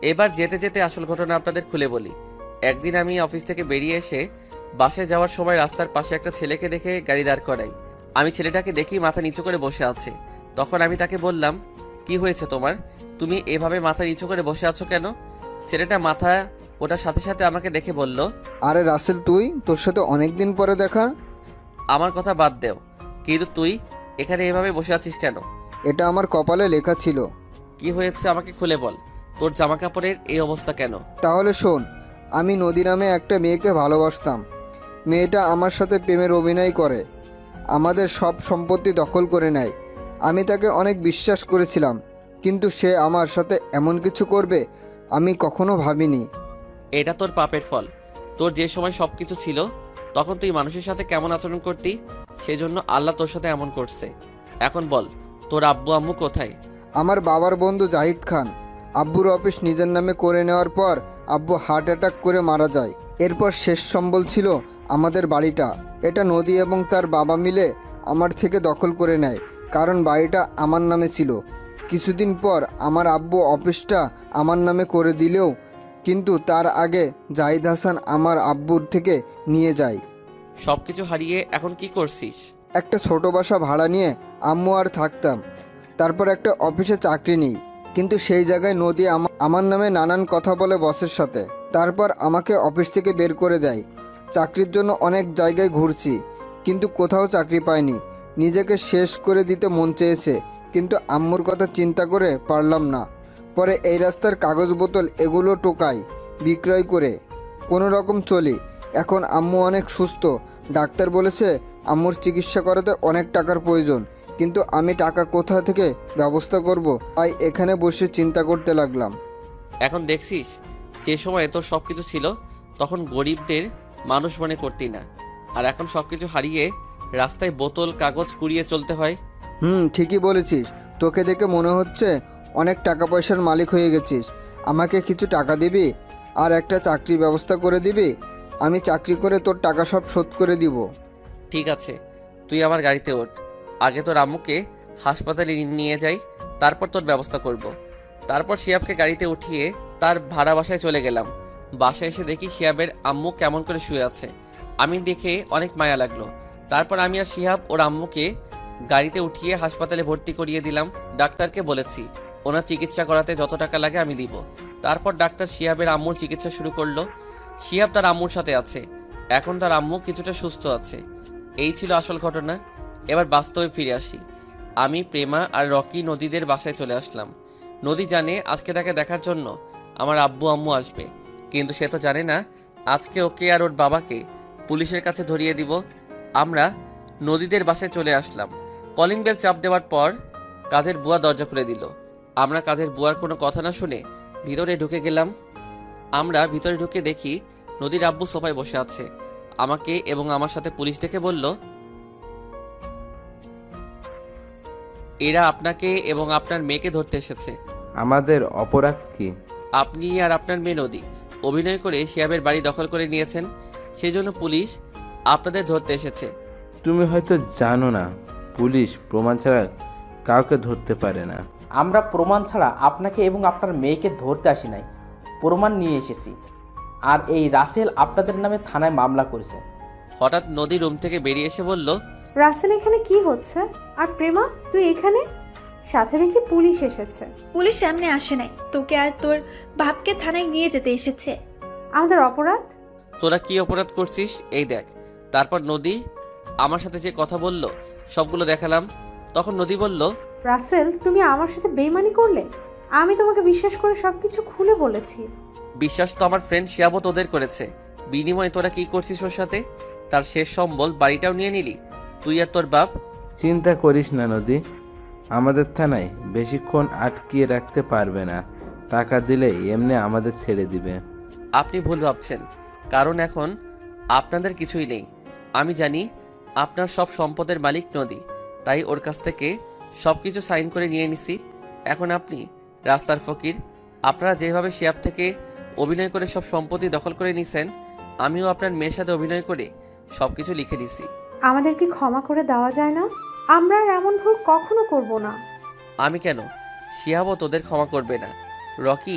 এবার যেতে যেতে আসল ঘটনা আপনাদের খুলে বলি। একদিন আমি অফিস থেকে বেরিয়ে এসে বাসায় যাওয়ার সময় রাস্তার পাশে একটা ছেলেকে দেখে গাড়ি দাঁড় করাই। আমি ছেলেটাকে দেখি মাথা নিচু করে বসে আছে। তখন আমি তাকে বললাম, কি হয়েছে তোমার, তুমি এভাবে মাথা নিচু করে বসে আছো কেন? ছেলেটা মাথা ওটার সাথে সাথে আমাকে দেখে বলল, আরে রাসেল, তুই, তোর সাথে অনেক দিন পরে দেখা। আমার কথা বাদ দেও, কিন্তু তুই এখানে এভাবে বসে আছিস কেন? এটা আমার কপালে লেখা ছিল। কি হয়েছে আমাকে খুলে বল, তোর জামা কাপড়ের এই অবস্থা কেন? তাহলে শোন, আমি নদী নামে একটা মেয়েকে ভালোবাসতাম। মেয়েটা আমার সাথে প্রেমের অভিনয় করে, আমাদের সব সম্পত্তি দখল করে নেয়। আমি তাকে অনেক বিশ্বাস করেছিলাম, কিন্তু সে আমার সাথে এমন কিছু করবে আমি কখনো ভাবিনি। এটা তোর পাপের ফল। তোর যে সময় সব কিছু ছিল তখন তুই মানুষের সাথে কেমন আচরণ করতি, সেই জন্য আল্লাহ তোর সাথে এমন করছে। এখন বল, তোর আব্বু আম্মু কোথায়? আমার বাবার বন্ধু জাহিদ খান আব্বুর অফিস নিজের নামে করে নেওয়ার পর আব্বু হার্ট অ্যাটাক করে মারা যায়। এরপর শেষ সম্বল ছিল আমাদের বাড়িটা। এটা নদী এবং তার বাবা মিলে আমার থেকে দখল করে নেয়, কারণ বাড়িটা আমার নামে ছিল। কিছুদিন পর আমার আব্বু অফিসটা আমার নামে করে দিলেও কিন্তু তার আগে জাহিদ হাসান আমার আব্বুর থেকে নিয়ে যায়। সব কিছু হারিয়ে এখন কি করছিস? একটা ছোট বাসা ভাড়া নিয়ে আম্মু আর থাকতাম। তারপর একটা অফিসে চাকরি নিই, কিন্তু সেই জায়গায় নদী আমার নামে নানান কথা বলে বসের সাথে। তারপর আমাকে অফিস থেকে বের করে দেয়। চাকরির জন্য অনেক জায়গায় ঘুরছি, কিন্তু কোথাও চাকরি পাইনি। নিজেকে শেষ করে দিতে মন চেয়েছে, কিন্তু আম্মুর কথা চিন্তা করে পারলাম না। পরে এই রাস্তার কাগজ বোতল এগুলো টোকাই বিক্রয় করে কোনো রকম চলি। এখন আম্মু অনেক সুস্থ। ডাক্তার বলেছে আম্মুর চিকিৎসা করাতে অনেক টাকার প্রয়োজন, কিন্তু আমি টাকা কোথা থেকে ব্যবস্থা করব, তাই এখানে বসে চিন্তা করতে লাগলাম। এখন দেখছিস, যে সময় তোর সব কিছু ছিল তখন গরিবদের মানুষ মনে করতি না, আর এখন সব কিছু হারিয়ে রাস্তায় বোতল কাগজ কুড়িয়ে চলতে হয়। হুম, ঠিকই বলেছিস। তোকে দেখে মনে হচ্ছে অনেক টাকা পয়সার মালিক হয়ে গেছিস। আমাকে কিছু টাকা দিবি আর একটা চাকরির ব্যবস্থা করে দিবি। আমি চাকরি করে তোর টাকা সব শোধ করে দিব। ঠিক আছে, তুই আমার গাড়িতে ওঠ। আগে তোর আম্মুকে হাসপাতালে নিয়ে যাই, তারপর তোর ব্যবস্থা করব। তারপর শিয়াবকে গাড়িতে উঠিয়ে তার ভাড়া বাসায় চলে গেলাম। বাসায় এসে দেখি শিয়াবের আম্মু কেমন করে শুয়ে আছে। আমি দেখে অনেক মায়া লাগলো। তারপর আমি আর শিহাব ওর আম্মুকে গাড়িতে উঠিয়ে হাসপাতালে ভর্তি করিয়ে দিলাম। ডাক্তারকে বলেছি ওনার চিকিৎসা করাতে যত টাকা লাগে আমি দিব। তারপর ডাক্তার শিহাবের আম্মুর চিকিৎসা শুরু করলো। শিহাব তার আম্মুর সাথে আছে, এখন তার আম্মু কিছুটা সুস্থ আছে। এই ছিল আসল ঘটনা। এবার বাস্তবে ফিরে আসি। আমি, প্রেমা আর রকি নদীদের বাসায় চলে আসলাম। নদী জানে আজকে তাকে দেখার জন্য আমার আব্বু আম্মু আসবে, কিন্তু সে তো জানে না আজকে ওকে আর ওর বাবাকে পুলিশের কাছে ধরিয়ে দিব। আমরা নদীদের বাসায় চলে আসলাম। কলিং বেল চাপ দেওয়ার পর কাজের বুয়া দরজা খুলে দিল। আমরা কাজের বুয়ার কোনো কথা না শুনে ভিতরে ঢুকে গেলাম। আমরা ভিতরে ঢুকে দেখি নদীর আব্বু সোফায় বসে আছে। আমাকে এবং আমার সাথে পুলিশ ডেকে বলল, এরা আপনাকে এবং আপনার মেয়েকে ধরতে এসেছে। আমাদের অপরাধ কি? আপনি আর আপনার মেয়ে নদী অভিনয় করে শিয়াবের বাড়ি দখল করে নিয়েছেন, সেই জন্য পুলিশ আপনাদের ধরতে এসেছে। তুমি হয়তো জানো না, পুলিশ প্রমাণ ছাড়া কাউকে ধরতে পারে না। আমরা প্রমাণ ছাড়া আপনাকে এবং আপনার মেয়েকে ধরতে আসি নাই, প্রমাণ নিয়ে এসেছি। আর এই রাসেল আপনাদের নামে থানায় মামলা করেছে। হঠাৎ নদী রুম থেকে বেরিয়ে এসে বলল, রাসেল, এখানে কি হচ্ছে? আর প্রেমা, তুই এখানে? সাথে দেখি পুলিশ এসেছে। পুলিশ সামনে আসে নাই, তোকে আর তোর বাপকে থানায় নিয়ে যেতে এসেছে। আমাদের অপরাধ? তোরা কি অপরাধ করছিস এই দেখ। তারপর নদী আমার সাথে যে কথা বলল সবগুলো দেখালাম। তখন নদী বলল, রাসেল, তুমি আমার সাথে বেইমানি করলে। আমি তোমাকে বিশ্বাস করে সবকিছু খুলে বলেছি। বিশ্বাস তো আমার ফ্রেন্ড শিয়াবও তোদের করেছে। বিনিময়ে তোরা কি করছিস ওর সাথে? তার শেষ সম্বল বাড়িটাও নিয়ে নিলি, তুই আর তোর বাপ। চিন্তা করিস না নদী, আমাদের থানায় বেশিক্ষণ আটকিয়ে রাখতে পারবে না। টাকা দিলে এমনি আমাদের ছেড়ে দিবে। আপনি ভুল ভাবছেন, কারণ এখন আপনাদের কিছুই নেই। আমি জানি আপনার সব সম্পদের মালিক নদী, তাই ওর কাছ থেকে সব কিছু সাইন করে নিয়ে নিছি। এখন আপনি রাস্তার ফকির। আপনারা যেভাবে শিয়াব থেকে অভিনয় করে সব সম্পত্তি দখল করে নিছেন, আমিও আপনার মেয়ের সাথে অভিনয় করে সব কিছু লিখে দিছি। আমাদেরকে ক্ষমা করে দেওয়া যায় না? আমরা আর এমন ভুল কখনো করব না। আমি কেন, শিয়াবও তোদের ক্ষমা করবে না। রকি,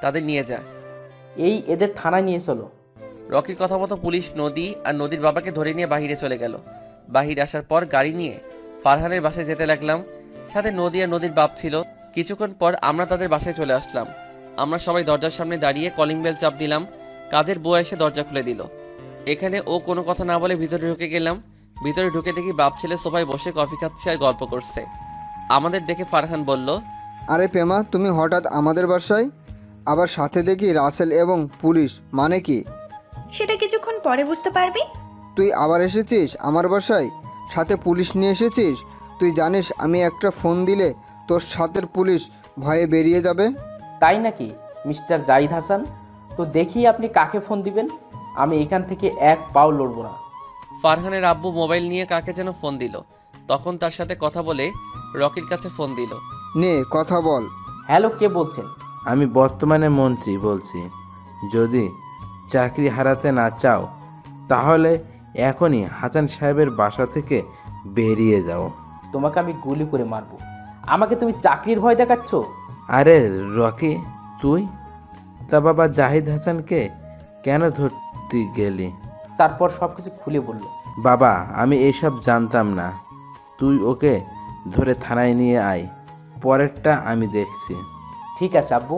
তাদের নিয়ে যা। এই এদের থানায় নিয়ে চলো। রকির কথা মতো পুলিশ নদী আর নদীর বাবাকে ধরে নিয়ে বাহিরে চলে গেল। বাহিরে আসার পর গাড়ি নিয়ে ফারহানের বাসায় যেতে লাগলাম। সাথে নদী আর নদীর বাপ ছিল। কিছুক্ষণ পর আমরা তাদের বাসায় চলে আসলাম। আমরা সবাই দরজার সামনে দাঁড়িয়ে কলিং বেল চাপ দিলাম। কাজের বুয়া এসে দরজা খুলে দিল। এখানে ও কোনো কথা না বলে ভিতরে ঢুকে গেলাম। ভিতরে ঢুকে দেখি বাপ ছেলে সোফায় বসে কফি খাচ্ছে আর গল্প করছে। আমাদের দেখে ফারহান বলল, আরে প্রেমা, তুমি হঠাৎ আমাদের বাসায়? আবার সাথে দেখি রাসেল এবং পুলিশ, মানে কি? সেটা কিছুক্ষণ পরে বুঝতে পারবি। তুই আবার এসেছিস আমার বাসায়, সাথে পুলিশ নিয়ে এসেছিস? তুই জানিস আমি একটা ফোন দিলে তোর সাথের পুলিশ ভয়ে বেরিয়ে যাবে। তাই নাকি মিস্টার জাহিদ হাসান? তো দেখি আপনি কাকে ফোন দিবেন। আমি এখান থেকে এক পাও লড়ব না। ফারহানের আব্বু মোবাইল নিয়ে কাকে যেন ফোন দিল। তখন তার সাথে কথা বলে রকির কাছে ফোন দিল। নে কথা বল। হ্যালো, কে বলছেন? আমি বর্তমানে মন্ত্রী বলছি। যদি চাকরি হারাতে না চাও তাহলে এখনই হাসান সাহেবের বাসা থেকে বেরিয়ে যাও। তোমাকে আমি গুলি করে মারবো। আমাকে তুমি চাকরির ভয় দেখাচ্ছ? আরে রকি, তুই তা বাবা জাহিদ হাসানকে কেন ধরতে গেলি? তারপর সব কিছু খুলে বলল। বাবা, আমি এইসব জানতাম না। তুই ওকে ধরে থানায় নিয়ে আয়, পরেরটা আমি দেখছি। ঠিক আছে আব্বু।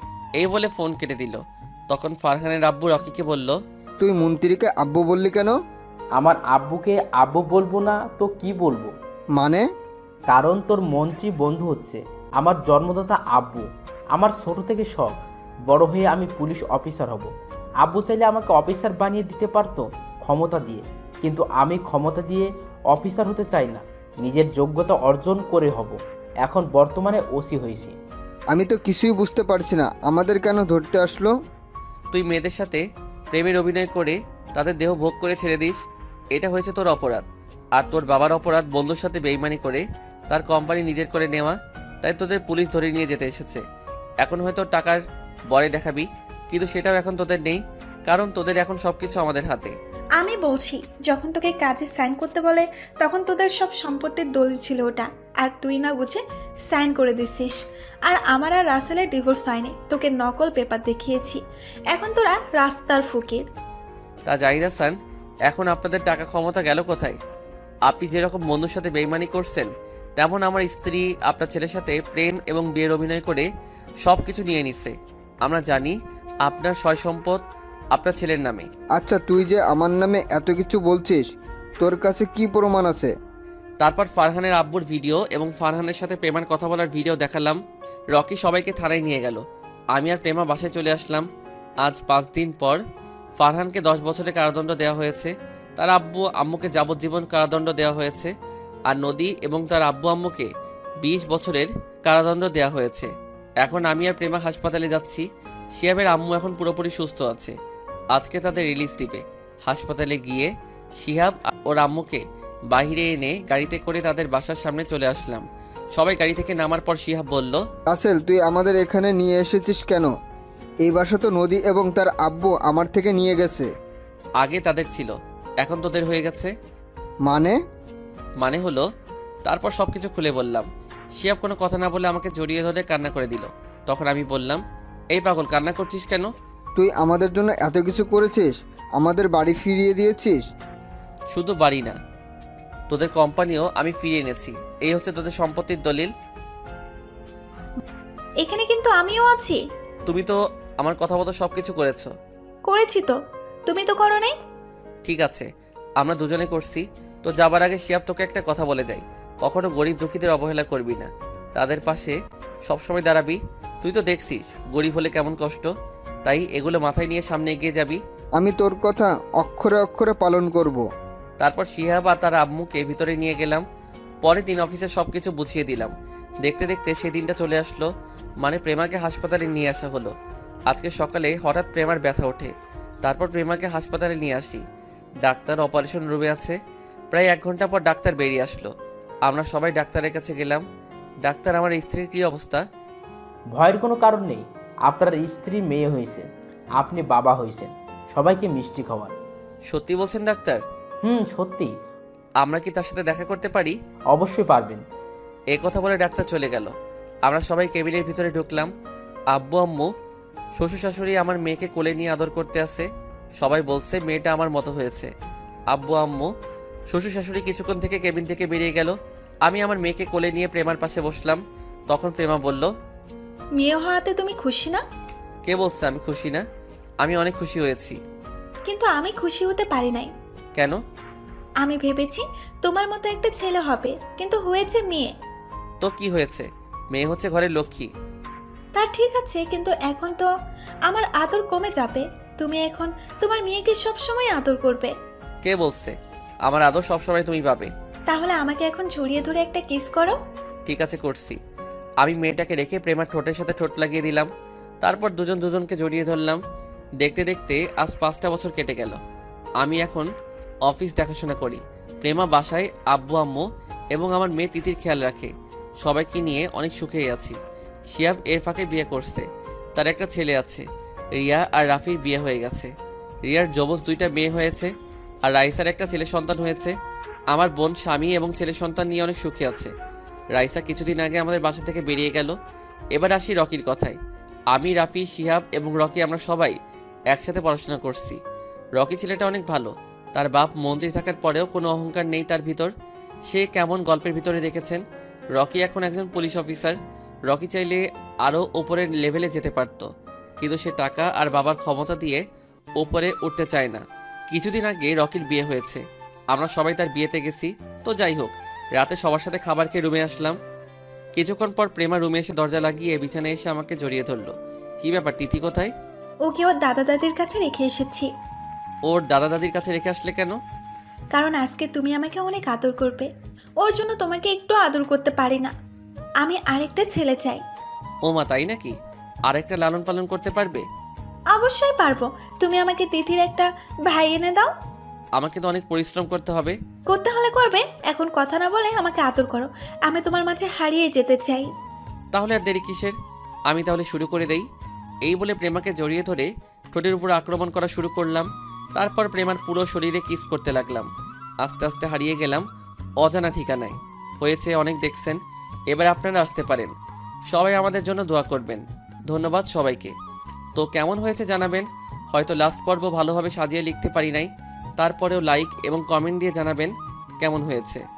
এই বলে ফোন কেটে দিল। তখন ফারহানের আব্বু রকিকে বলল, তুই মন্ত্রীকে আব্বু বললি কেন? আমার আব্বুকে আব্বু বলবো না তো কি বলবো? মানে? কারণ তোর মন্ত্রী বন্ধু হচ্ছে আমার জন্মদাতা আব্বু। আমার ছোট থেকে শখ বড় হয়ে আমি পুলিশ অফিসার হব। আব্বু চাইলে আমাকে অফিসার বানিয়ে দিতে পারতো ক্ষমতা দিয়ে, কিন্তু আমি ক্ষমতা দিয়ে অফিসার হতে চাই না, নিজের যোগ্যতা অর্জন করে হব। এখন বর্তমানে ওসি হয়েছি। আমি তো কিছুই বুঝতে পারছি না, আমাদের কেন ধরতে আসলো? তুই মেয়েদের সাথে প্রেমের অভিনয় করে তাদের দেহ ভোগ করে ছেড়ে দিস, এটা হয়েছে তোর অপরাধ। আর তোর বাবার অপরাধ বন্ধুর সাথে বেইমানি করে তার কোম্পানি নিজের করে নেওয়া। তাই তোদের পুলিশ ধরে নিয়ে যেতে এসেছে। এখন হয়তো টাকার বরে দেখাবি, কিন্তু সেটাও এখন তোদের নেই, কারণ তোদের এখন সব কিছু আমাদের হাতে। আমি বলছি, যখন তোকে কাজে সাইন করতে বলে তখন তোদের সব সম্পত্তির দলিল ছিল ওটা, আর তুই না বুঝে সাইন করে দিছিস। আর আমার আর রাসেলের ডিভোর্স হয়নি, তোকে নকল পেপার দেখিয়েছি। এখন তোরা রাস্তার ফকির। তা জাহিদ হাসান, এখন আপনাদের টাকা ক্ষমতা গেল কোথায়? আপনি যেরকম বন্ধুর সাথে বেইমানি করছেন, তেমন আমার স্ত্রী আপনার ছেলের সাথে প্রেম এবং বিয়ের অভিনয় করে সব কিছু নিয়ে নিচ্ছে। আমরা জানি আপনার সয় সম্পদ আপনার ছেলের নামে। আচ্ছা, তুই যে আমার নামে এত কিছু বলছিস, তোর কাছে কি প্রমাণ আছে? তারপর ফারহানের আব্বুর ভিডিও এবং ফারহানের সাথে প্রেমার কথা বলার ভিডিও দেখালাম। রকি সবাইকে থানায় নিয়ে গেল। আমি আর প্রেমা বাসায় চলে আসলাম। আজ পাঁচ দিন পর ফারহানকে দশ বছরের কারাদণ্ড দেওয়া হয়েছে। তার আব্বু আম্মুকে যাবজ্জীবন কারাদণ্ড দেওয়া হয়েছে। আর নদী এবং তার আব্বু আম্মুকে বিশ বছরের কারাদণ্ড দেওয়া হয়েছে। এখন আমি আর প্রেমা হাসপাতালে যাচ্ছি। শিহাবের আম্মু এখন পুরোপুরি সুস্থ আছে। আজকে তাদের রিলিজ দিবে। হাসপাতালে গিয়ে শিহাব ওর আম্মুকে বাইরে এনে গাড়িতে করে তাদের বাসার সামনে চলে আসলাম। সবাই গাড়ি থেকে নামার পর শিহাব বলল, রাসেল, তুই আমাদের এখানে নিয়ে এসেছিস কেন? এই বাসা তো নদী এবং তার আব্বু আমার থেকে নিয়ে গেছে। আগে তাদের ছিল, এখন তোদের হয়ে গেছে। মানে? মানে হলো, তারপর সব কিছু খুলে বললাম। শিহাব কোনো কথা না বলে আমাকে জড়িয়ে ধরে কান্না করে দিল। তখন আমি বললাম, এই পাগল, কান্না করছিস কেন? তুই আমাদের জন্য এত কিছু করেছিস, আমাদের বাড়ি ফিরিয়ে দিয়েছিস। শুধু বাড়ি না, তোদের কোম্পানিও আমি ফিরিয়ে এনেছি। এই হচ্ছে তোদের সম্পত্তির দলিল। এখানে কিন্তু আমিও আছি। তুমি তো আমার কথা মতো সব কিছু করেছো। করেছি তো, তুমি তো করো নাই। ঠিক আছে, আমরা দুজনে করছি। তো যাবার আগে শিয়াব তোকে একটা কথা বলে যাই, কখনো গরিব দুঃখীদের অবহেলা করবি না, তাদের পাশে সবসময় দাঁড়াবি। তুই তো দেখছিস গরিব হলে কেমন কষ্ট, তাই এগুলো মাথায় নিয়ে সামনে এগিয়ে যাবি। আমি তোর কথা অক্ষরে অক্ষরে পালন করব। তারপর শিহাব আর তার আম্মুকে ভিতরে নিয়ে গেলাম। পরের দিন অফিসে সব কিছু বুঝিয়ে দিলাম। দেখতে দেখতে সেদিনটা চলে আসলো, মানে প্রেমাকে হাসপাতালে নিয়ে আসা হলো। আজকে সকালে হঠাৎ প্রেমার ব্যথা ওঠে। তারপর প্রেমাকে হাসপাতালে নিয়ে আসি। ডাক্তার অপারেশন রুমে আছে। প্রায় এক ঘন্টা পর ডাক্তার বেরিয়ে আসলো। আমরা সবাই ডাক্তারের কাছে গেলাম। ডাক্তার, আমার স্ত্রীর কী অবস্থা? ভয়ের কোনো কারণ নেই। আপনার স্ত্রী মেয়ে হয়েছে, আপনি বাবা হয়েছেন, সবাইকে মিষ্টি খাওয়ান। সত্যি বলছেন ডাক্তার? হুম, সত্যি। আমরা কি তার সাথে দেখা করতে পারি? অবশ্যই পারবেন। এই কথা বলে ডাক্তার চলে গেল। আমরা সবাই কেবিনের ভিতরে ঢুকলাম। আব্বু আম্মু শ্বশুর শাশুড়ি আমার মেয়েকে কোলে নিয়ে আদর করতে আসে। সবাই বলছে মেয়েটা আমার মতো হয়েছে। আব্বু আম্মু শ্বশুর শাশুড়ি কিছুক্ষণ থেকে কেবিন থেকে বেরিয়ে গেল। আমি আমার মেয়েকে কোলে নিয়ে প্রেমার পাশে বসলাম। তখন প্রেমা বলল, মেয়ে হওয়াতে তুমি খুশি না? কে বলছে আমি খুশি না? আমি অনেক খুশি হয়েছি। কিন্তু আমি খুশি হতে পারি নাই। কেন? আমি ভেবেছি তোমার মতো একটা ছেলে হবে, কিন্তু হয়েছে মেয়ে। তো কি হয়েছে? মেয়ে হচ্ছে ঘরের লক্ষ্মী। তা ঠিক আছে, কিন্তু এখন তো আমার আদর কমে যাবে। তুমি এখন তোমার মেয়েকে সব সময় আদর করবে। কে বলছে? আমার আদর সবসময় তুমি পাবে। তাহলে আমাকে এখন জড়িয়ে ধরে একটা কিস করো। ঠিক আছে, করছি। আমি মেয়েটাকে রেখে প্রেমার ঠোঁটের সাথে ঠোঁট লাগিয়ে দিলাম। তারপর দুজন দুজনকে জড়িয়ে ধরলাম। দেখতে দেখতে আজ পাঁচটা বছর কেটে গেল। আমি এখন অফিস দেখাশোনা করি। প্রেমা বাসায় আব্বু আম্মু এবং আমার মেয়ে তিথির খেয়াল রাখে। সবাইকে নিয়ে অনেক সুখেই আছি। শিয়াব এর ফাঁকে বিয়ে করছে। তার একটা ছেলে আছে। রিয়া আর রাফির বিয়ে হয়ে গেছে। রিয়ার জবজ দুইটা মেয়ে হয়েছে, আর রাইসার একটা ছেলে সন্তান হয়েছে। আমার বোন স্বামী এবং ছেলে সন্তান নিয়ে অনেক সুখী আছে। রাইসা কিছুদিন আগে আমাদের বাসা থেকে বেরিয়ে গেল। এবার আসি রকির কথায়। আমি, রাফি, শিহাব এবং রকি আমরা সবাই একসাথে পড়াশোনা করছি। রকি ছেলেটা অনেক ভালো। তার বাপ মন্ত্রী থাকার পরেও কোনো অহংকার নেই তার ভিতর। সে কেমন গল্পের ভিতরে দেখেছেন। রকি এখন একজন পুলিশ অফিসার। রকি চাইলে আরও ওপরের লেভেলে যেতে পারত, কিন্তু সে টাকা আর বাবার ক্ষমতা দিয়ে ওপরে উঠতে চায় না। কিছুদিন আগে রকির বিয়ে হয়েছে। আমরা সবাই তার বিয়েতে গেছি। তো যাই হোক, রাতে সবার সাথে খাবার খেয়ে রুমে আসলাম। কিছুক্ষণ পর প্রেমা রুমে এসে দরজা লাগিয়ে বিছানায় এসে আমাকে জড়িয়ে ধরলো। কি ব্যাপার, তিথি কোথায়? ওকে ওর দাদা দাদির কাছে রেখে এসেছি। ওর দাদা দাদির কাছে রেখে আসলে কেন? কারণ আজকে তুমি আমাকে অনেক আদর করবে। ওর জন্য তোমাকে একটু আদর করতে পারি না। আমি আরেকটা ছেলে চাই। ও মা, তাই নাকি? আরেকটা লালন পালন করতে পারবে? অবশ্যই পারবো। তুমি আমাকে তিথির একটা ভাই এনে দাও। আমাকে তো অনেক পরিশ্রম করতে হবে। করতে হলে করবে, এখন কথা না বলে আমাকে আদর করো। আমি তোমার মাঝে হারিয়ে যেতে চাই। তাহলে আর দেরি কিসের? আমি তাহলে শুরু করে দেই। এই বলে প্রেমাকে জড়িয়ে ধরে ঠোঁটের উপর আক্রমণ করা শুরু করলাম। তারপর প্রেমার পুরো শরীরে কিস করতে লাগলাম। আস্তে আস্তে হারিয়ে গেলাম অজানা ঠিকানায়। হয়েছে অনেক দেখছেন, এবার আপনারা আসতে পারেন। সবাই আমাদের জন্য দোয়া করবেন। ধন্যবাদ সবাইকে। তো কেমন হয়েছে জানাবেন। হয়তো লাস্ট পর্ব ভালোভাবে সাজিয়ে লিখতে পারি নাই, তারপরেও লাইক এবং কমেন্ট দিয়ে জানাবেন কেমন হয়েছে।